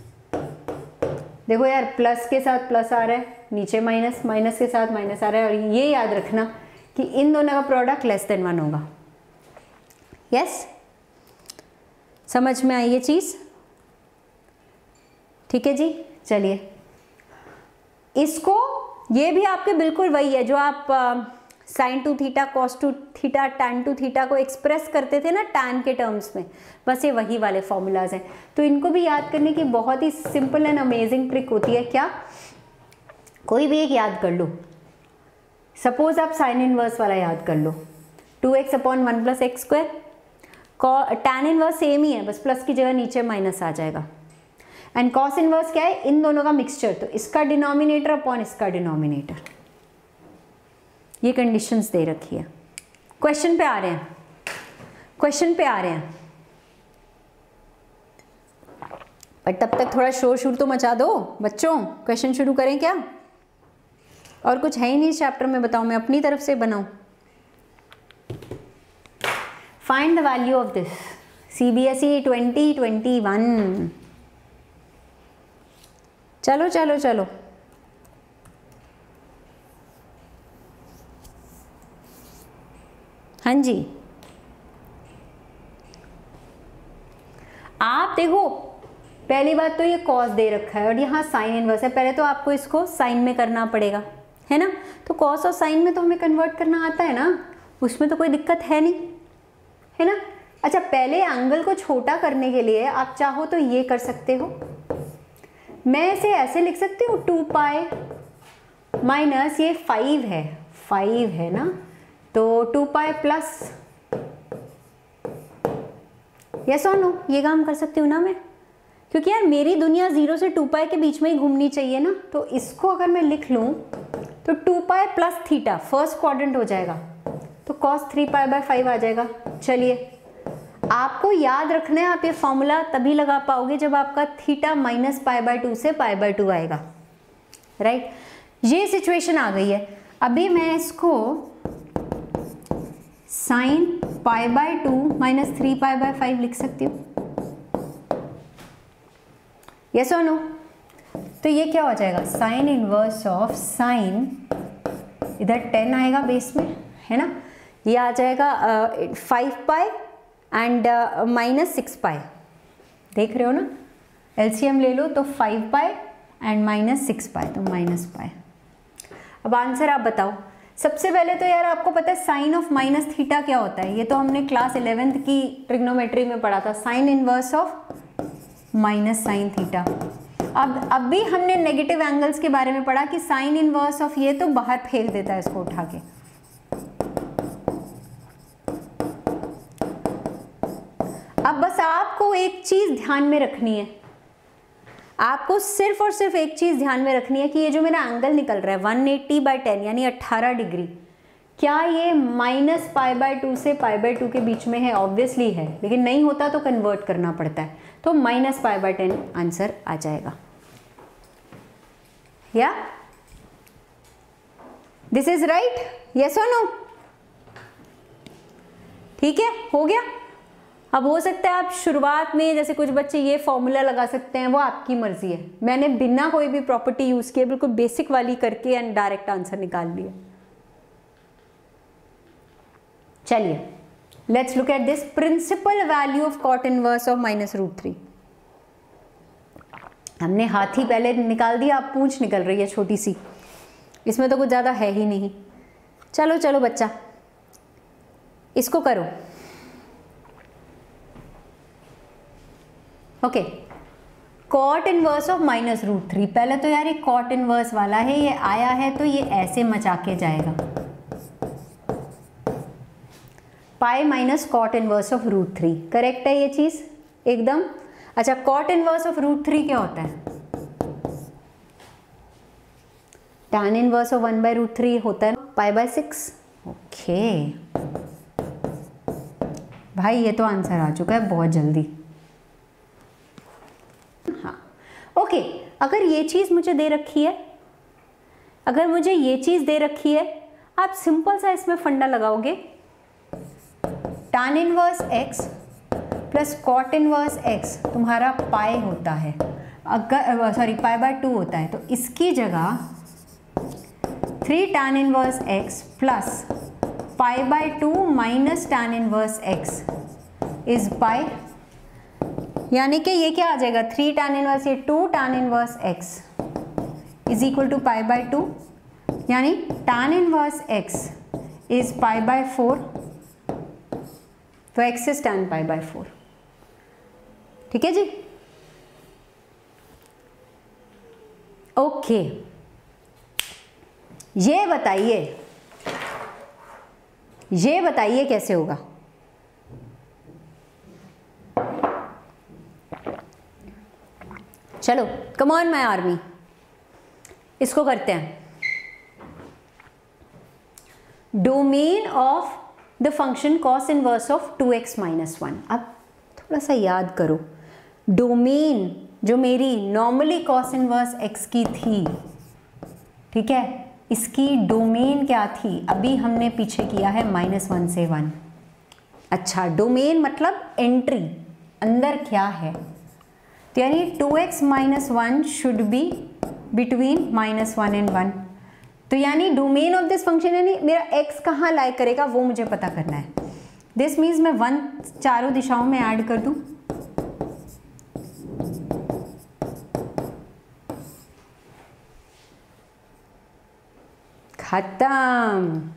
देखो यार, प्लस के साथ प्लस आ रहा है, नीचे माइनस, माइनस के साथ माइनस आ रहा है, और ये याद रखना कि इन दोनों का प्रोडक्ट लेस देन 1 होगा। यस, समझ में आई ये चीज? ठीक है जी। चलिए, इसको, ये भी आपके बिल्कुल वही है जो आप sine two theta, cos two theta, tan two theta को एक्सप्रेस करते थे ना टैन के टर्म्स में, बस ये वही वाले फॉर्मूलाज हैं। तो इनको भी याद करने की बहुत ही सिंपल एंड अमेजिंग ट्रिक होती है। क्या, कोई भी एक याद कर लो। सपोज आप साइन इनवर्स वाला याद कर लो, 2x upon 1 plus X square. Tan inverse same ही है, बस प्लस की जगह नीचे माइनस आ जाएगा। एंड कॉस इनवर्स क्या है, इन दोनों का मिक्सचर, तो इसका डिनोमिनेटर अपॉन इसका डिनोमिनेटर। ये कंडीशंस दे रखी है। क्वेश्चन पे आ रहे हैं, क्वेश्चन पे आ रहे हैं, पर तब तक थोड़ा शोर शूर तो मचा दो बच्चों। क्वेश्चन शुरू करें क्या? और कुछ है ही नहीं इस चैप्टर में, बताओ, मैं अपनी तरफ से बनाऊं। Find the value of this, CBSE 2021। चलो चलो चलो, हाँ जी। आप देखो, पहली बात तो ये कॉस दे रखा है और यहाँ साइन इनवर्स है, पहले तो आपको इसको साइन में करना पड़ेगा, है ना। तो कॉस और साइन में तो हमें कन्वर्ट करना आता है ना, उसमें तो कोई दिक्कत है नहीं, है ना। अच्छा, पहले एंगल को छोटा करने के लिए आप चाहो तो ये कर सकते हो, मैं इसे ऐसे लिख सकती हूँ 2 पाई माइनस ये 5 है ना, तो 2 पाई प्लस, यस और नो, ये काम कर सकती हूँ ना मैं, क्योंकि यार मेरी दुनिया 0 से 2 पाई के बीच में ही घूमनी चाहिए ना। तो इसको अगर मैं लिख लूँ तो 2 pi plus theta first quadrant हो जाएगा, तो cos 3 पाई बाय 5 आ जाएगा। चलिए, आपको याद रखना है, आप ये फॉर्मूला तभी लगा पाओगे जब आपका थीटा माइनस पाई बाय 2 से पाई बाय 2 आएगा, राइट। ये सिचुएशन आ गई है। अभी मैं इसको sine pi by 2 minus 3 pi by 5 लिख सकती हूँ, यस और नो। तो ये क्या हो जाएगा, साइन इनवर्स ऑफ साइन, इधर 10 आएगा बेस में, है ना, ये आ जाएगा 5 पाई एंड माइनस 6 पाई, देख रहे हो ना, एलसीएम ले लो तो 5 पाई एंड माइनस 6 पाई, तो माइनस पाई। अब आंसर आप बताओ। सबसे पहले तो यार आपको पता है साइन ऑफ माइनस थीटा क्या होता है, ये तो हमने क्लास 11th की ट्रिग्नोमेट्री में पढ़ा था, sine inverse of minus sine theta. अब भी हमने नेगेटिव एंगल्स के बारे में पढ़ा कि साइन इनवर्स ऑफ ये तो बाहर फेंक देता है इसको उठा के। अब बस आपको एक चीज ध्यान में रखनी है, आपको सिर्फ और सिर्फ एक चीज ध्यान में रखनी है कि ये जो मेरा एंगल निकल रहा है 180 बाय 10 यानी 18 डिग्री, क्या ये माइनस पाई बाय 2 से पाई बाय 2 के बीच में है? ऑब्वियसली है, लेकिन नहीं होता तो कन्वर्ट करना पड़ता है, तो माइनस पाई बाय 10 आंसर आ जाएगा। या दिस इज राइट, यस और नो? ठीक है, हो गया। अब हो सकता है आप शुरुआत में जैसे कुछ बच्चे ये फॉर्मूला लगा सकते हैं, वो आपकी मर्जी है। मैंने बिना कोई भी प्रॉपर्टी यूज किए बिल्कुल बेसिक वाली करके एंड डायरेक्ट आंसर निकाल लिया। चलिए, let's look at this principal value of cot inverse of -√3। हमने हाथी पहले निकाल दिया, अब पूंछ निकल रही है छोटी सी, इसमें तो कुछ ज़्यादा है ही नहीं। चलो चलो बच्चा, इसको करो। Okay, cot inverse of -√3। पहले तो यार ये कॉट इनवर्स वाला है, ये आया है तो ये ऐसे मचा के जाएगा, pi minus cot inverse of √3। Correct है ये चीज एकदम। अच्छा, कॉट इनवर्स ऑफ √3 क्या होता है? tan इनवर्स ऑफ 1/√3 होता है पाई बाय 6। ओके भाई, ये तो आंसर आ चुका है बहुत जल्दी। हाँ ओके, अगर ये चीज मुझे दे रखी है, अगर मुझे ये चीज दे रखी है, आप सिंपल सा इसमें फंडा लगाओगे, tan inverse x plus cot inverse x तुम्हारा पाई होता है, अगर सॉरी पाई बाय 2 होता है, तो इसकी जगह 3 tan inverse x plus pi by 2 minus tan inverse x is pi, यानी कि ये क्या आ जाएगा, 3 tan इनवर्स, ये 2 tan inverse x is equal to pi by 2, यानी tan inverse x is pi by 4, तो x is tan pi by 4। ठीक है जी, ओके। ये बताइए कैसे होगा? चलो कम ऑन माय आर्मी, इसको करते हैं। Domain of the function cos inverse of 2x minus 1। अब थोड़ा सा याद करो, डोमेन जो मेरी नॉर्मली कॉस इनवर्स x की थी, ठीक है, इसकी डोमेन क्या थी? अभी हमने पीछे किया है -1 से 1। अच्छा, डोमेन मतलब एंट्री, अंदर क्या है, तो यानी 2x minus 1 should be between -1 and 1। तो यानी डोमेन ऑफ दिस फंक्शन, यानी मेरा x कहाँ लाई करेगा वो मुझे पता करना है। दिस मीन्स मैं 1 चारों दिशाओं में ऐड कर दूं, खत्म,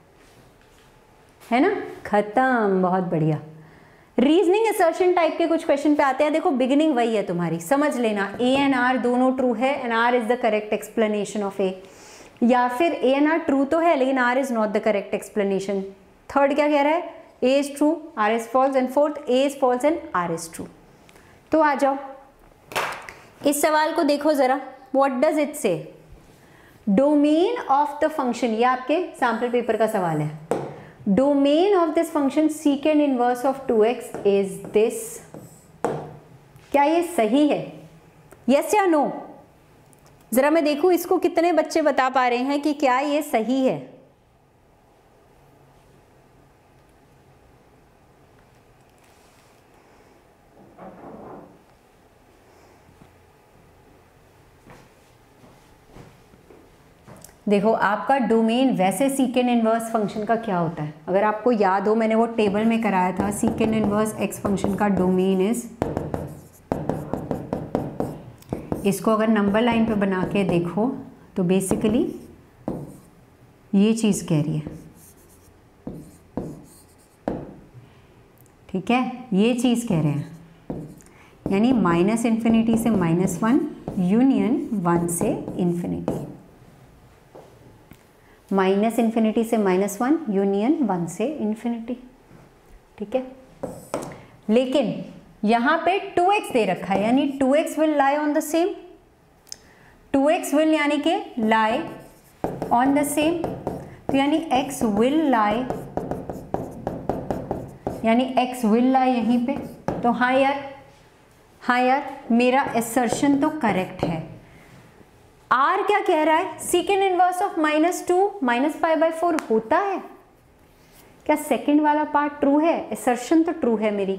है ना, खत्म। बहुत बढ़िया। रीजनिंग असर्शन टाइप के कुछ क्वेश्चन पे आते हैं। देखो बिगिनिंग वही है तुम्हारी, समझ लेना ए एंड आर दोनों ट्रू है and R is the correct explanation of A, या फिर ए एंड आर ट्रू तो है लेकिन R is not the correct explanation. Third क्या कह रहा है, A is true R is false, and fourth A is false and R is true. तो आ जाओ इस सवाल को देखो जरा, what does it say, domain of the function, ये आपके सैम्पल पेपर का सवाल है। Domain of this function secant inverse of 2x is this. क्या ये सही है, यस या नो? जरा मैं देखूं इसको कितने बच्चे बता पा रहे हैं कि क्या ये सही है। देखो आपका डोमेन वैसे सीकेंड इनवर्स फंक्शन का क्या होता है, अगर आपको याद हो मैंने वो टेबल में कराया था, सीकेंड इनवर्स एक्स फंक्शन का डोमेन इज, इसको अगर नंबर लाइन पे बना के देखो तो बेसिकली ये चीज़ कह रही है, ठीक है, ये चीज़ कह रहे हैं, यानी माइनस इन्फिनिटी से -1 यूनियन 1 से इन्फिनिटी, माइनस इन्फिनिटी से -1 यूनियन 1 से इन्फिनिटी, ठीक है। लेकिन यहाँ पे 2x दे रखा है, यानी 2x will lie on the same, 2x will यानी कि लाई ऑन द सेम, तो यानी x विल लाई, यानी x विल लाई यहीं पे। तो हाँ यार मेरा असर्शन तो करेक्ट है। R क्या कह रहा है, सेकेंड इनवर्स ऑफ -2 -π/4 होता है क्या? सेकेंड वाला पार्ट ट्रू है, असर्शन तो ट्रू है मेरी।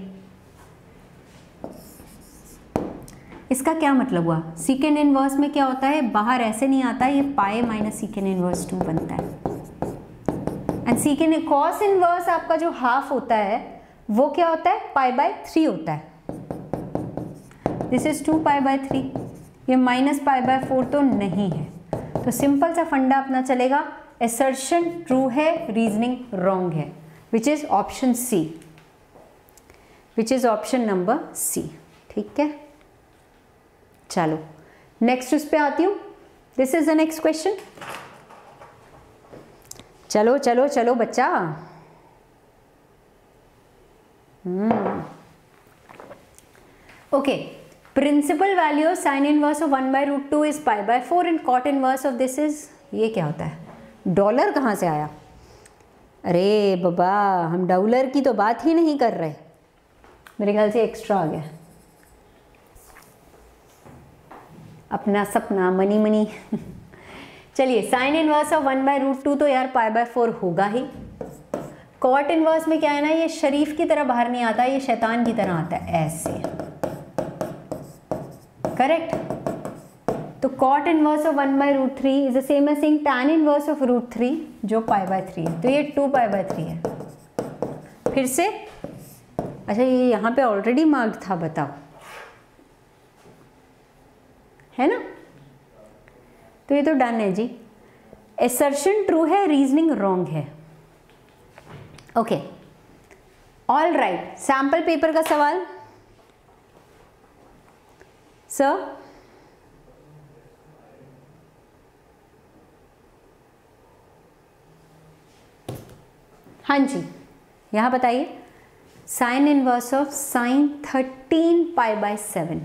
इसका क्या मतलब हुआ, सेकेंड इनवर्स में क्या होता है, बाहर ऐसे नहीं आता, ये पाए माइनस सेकेंड इनवर्स 2 बनता है। एंड सेकेंड कॉस इनवर्स आपका जो हाफ होता है वो क्या होता है, π/3 होता है। दिस इज 2π/3, ये -π/4 तो नहीं है। तो सिंपल सा फंडा अपना चलेगा, असर्शन ट्रू है, रीजनिंग रॉन्ग है, which is option C, which is option number C, ठीक है। चलो नेक्स्ट उस पे आती हूँ, this is the next question. चलो चलो चलो बच्चा, okay. Principal value of sine inverse of 1/√2 is π/4 and cot inverse of this is, ये क्या होता है, डॉलर कहाँ से आया? अरे बाबा हम डॉलर की तो बात ही नहीं कर रहे, मेरे ख्याल से एक्स्ट्रा आ गया अपना सपना मनी मनी। चलिए साइन इनवर्स ऑफ 1/√2 तो यार π/4 होगा ही। कॉट इनवर्स में क्या है ना, ये शरीफ की तरह बाहर नहीं आता, ये शैतान की तरह आता है ऐसे, करेक्ट। तो cot inverse of 1/√3 is the same as saying tan inverse of √3 जो π/3 है, तो ये 2π/3 है। फिर से अच्छा ये यहाँ पे ऑलरेडी मार्क्ड था, बताओ, है ना, तो ये तो डन है जी। असर्शन ट्रू है, रीजनिंग रॉन्ग है, okay all right. Sample paper का सवाल सर, हाँ जी यहाँ बताइए, साइन इनवर्स ऑफ साइन 13π/7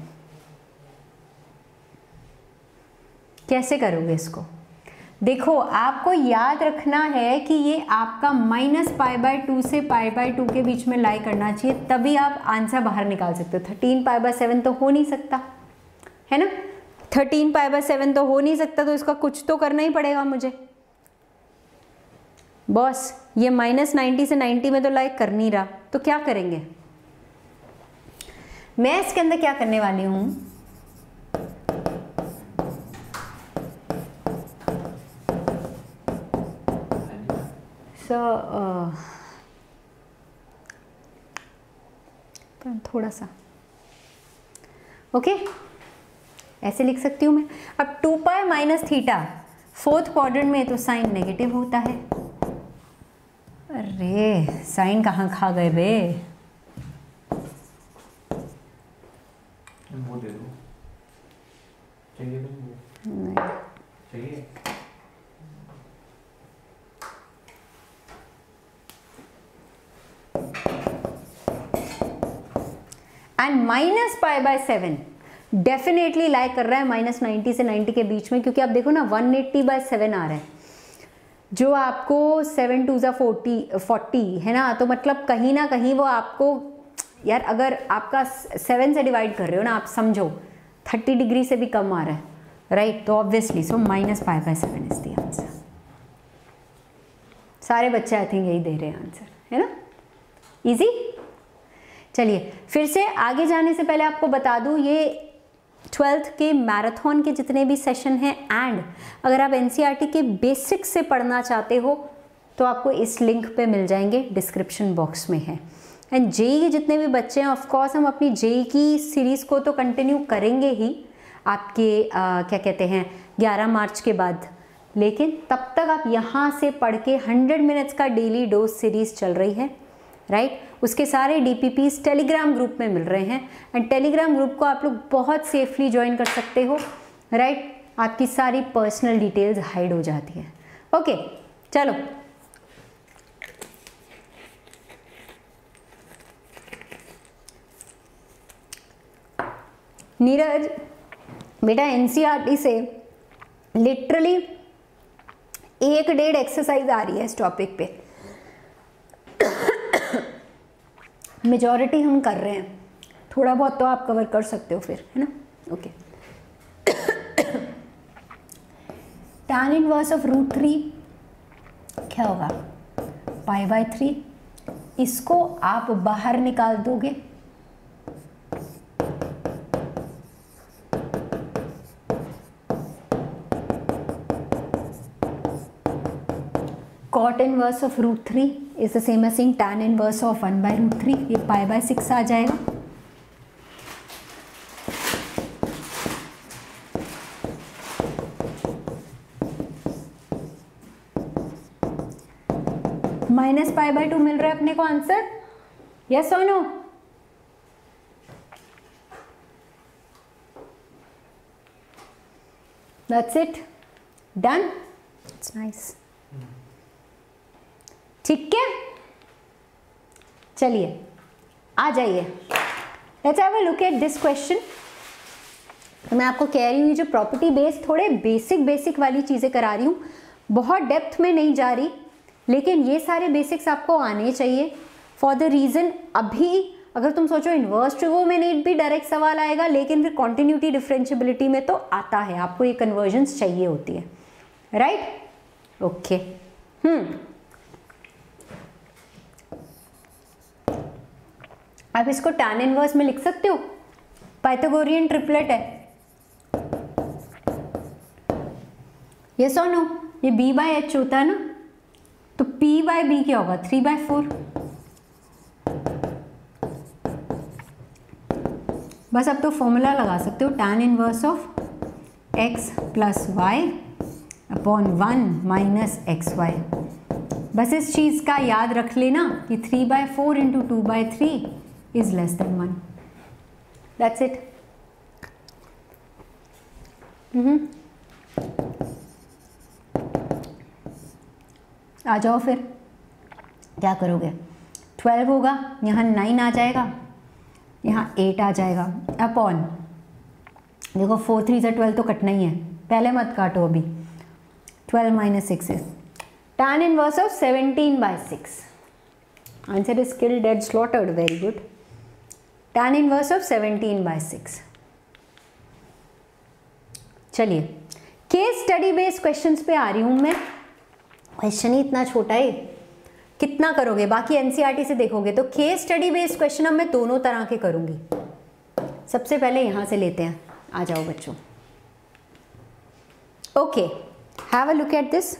कैसे करोगे इसको? देखो आपको याद रखना है कि ये आपका -π/2 से π/2 के बीच में लाई करना चाहिए, तभी आप आंसर बाहर निकाल सकते हो। 13π/7 तो हो नहीं सकता, है ना, 13π/7 तो हो नहीं सकता, तो इसका कुछ तो करना ही पड़ेगा मुझे। बॉस ये -90 से 90 में तो लाई कर नहीं रहा, तो क्या करेंगे? मैं इसके अंदर क्या करने वाली हूँ, थोड़ा सा ओके ऐसे लिख सकती हूँ मैं। अब 2π - θ फोर्थ क्वाड्रेंट में तो साइन नेगेटिव होता है। अरे साइन कहाँ खा गए बे? वो दे दो, चाहिए तो नहीं चाहिए। And minus pi by 7 definitely lie कर रहा है माइनस 90 से 90 के बीच में, क्योंकि आप देखो ना 180 बाय 7 आ रहा है, जो आपको 7 2 जा 40 है ना, तो मतलब कहीं ना कहीं वो आपको यार, अगर आपका 7 से डिवाइड कर रहे हो ना आप, समझो 30 डिग्री से भी कम आ रहा है, राइट? तो obviously so minus pi by 7 is the answer. सारे बच्चे आई थिंक यही दे रहे हैं आंसर, है ना? इजी। चलिए फिर से आगे जाने से पहले आपको बता दूं, ये 12th के मैराथन के जितने भी सेशन हैं, एंड अगर आप एनसीईआरटी के बेसिक्स से पढ़ना चाहते हो तो आपको इस लिंक पे मिल जाएंगे, डिस्क्रिप्शन बॉक्स में है। एंड जेई के जितने भी बच्चे हैं, ऑफ कोर्स हम अपनी जेई की सीरीज़ को तो कंटिन्यू करेंगे ही आपके क्या कहते हैं 11 मार्च के बाद, लेकिन तब तक आप यहाँ से पढ़ के 100 मिनट्स का डेली डोज सीरीज़ चल रही है, राइट? उसके सारे डीपीपीस टेलीग्राम ग्रुप में मिल रहे हैं, एंड टेलीग्राम ग्रुप को आप लोग बहुत सेफली ज्वाइन कर सकते हो, राइट? आपकी सारी पर्सनल डिटेल्स हाइड हो जाती है। ओके चलो नीरज बेटा, एनसीईआरटी से लिटरली 1-1.5 एक्सरसाइज आ रही है इस टॉपिक पे, मेजॉरिटी हम कर रहे हैं, थोड़ा बहुत तो आप कवर कर सकते हो फिर, है ना? ओके tan इनवर्स ऑफ √3 क्या होगा? Pi by 3। इसको आप बाहर निकाल दोगे, cot inverse of √3 is the same as saying tan inverse of 1 by √3, ये पाई बाय 6 आ जाएगा। माइनस पाई बाय 2 मिल रहा है अपने को आंसर, यस और no? That's it, done, it's nice. ठीक है, चलिए आ जाइए, let's have a look at this question. मैं आपको कह रही हूँ जो प्रॉपर्टी बेस्ड थोड़े बेसिक वाली चीज़ें करा रही हूँ, बहुत डेप्थ में नहीं जा रही, लेकिन ये सारे बेसिक्स आपको आने चाहिए फॉर द रीज़न, अभी अगर तुम सोचो इन्वर्स ट्रिगोनोमेट्री भी डायरेक्ट सवाल आएगा, लेकिन फिर कॉन्टिन्यूटी डिफरेंशियबिलिटी में तो आता है, आपको ये कन्वर्जन्स चाहिए होती है, राइट? ओके आप इसको tan इनवर्स में लिख सकते हो, पाइथागोरियन ट्रिपलेट है, यस और नो? ये b बाय एच होता है ना, तो p बाय b क्या होगा? 3/4। बस अब तो फॉर्मूला लगा सकते हो, tan inverse of x plus y upon 1 minus x y. बस इस चीज़ का याद रख लेना कि 3/4 into 2/3 is less than 1, that's it. आ जाओ फिर, क्या करोगे? 12 होगा, यहाँ 9 आ जाएगा, यहाँ 8 आ जाएगा, अपॉन देखो 4 3 से 12 तो कटना ही है, पहले मत काटो अभी। 12 minus 6 is tan inverse of 17/6। Answer is killed dead slaughtered, very good. tan inverse of 17/6। चलिए केस स्टडी बेस्ड क्वेश्चंस पे आ रही हूँ मैं। क्वेश्चन ही इतना छोटा है, कितना करोगे? बाकी एनसीईआरटी से देखोगे तो केस स्टडी बेस्ड क्वेश्चन अब मैं दोनों तरह के करूँगी। सबसे पहले यहाँ से लेते हैं, आ जाओ बच्चों। Okay, have a look at this.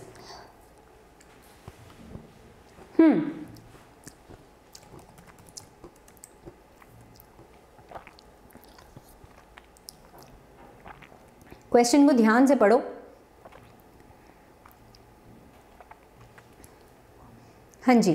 Question को ध्यान से पढ़ो। हाँ जी,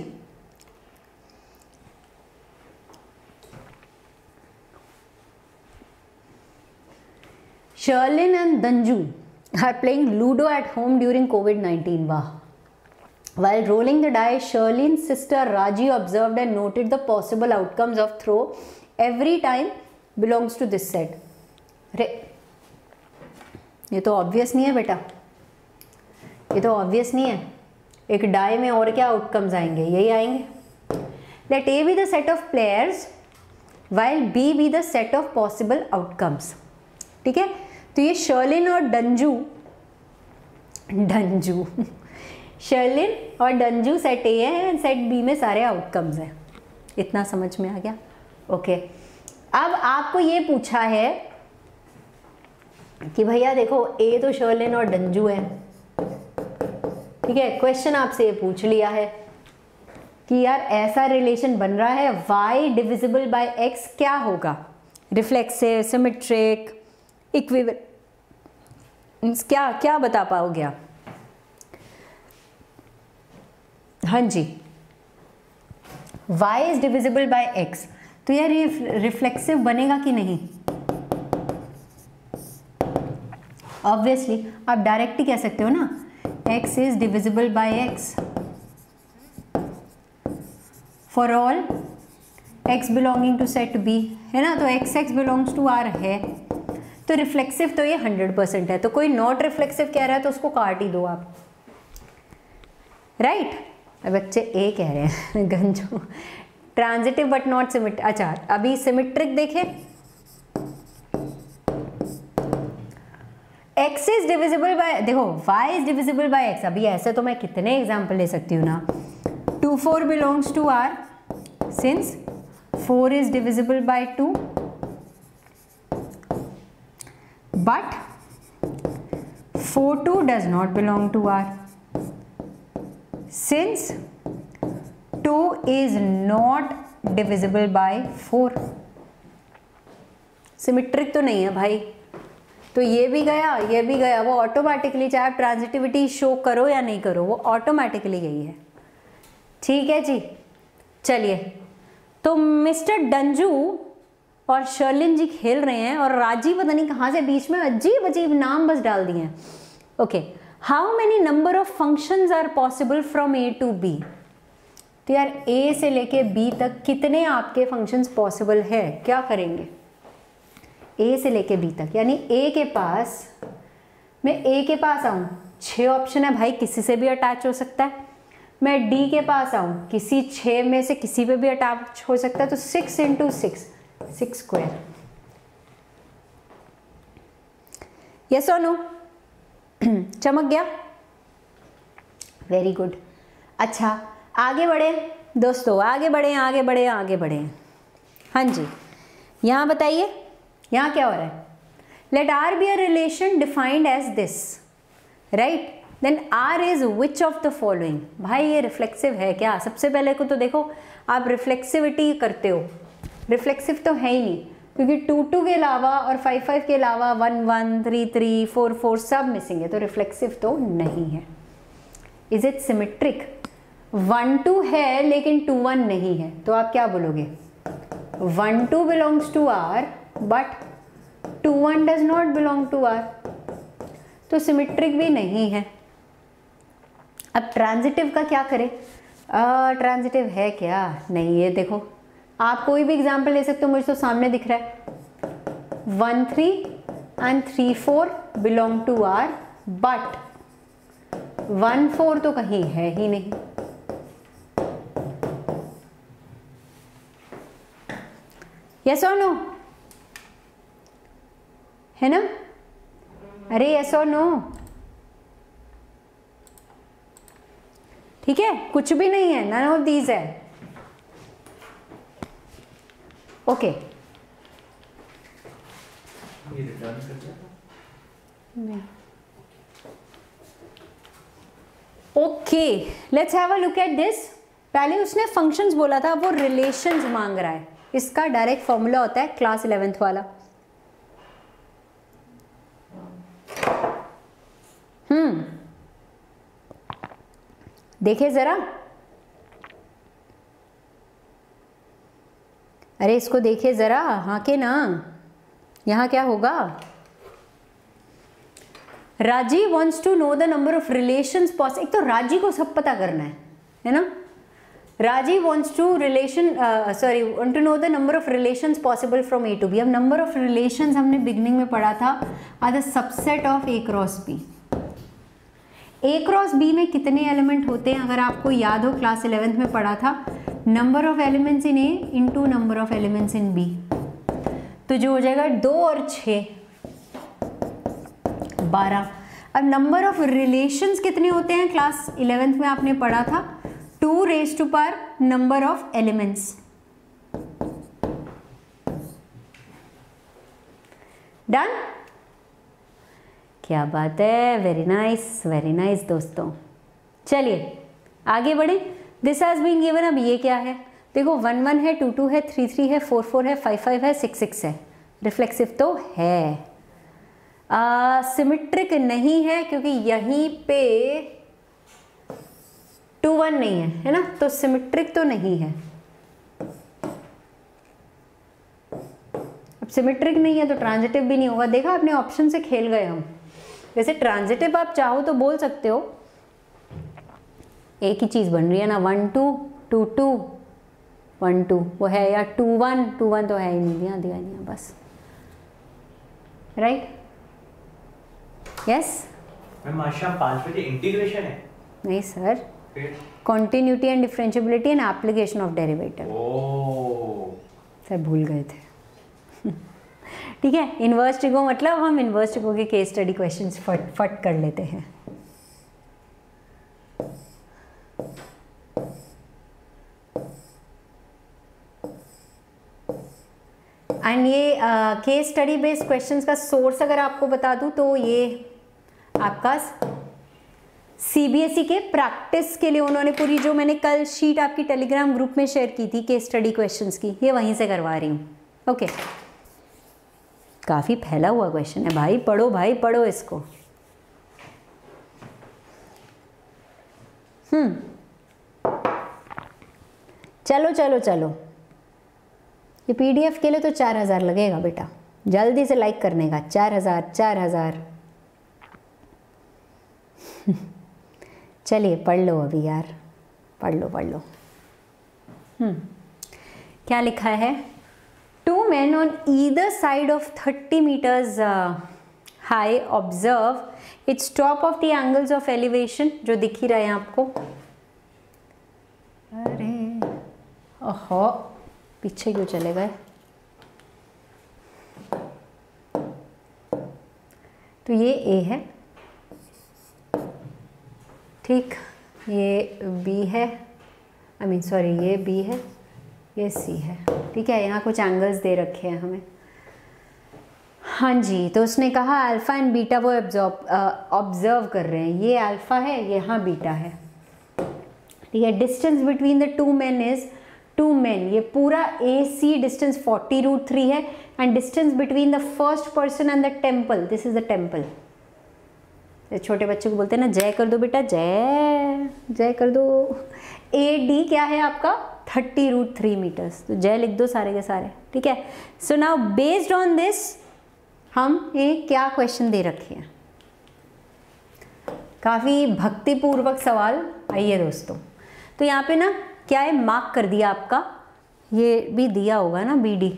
Sherlyn and Danju are playing Ludo at home during COVID-19. Wow. While rolling the dice, Sherlyn's sister Raji observed and noted the possible outcomes of throw. Every time belongs to this set. अरे ये तो obvious नहीं है बेटा, ये तो obvious नहीं है. एक डाई में और क्या आउटकम्स आएंगे, यही आएंगे. Let A be the set of players while B be the set of possible outcomes. ठीक है, तो ये शर्लिन और डंजू शर्लिन और डंजू सेट ए है, सेट बी में सारे आउटकम्स हैं. इतना समझ में आ गया? ओके. अब आपको ये पूछा है कि भैया देखो ए तो शर्लिन और डंजू है. ठीक है, क्वेश्चन आपसे ये पूछ लिया है कि यार ऐसा रिलेशन बन रहा है, y डिविजिबल बाय x क्या होगा? रिफ्लेक्सिव, सिमेट्रिक, इक्विवेलेंस, क्या क्या बता पाओगे आप? हाँ जी, y is divisible by x, तो यार ये रिफ्लेक्सिव बनेगा कि नहीं? ऑब्वियसली आप डायरेक्ट ही कह सकते हो ना, x is divisible by x for all x belonging to set b, है ना. तो x बिलोंग्स टू r है, तो रिफ्लेक्सिव तो ये 100% है. तो कोई नॉट रिफ्लेक्सिव कह रहा है तो उसको काट ही दो आप. राइट बच्चे ए कह रहे हैं गंजो, ट्रांजिटिव बट नॉट सिमेट्रिक. अच्छा अभी सिमेट्रिक देखें, x इज डिविजिबल बाय, देखो y is divisible by x. अभी ऐसे तो मैं कितने एग्जाम्पल ले सकती हूँ ना. 2 4 belongs to r since 4 is divisible by 2, but 4 2 does not belong to r since 2 is not divisible by 4. Symmetric तो नहीं है भाई, तो ये भी गया, ये भी गया, वो ऑटोमेटिकली, चाहे आप ट्रांजिटिविटी शो करो या नहीं करो, वो ऑटोमेटिकली गई है. ठीक है जी, चलिए. तो मिस्टर डंजू और शर्लिन जी खेल रहे हैं और राजी पता नहीं कहाँ से बीच में अजीब अजीब नाम बस डाल दिए हैं. Okay, how many number of functions are possible from A to B? तो यार ए से लेके बी तक कितने आपके फंक्शंस पॉसिबल है? क्या करेंगे? ए से लेके बी तक, यानी ए के पास, मैं ए के पास आऊँ, 6 ऑप्शन है भाई, किसी से भी अटैच हो सकता है. मैं डी के पास आऊँ, किसी 6 में से किसी पे भी अटैच हो सकता है. तो 6 इंटू 6, 6 स्क्वायर. यस और नो? चमक गया? Very good. अच्छा आगे बढ़े दोस्तों, आगे बढ़े आगे बढ़े आगे बढ़े. हाँ जी, यहाँ बताइए यहाँ क्या हो रहा है? Let R be a relation defined as this, right. Then R is which of the following? भाई ये रिफ्लेक्सिव है क्या? सबसे पहले को तो देखो, आप रिफ्लेक्सिविटी करते हो, रिफ्लेक्सिव तो है ही नहीं, क्योंकि 2 2 के अलावा और 5 5 के अलावा 1 1 3 3 4 4 सब मिसिंग है, तो रिफ्लेक्सिव तो नहीं है. Is it symmetric? 1 2 है लेकिन 2 1 नहीं है, तो आप क्या बोलोगे? 1 2 belongs to R but 2 1 does not belong to R, तो सिमेट्रिक भी नहीं है. अब ट्रांजिटिव का क्या करें? ट्रांजिटिव है क्या? नहीं. ये देखो, आप कोई भी एग्जाम्पल ले सकते हो, मुझे तो सामने दिख रहा है. 1 3 and 3 4 belong to R, but 1 4 तो कहीं है ही नहीं. यस और नो? है ना? अरे यस और नो? ठीक है, कुछ भी नहीं है, नन ऑफ दीज है. Okay, okay, let's have a look at this. पहले उसने फंक्शंस बोला था, वो रिलेशंस मांग रहा है. इसका डायरेक्ट फॉर्मूला होता है क्लास 11th वाला. देखिए जरा, अरे इसको देखिए ज़रा, हाँ के ना, यहाँ क्या होगा? Raji wants to know the number of relations possible. एक तो राजी को सब पता करना है ना? Raji wants to want to know the number of relations possible from A to B। अब नंबर ऑफ रिलेशंस हमने बिगनिंग में पढ़ा था, are the subset of A cross B। A cross B में कितने एलिमेंट होते हैं? अगर आपको याद हो, क्लास 11th में पढ़ा था, number of elements in A into number of elements in B, तो जो हो जाएगा 2 और 6 12। अब नंबर ऑफ रिलेशंस कितने होते हैं? क्लास 11th में आपने पढ़ा था 2 raised to power number of elements। Done? क्या बात है, वेरी नाइस दोस्तों। चलिए आगे बढ़े। This has been given. अब ये क्या है? देखो 1 1 है, 2 2 है, 3 3 है, 4 4 है, 5 5 है, 6 6 है। रिफ्लेक्सिव तो है, सिमेट्रिक नहीं है क्योंकि यहीं पे 2 1 नहीं है ना, तो सिमेट्रिक तो नहीं है। अब सिमेट्रिक नहीं है तो ट्रांजिटिव भी नहीं होगा। देखा, अपने ऑप्शन से खेल गए हम। वैसे ट्रांजिटिव आप चाहो तो बोल सकते हो, एक ही चीज बन रही है ना, 1 2 2 2 1 2 वो है, या 2 1 2 1 तो है ही नहीं, दिया नहीं है बस। राइट? यस मैम आज शाम 5 बजे इंटीग्रेशन है? नहीं sir, continuity and differentiability and application of derivative. Sir भूल गए थे। ठीक है, इनवर्स ट्रिगो मतलब हम इनवर्स ट्रिगो के केस स्टडी क्वेश्चंस फट कर लेते हैं। एंड ये केस स्टडी बेस्ड क्वेश्चंस का सोर्स अगर आपको बता दूं तो ये आपका सीबीएसई के प्रैक्टिस के लिए उन्होंने पूरी, जो मैंने कल शीट आपकी टेलीग्राम ग्रुप में शेयर की थी केस स्टडी क्वेश्चंस की, ये वहीं से करवा रही हूँ। ओके, काफ़ी फैला हुआ क्वेश्चन है भाई, पढ़ो इसको। चलो ये पीडीएफ के लिए तो 4000 लगेगा बेटा, जल्दी से लाइक करने का। 4000 चलिए पढ़ लो अभी यार, पढ़ लो। क्या लिखा है? 2 men on either side of 30 meters high observe its top of the angles of elevation, जो दिख ही रहा है आपको। अरे ओहो, पीछे क्यों चले गए? तो ये ए है, ठीक, ये बी है, ये बी है, ये सी है। ठीक है, यहाँ कुछ एंगल्स दे रखे हैं हमें। हाँ जी, तो उसने कहा अल्फ़ा एंड बीटा वो ऑब्जर्व कर रहे हैं। ये अल्फ़ा है, यहाँ बीटा है। ठीक है, distance between the 2 men is 2 men। ये पूरा ए सी डिस्टेंस 40√3 है। And distance between the first person and the temple, this is the temple. छोटे बच्चों को बोलते हैं ना, जय कर दो बेटा, जय कर दो। ए डी क्या है आपका? 30√3 मीटर्स। तो जय लिख दो सारे के सारे। ठीक है, so now based on this हम एक क्या क्वेश्चन दे रखे हैं, काफ़ी भक्तिपूर्वक सवाल। आइए दोस्तों, तो यहाँ पे ना क्या है, मार्क कर दिया आपका, ये भी दिया होगा ना बी डी।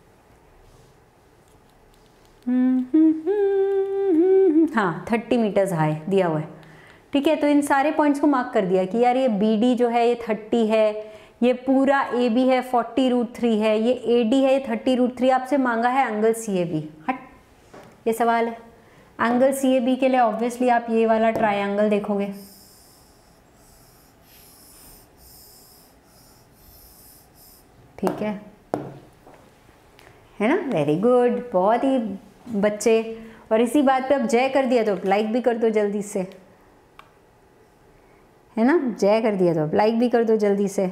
हाँ, 30 मीटर्स हाई दिया हुआ है। ठीक है, तो इन सारे पॉइंट्स को मार्क कर दिया कि यार ये बी डी जो है ये 30 है, ये पूरा ए बी है 40√3 है, ये ए डी है ये 30√3। आपसे मांगा है एंगल सी ए बी। हट, ये सवाल है। एंगल सी ए बी के लिए ऑब्वियसली आप ये वाला ट्रायंगल देखोगे। ठीक है ना, वेरी गुड, बहुत ही बच्चे। और इसी बात पे अब जय कर दिया तो लाइक भी कर दो जल्दी से, है ना, जय कर दिया तो अब लाइक भी कर दो जल्दी से।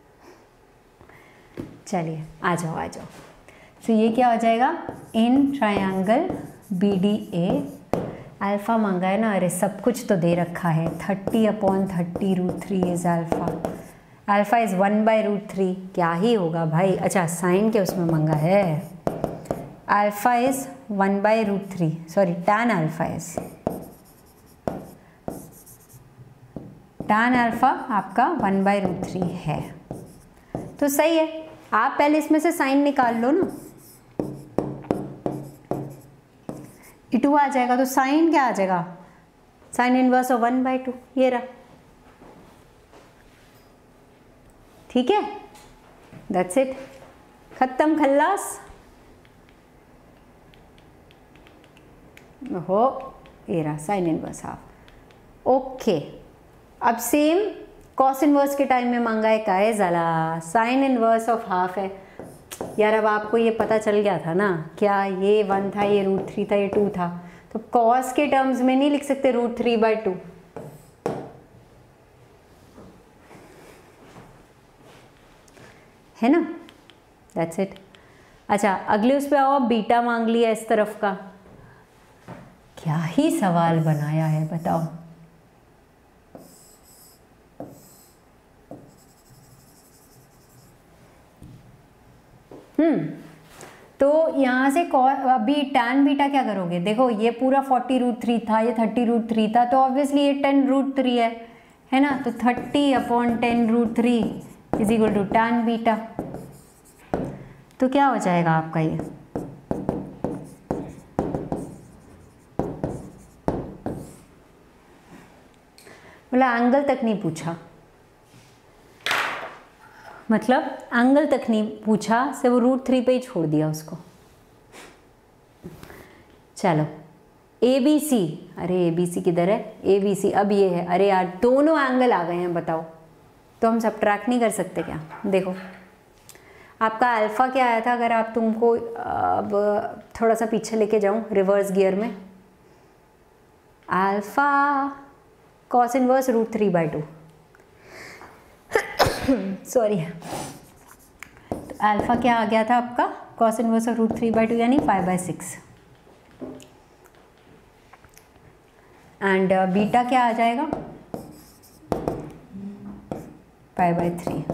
चलिए आ जाओ। तो ये क्या हो जाएगा, in triangle B D A, alpha मांगा है ना, अरे सब कुछ तो दे रखा है, 30/30√3 इज अल्फ़ा। अल्फा इज 1/√3, क्या ही होगा भाई। अच्छा साइन के उसमें मंगा है। Alpha is 1/√3, sorry tan alpha is, tan alpha आपका 1/√3 है। तो सही है, आप पहले इसमें से साइन निकाल लो ना, E2 आ जाएगा। तो साइन क्या आ जाएगा, साइन इनवर्स ऑफ 1/2, ये रहा। ठीक है, दैट्स इट, खत्म खल्लास। हो, ये रहा साइन इनवर्स हाफ। ओके, अब सेम कॉस इनवर्स के टाइम में मांगा है का है ज़ाला, साइन इनवर्स ऑफ हाफ है। यार अब आपको ये पता चल गया था ना, क्या ये 1 था, ये √3 था, ये 2 था, तो कॉस के टर्म्स में नहीं लिख सकते √3/2, है ना, दैट्स इट। अच्छा अगले उस पे आओ, बीटा मांग लिया इस तरफ का, क्या ही सवाल बनाया है बताओ। तो यहाँ से अभी tan बीटा क्या करोगे, देखो ये पूरा 40√3 था, ये 30√3 था, तो ऑब्वियसली ये 10√3 है ना, तो 30/10√3 is equal to tan beta. तो क्या हो जाएगा आपका ये, मतलब एंगल तक नहीं पूछा, मतलब एंगल तक नहीं पूछा, से वो √3 पे ही छोड़ दिया उसको। चलो ABC, अरे ABC किधर है, ABC अब ये है, अरे यार दोनों एंगल आ गए हैं बताओ, तो हम सब्ट्रैक्ट नहीं कर सकते क्या। देखो आपका अल्फ़ा क्या आया था, अगर आप तुमको अब थोड़ा सा पीछे लेके जाऊं रिवर्स गियर में, अल्फ़ा कॉस इनवर्स √3/2, सॉरी, तो अल्फ़ा क्या आ गया था आपका, कॉस इनवर्स ऑफ √3/2 यानी 5/6, एंड बीटा क्या आ जाएगा 5/3।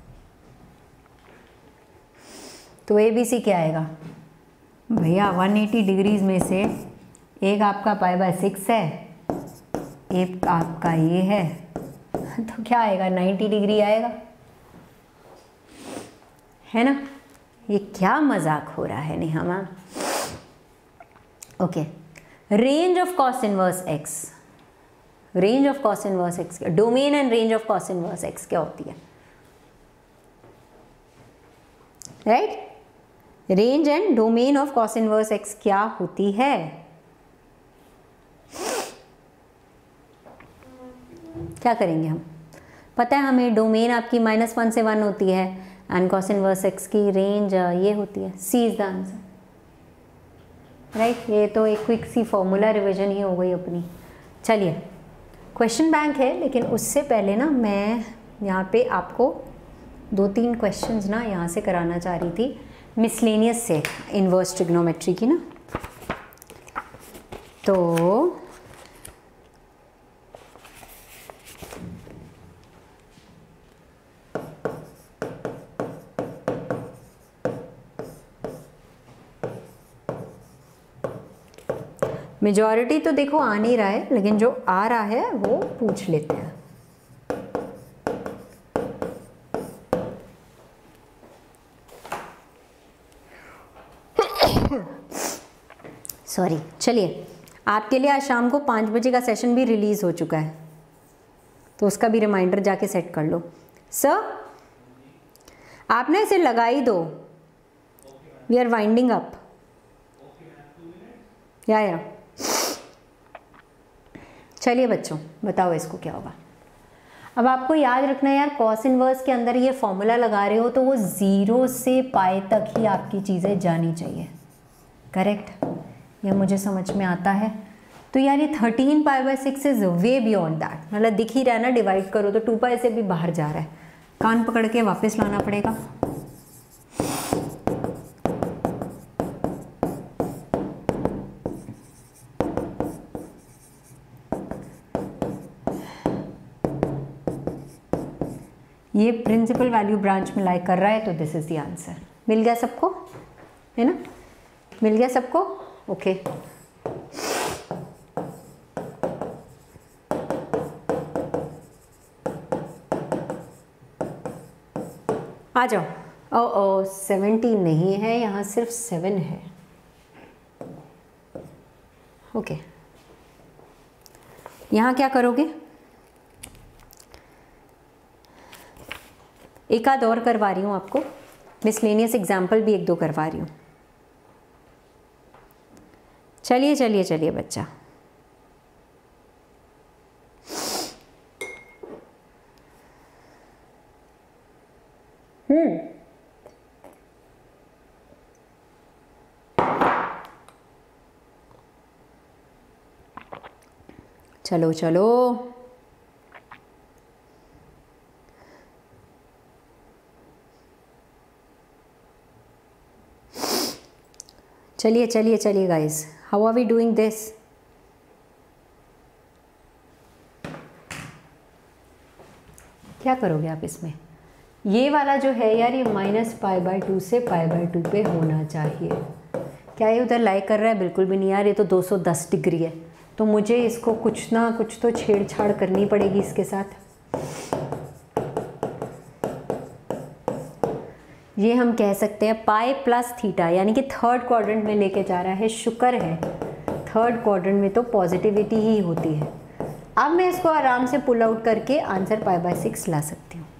तो ABC क्या आएगा भैया, 180 डिग्रीज में से एक आपका 5/6 है, एक आपका ये है, तो क्या आएगा 90 डिग्री आएगा, है ना। ये क्या मजाक हो रहा है Neha ma'am. Okay, range of cos inverse x, range of cos inverse x, domain and range of cos inverse x क्या होती है, right, range and domain of cos inverse x क्या होती है। क्या करेंगे हम, पता है हमें डोमेन आपकी -1 से 1 होती है, एंड कॉस इनवर्स एक्स की रेंज ये होती है, C is the answer, right. ये तो एक क्विक सी फॉर्मूला रिवीजन ही हो गई अपनी। चलिए क्वेश्चन बैंक है, लेकिन उससे पहले ना मैं यहाँ पे आपको 2-3 क्वेश्चंस ना यहाँ से कराना चाह रही थी, मिसलेनियस से, इनवर्स ट्रिग्नोमेट्री की ना। तो मेजॉरिटी तो देखो आ नहीं रहा है, लेकिन जो आ रहा है वो पूछ लेते हैं। सॉरी, चलिए आपके लिए आज शाम को 5 बजे का सेशन भी रिलीज हो चुका है, तो उसका भी रिमाइंडर जाके सेट कर लो। सर आप ना इसे लगा ही दो, वी आर वाइंडिंग अप, या चलिए बच्चों बताओ इसको क्या होगा। अब आपको याद रखना है यार, कॉस इनवर्स के अंदर ये फॉर्मूला लगा रहे हो तो वो 0 से पाई तक ही आपकी चीज़ें जानी चाहिए, करेक्ट, ये मुझे समझ में आता है। तो यार ये 13π/6 इज वे बियॉन्ड दैट, मतलब दिख ही रहा है ना, डिवाइड करो तो 2π से भी बाहर जा रहा है, कान पकड़ के वापस लाना पड़ेगा। ये प्रिंसिपल वैल्यू ब्रांच में लाई कर रहा है, तो दिस इज द आंसर। मिल गया सबको, है ना? मिल गया सबको? ओके। आ जाओ। ओ 17 नहीं है, यहाँ सिर्फ 7 है। ओके, यहाँ क्या करोगे? एक आध और करवा रही हूँ आपको, मिसलेनियस एग्जाम्पल भी एक दो करवा रही हूँ। चलिए चलिए चलिए बच्चा, चलो चलो, चलिए चलिए चलिए guys, how are we doing this? क्या करोगे आप इसमें? ये वाला जो है यार, ये -π/2 से π/2 पे होना चाहिए। क्या ये उधर लाई कर रहा है? बिल्कुल भी नहीं यार, ये तो 210 डिग्री है, तो मुझे इसको कुछ ना कुछ तो छेड़छाड़ करनी पड़ेगी इसके साथ। ये हम कह सकते हैं पाई प्लस थीटा, यानी कि थर्ड क्वाड्रेंट में लेके जा रहा है। शुक्र है थर्ड क्वाड्रेंट में तो पॉजिटिविटी ही होती है। अब मैं इसको आराम से पुल आउट करके आंसर π/6 ला सकती हूँ।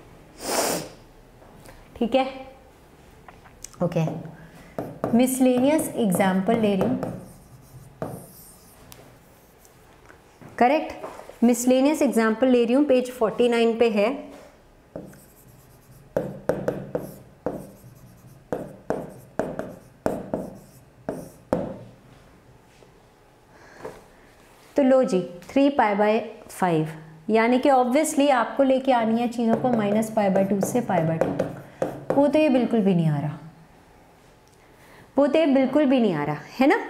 ठीक है, ओके। मिसलेनियस एग्जाम्पल ले रही हूँ, करेक्ट। मिसलेनियस एग्जाम्पल ले रही हूँ, पेज 49 पे है। तो लो जी, 3π/5, यानी कि ऑब्वियसली आपको लेके आनी है चीज़ों को -π/2 से π/2। वो तो ये बिल्कुल भी नहीं आ रहा, वो तो ये बिल्कुल भी नहीं आ रहा है ना।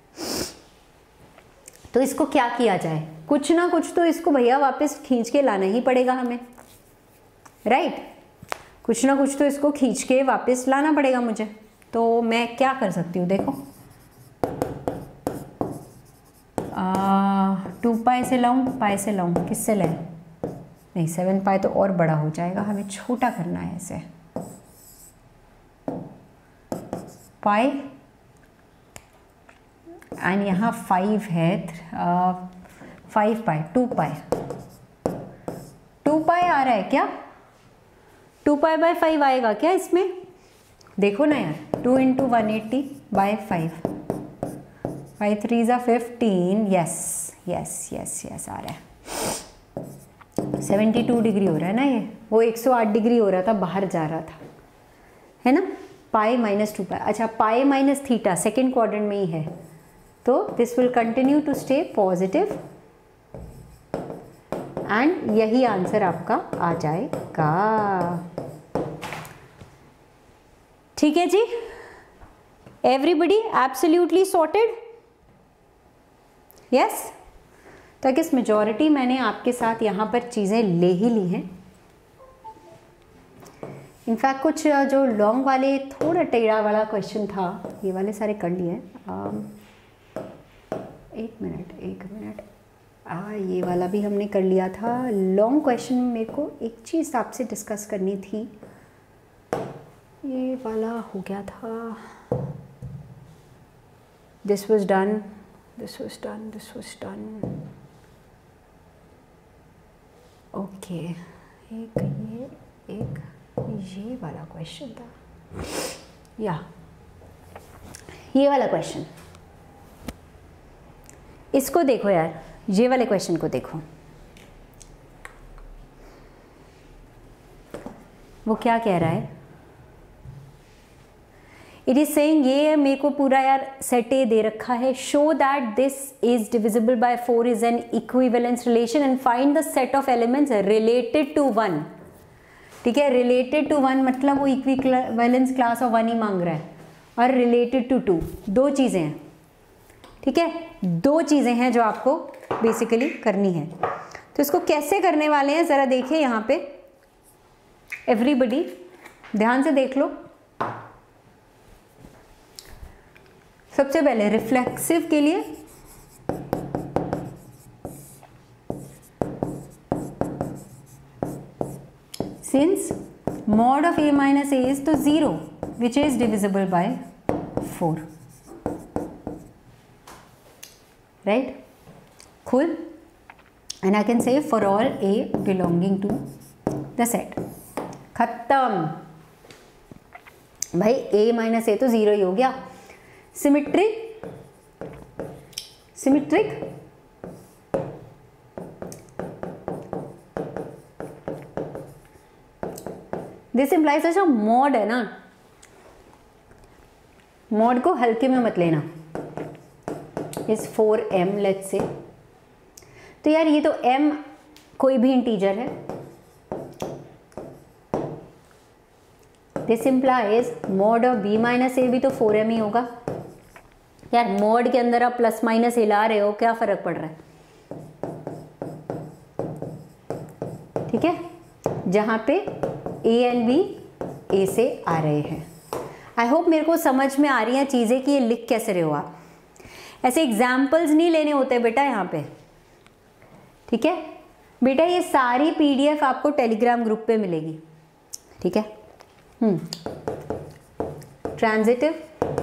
तो इसको क्या किया जाए? कुछ ना कुछ तो इसको भैया वापस खींच के लाना ही पड़ेगा हमें, राइट? कुछ ना कुछ तो इसको खींच के वापस लाना पड़ेगा मुझे। तो मैं क्या कर सकती हूँ? देखो, 2π से लाऊं, π से लाऊं, किससे लें? नहीं, 7π तो और बड़ा हो जाएगा, हमें छोटा करना है इसे। पाई एंड यहाँ 5 है, 5π, 2π। 2π आ रहा है क्या? 2π/5 आएगा क्या इसमें? देखो ना यार, 2 × 180/5, 5 3 = 15, यस आ रहा है। 72 डिग्री हो रहा है ना ये, वो 108 डिग्री हो रहा था, बाहर जा रहा था, है ना। पाई -2π, अच्छा pi minus theta second quadrant में ही है, तो this will continue to stay positive and यही आंसर आपका आ जाएगा। ठीक है जी, एवरीबडी एब्सोल्युटली सॉर्टेड? यस। तो किस मेजॉरिटी मैंने आपके साथ यहाँ पर चीज़ें ले ही ली हैं। इनफैक्ट कुछ जो लॉन्ग वाले थोड़ा टेढ़ा वाला क्वेश्चन था, ये वाले सारे कर लिए हैं। एक मिनट, ये वाला भी हमने कर लिया था। लॉन्ग क्वेश्चन में मेरे को एक चीज़ आपसे डिस्कस करनी थी, ये वाला हो गया था। This was done. ओके, एक ये वाला क्वेश्चन था, या ये वाला क्वेश्चन। इसको देखो यार, ये वाले क्वेश्चन को देखो, वो क्या कह रहा है? इट इज सेइंग, ये मेरे को पूरा यार सेट ए दे रखा है, show that this is divisible by 4 is an equivalence relation and find the set of elements related to 1। ठीक है, रिलेटेड टू 1 मतलब वो इक्विवेलेंस क्लास ऑफ 1 ही मांग रहा है, और रिलेटेड टू 2, दो चीज़ें हैं। ठीक है, दो चीज़ें हैं जो आपको बेसिकली करनी है। तो इसको कैसे करने वाले हैं ज़रा देखिए यहाँ पे। एवरीबडी ध्यान से देख लो। सबसे पहले रिफ्लेक्सिव के लिए since mod of a minus a is to 0 which is divisible by 4, right? Cool. And I can say for all a belonging to the set. खत्म भाई, a माइनस a तो 0 ही हो गया। सिमिट्रिक, सिमिट्रिक दिस इम्प्लाइज अच्छा mod है ना, mod को हल्के में मत लेना। इस 4m लेट्स से, तो यार ये तो m कोई भी इंटीजर है। This implies mod of b minus A भी तो 4m ही होगा। यार मॉड के अंदर आप प्लस माइनस हिला रहे हो, क्या फर्क पड़ रहा है? ठीक है, जहां पे a एंड b a से आ रहे हैं। आई होप मेरे को समझ में आ रही हैं चीज़ें कि ये लिख कैसे रहे हो आप। ऐसे एग्जाम्पल्स नहीं लेने होते बेटा यहाँ पे, ठीक है बेटा। ये सारी PDF आपको टेलीग्राम ग्रुप पे मिलेगी, ठीक है। ट्रांजिटिव,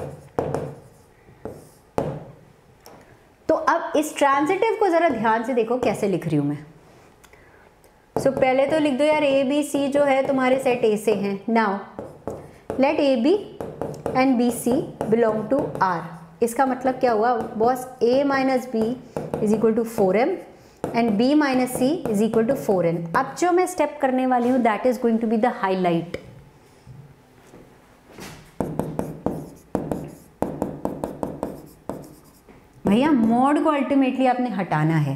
तो अब इस ट्रांजिटिव को ज़रा ध्यान से देखो कैसे लिख रही हूँ मैं। सो पहले तो लिख दो यार ए बी सी जो है तुम्हारे सेट ए से हैं। Now let A B and B C belong to R. इसका मतलब क्या हुआ boss? a minus B is equal to 4m and b minus C is equal to 4n। अब जो मैं स्टेप करने वाली हूँ that is going to be the highlight. भैया मॉड को अल्टीमेटली आपने हटाना है।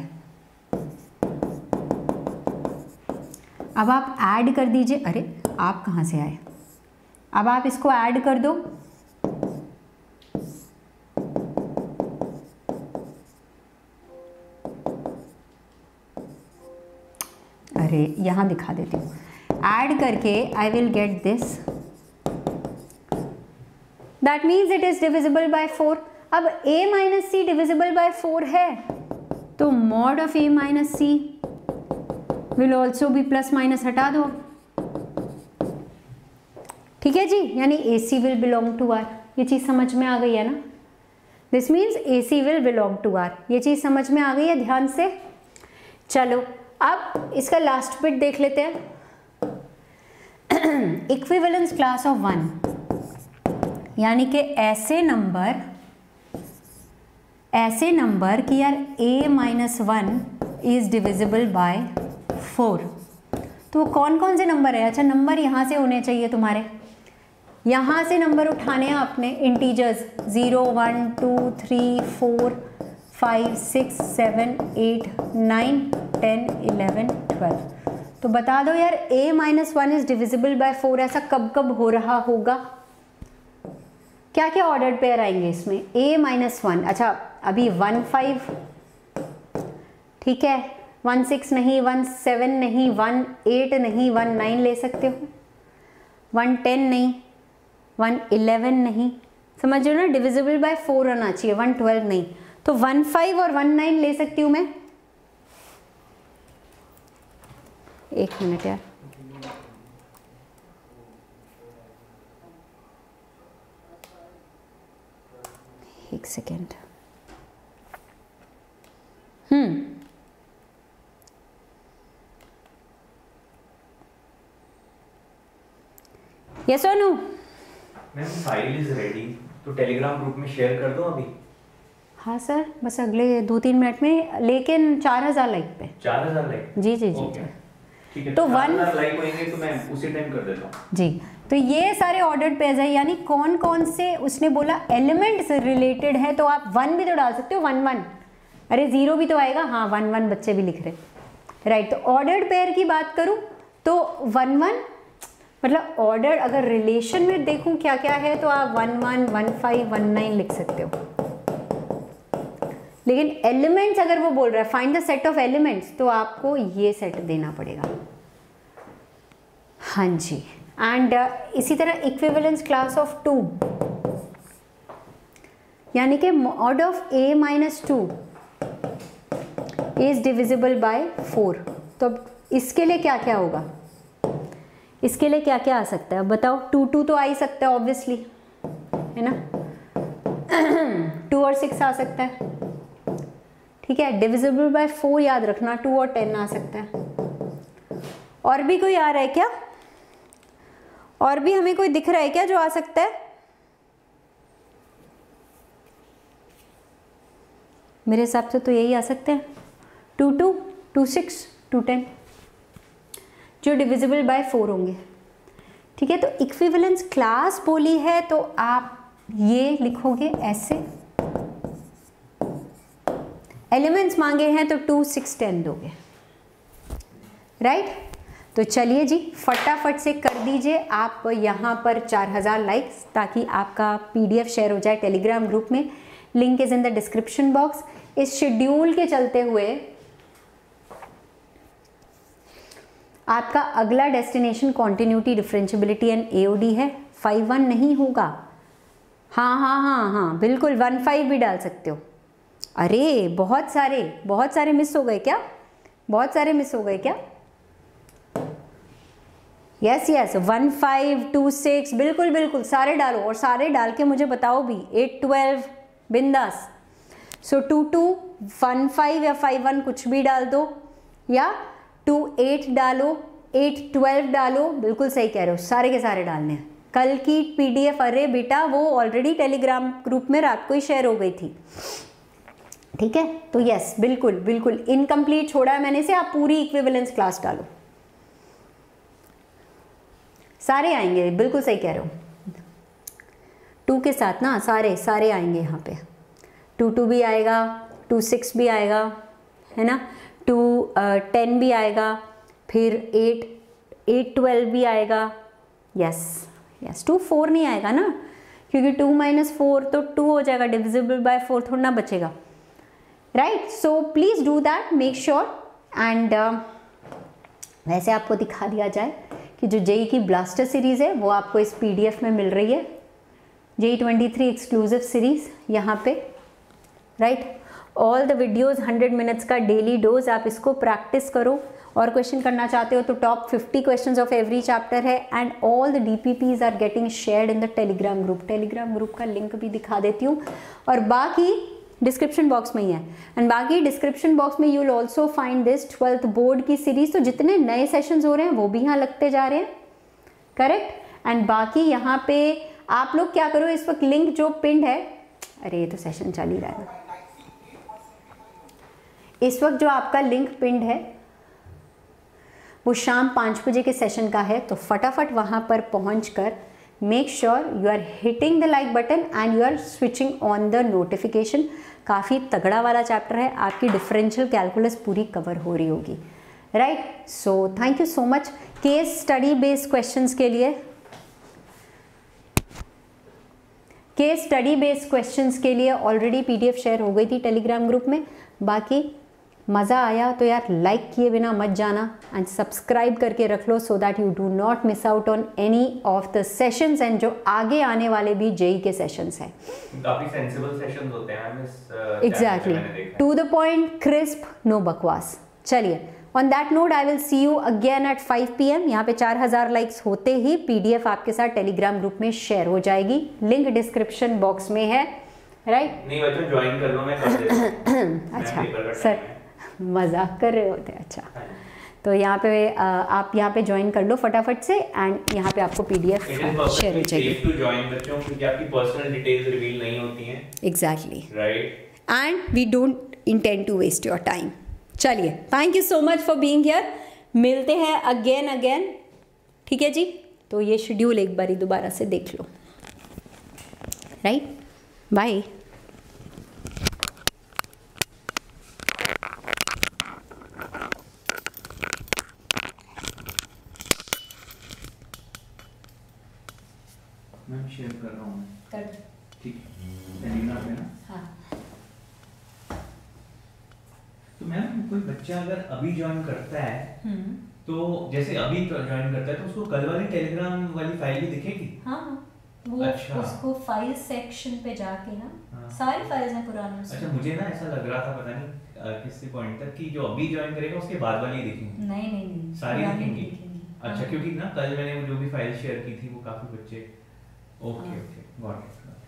अब आप ऐड कर दीजिए। अरे आप कहाँ से आए? अब आप इसको ऐड कर दो। अरे यहाँ दिखा देती हूँ। ऐड करके I will get this, that means it is divisible by 4। अब a माइनस सी डिविजिबल बाय 4 है तो mod of a minus C will also भी प्लस माइनस हटा दो, ठीक है जी। यानी AC will belong to R। ये चीज़ समझ में आ गई है ना? This means AC will belong to R। ये चीज़ समझ में आ गई है ध्यान से। चलो अब इसका लास्ट बिट देख लेते हैं। इक्विवेलेंस क्लास ऑफ 1, यानी कि ऐसे नंबर कि यार a minus 1 is divisible by 4। तो वो कौन कौन से नंबर है? अच्छा नंबर यहाँ से होने चाहिए तुम्हारे, यहाँ से नंबर उठाने हैं आपने इंटीजर्स 0 1 2 3 4 5 6 7 8 9 10 11 12। तो बता दो यार a minus 1 is divisible by 4 ऐसा कब कब हो रहा होगा? क्या क्या ऑर्डर्ड पेयर आएंगे इसमें? a माइनस 1, अच्छा अभी 1 5, ठीक है, 1 6 नहीं, 1 7 नहीं, 1 8 नहीं, 1 9 ले सकते हो, 1 10 नहीं, 1 11 नहीं, समझ लो ना, डिविजिबल बाय 4 होना चाहिए, 1 12 नहीं। तो 1 5 और 1 9 ले सकती हूँ मैं। एक मिनट यार, एक सेकेंड। यस और no? Ma'am file is ready, तो टेलीग्राम ग्रुप में शेयर कर दो अभी। हाँ सर, बस अगले 2-3 मिनट में, लेकिन 4000 लाइक पे। 4000 लाइक? जी जी जी ठीक है। तो 4000 लाइक होंगे तो मैं उसी टाइम कर देता हूँ जी। तो ये सारे ऑर्डर्ड पेयर्स है, यानी कौन कौन से उसने बोला एलिमेंट से रिलेटेड है। तो आप 1 भी तो डाल सकते हो, 1 1, अरे 0 भी तो आएगा। हाँ 1 1 बच्चे भी लिख रहे, राइट। तो ऑर्डर्ड पेयर की बात करूँ तो 1 1, मतलब ऑर्डर अगर रिलेशन में देखूं क्या क्या है तो आप 1 1 1 5 1 9 लिख सकते हो। लेकिन एलिमेंट्स अगर वो बोल रहा है find the set of elements, तो आपको ये सेट देना पड़ेगा। हाँ जी, एंड इसी तरह इक्विवेलेंस क्लास ऑफ 2 यानी कि mod of a minus 2 is divisible by 4। तो अब इसके लिए क्या क्या होगा, इसके लिए क्या क्या आ सकता है अब बताओ। 2 तो आ ही सकता है ऑब्वियसली, है ना। 2 और 6 आ सकता है, ठीक है। डिविजिबल बाय 4 याद रखना, 2 और 10 आ सकता है। और भी कोई आ रहा है क्या, और भी हमें कोई दिख रहा है क्या जो आ सकता है? मेरे हिसाब से तो यही आ सकते हैं, 2 2, 2 6, 2 10 जो डिविजिबल बाय 4 होंगे, ठीक है। तो इक्विवेलेंस क्लास बोली है तो आप ये लिखोगे ऐसे। एलिमेंट्स मांगे हैं तो 2 6 10 दोगे, राइट। तो चलिए जी फटाफट से कर दीजिए आप यहाँ पर 4000 लाइक्स, ताकि आपका PDF शेयर हो जाए टेलीग्राम ग्रुप में। Link is in the description box. इस शेड्यूल के चलते हुए आपका अगला destination continuity, differentiability and AOD है। 5-1 नहीं होगा, हाँ बिल्कुल 1-5 भी डाल सकते हो। अरे बहुत सारे मिस हो गए क्या, बहुत सारे मिस हो गए क्या? यस 1-5, 2-6 बिल्कुल सारे डालो, और सारे डाल के मुझे बताओ भी। 8-12 बिंदास। सो 2-2, 1-5 या 5-1 कुछ भी डाल दो, या 2-8 डालो, 8-12 डालो। बिल्कुल सही कह रहे हो, सारे के सारे डालने हैं। कल की PDF अरे बेटा वो ऑलरेडी टेलीग्राम ग्रुप में रात को ही शेयर हो गई थी, ठीक है। तो यस बिल्कुल इनकम्प्लीट छोड़ा है मैंने से, आप पूरी इक्विवेलेंस क्लास डालो, सारे आएंगे। बिल्कुल सही कह रहे हो, 2 के साथ ना सारे आएंगे यहाँ पे। 2-2 भी आएगा, 2-6 भी आएगा, है ना। 2-10 भी आएगा, फिर 8-12 भी आएगा। यस 2-4 नहीं आएगा ना, क्योंकि 2 - 4 तो 2 हो जाएगा, डिविजिबल बाय 4 थोड़ा ना बचेगा, right. So please do that, make sure. And वैसे आपको दिखा दिया जाए कि जो JEE की ब्लास्टर सीरीज़ है वो आपको इस PDF में मिल रही है, JEE 23 एक्सक्लूसिव सीरीज़ यहाँ पे, right. All the videos 100 minutes का डेली डोज, आप इसको प्रैक्टिस करो। और क्वेश्चन करना चाहते हो तो top 50 questions of every chapter है, and all the DPPs are getting shared in the Telegram group. Telegram group का लिंक भी दिखा देती हूँ, और बाकी डिस्क्रिप्शन बॉक्स में ही है। एंड बाकी डिस्क्रिप्शन बॉक्स में you will also find this 12th board की सीरीज। तो जितने नए सेशंस हो रहे हैं वो भी यहाँ लगते जा रहे हैं, करेक्ट। एंड बाकी यहाँ पे आप लोग क्या करो, इस वक्त लिंक जो पिंड है, अरे ये तो सेशन चल ही रहा है ना, इस वक्त जो आपका लिंक पिंड है वो शाम 5 बजे के सेशन का है। तो फटाफट वहाँ पर पहुँच कर make sure you are hitting the like button and you are switching on the notification. काफ़ी तगड़ा वाला चैप्टर है, आपकी डिफरेंशियल कैलकुलस पूरी कवर हो रही होगी, right. So thank you so much. Case study based questions के लिए, केस स्टडी बेस्ड क्वेश्चंस के लिए ऑलरेडी PDF शेयर हो गई थी टेलीग्राम ग्रुप में। बाकी मज़ा आया तो यार लाइक किए बिना मत जाना, एंड सब्सक्राइब करके रख लो so that you do not miss out on any of the sessions, and जो आगे आने वाले भी JEE के सेशंस हैं। काफी सेंसिबल सेशंस होते हैं ma'am is exactly, to the point, crisp, no बकवास। चलिए, on that note I will see you again at 5 PM। यहाँ पे 4000 लाइक्स होते ही PDF आपके साथ टेलीग्राम ग्रुप में शेयर हो जाएगी, लिंक डिस्क्रिप्शन बॉक्स में है, राइट। नहीं बच्चों ज्वाइन कर लो, मैं कर देता हूं। अच्छा सर, मजाक कर रहे होते, अच्छा। तो यहाँ पे आप यहाँ पे ज्वाइन कर लो फटाफट से, एंड यहाँ पे आपको PDF शेयर हो जाएगी। टू ज्वाइन बच्चों, क्योंकि आपकी पर्सनल डिटेल्स रिवील नहीं होती हैं। Exactly, right. And we don't intend to waste your time. चलिए, thank you so much for being here. मिलते हैं अगेन, ठीक है जी। तो ये शेड्यूल एक बारी दोबारा से देख लो, राइट। बाय। मैं शेयर कर रहा हूँ, कर, ठीक टेलीग्राम में ना। हाँ। तो मैम कोई बच्चा अगर अभी ज्वाइन करता है तो जैसे अभी ज्वाइन करता है तो उसको कल वाली टेलीग्राम वाली फाइल भी दिखेगी? हाँ वो अच्छा। उसको फाइल सेक्शन पे जाके ना हाँ। सारी फाइल्स हैं पुरानी उसमें। अच्छा, मुझे ना ऐसा लग रहा था पता नहीं किसी पॉइंट तक कि जो अभी ज्वाइन करेगा उसके बाद वाली दिखेंगी। नहीं नहीं नहीं सारी पुरानी दिखेंगी? दिखेंगी। अच्छा, हाँ। क्योंकि ना कल मैंने जो भी फाइल शेयर की थी वो काफी बच्चे। ओके हाँ। Okay, got it.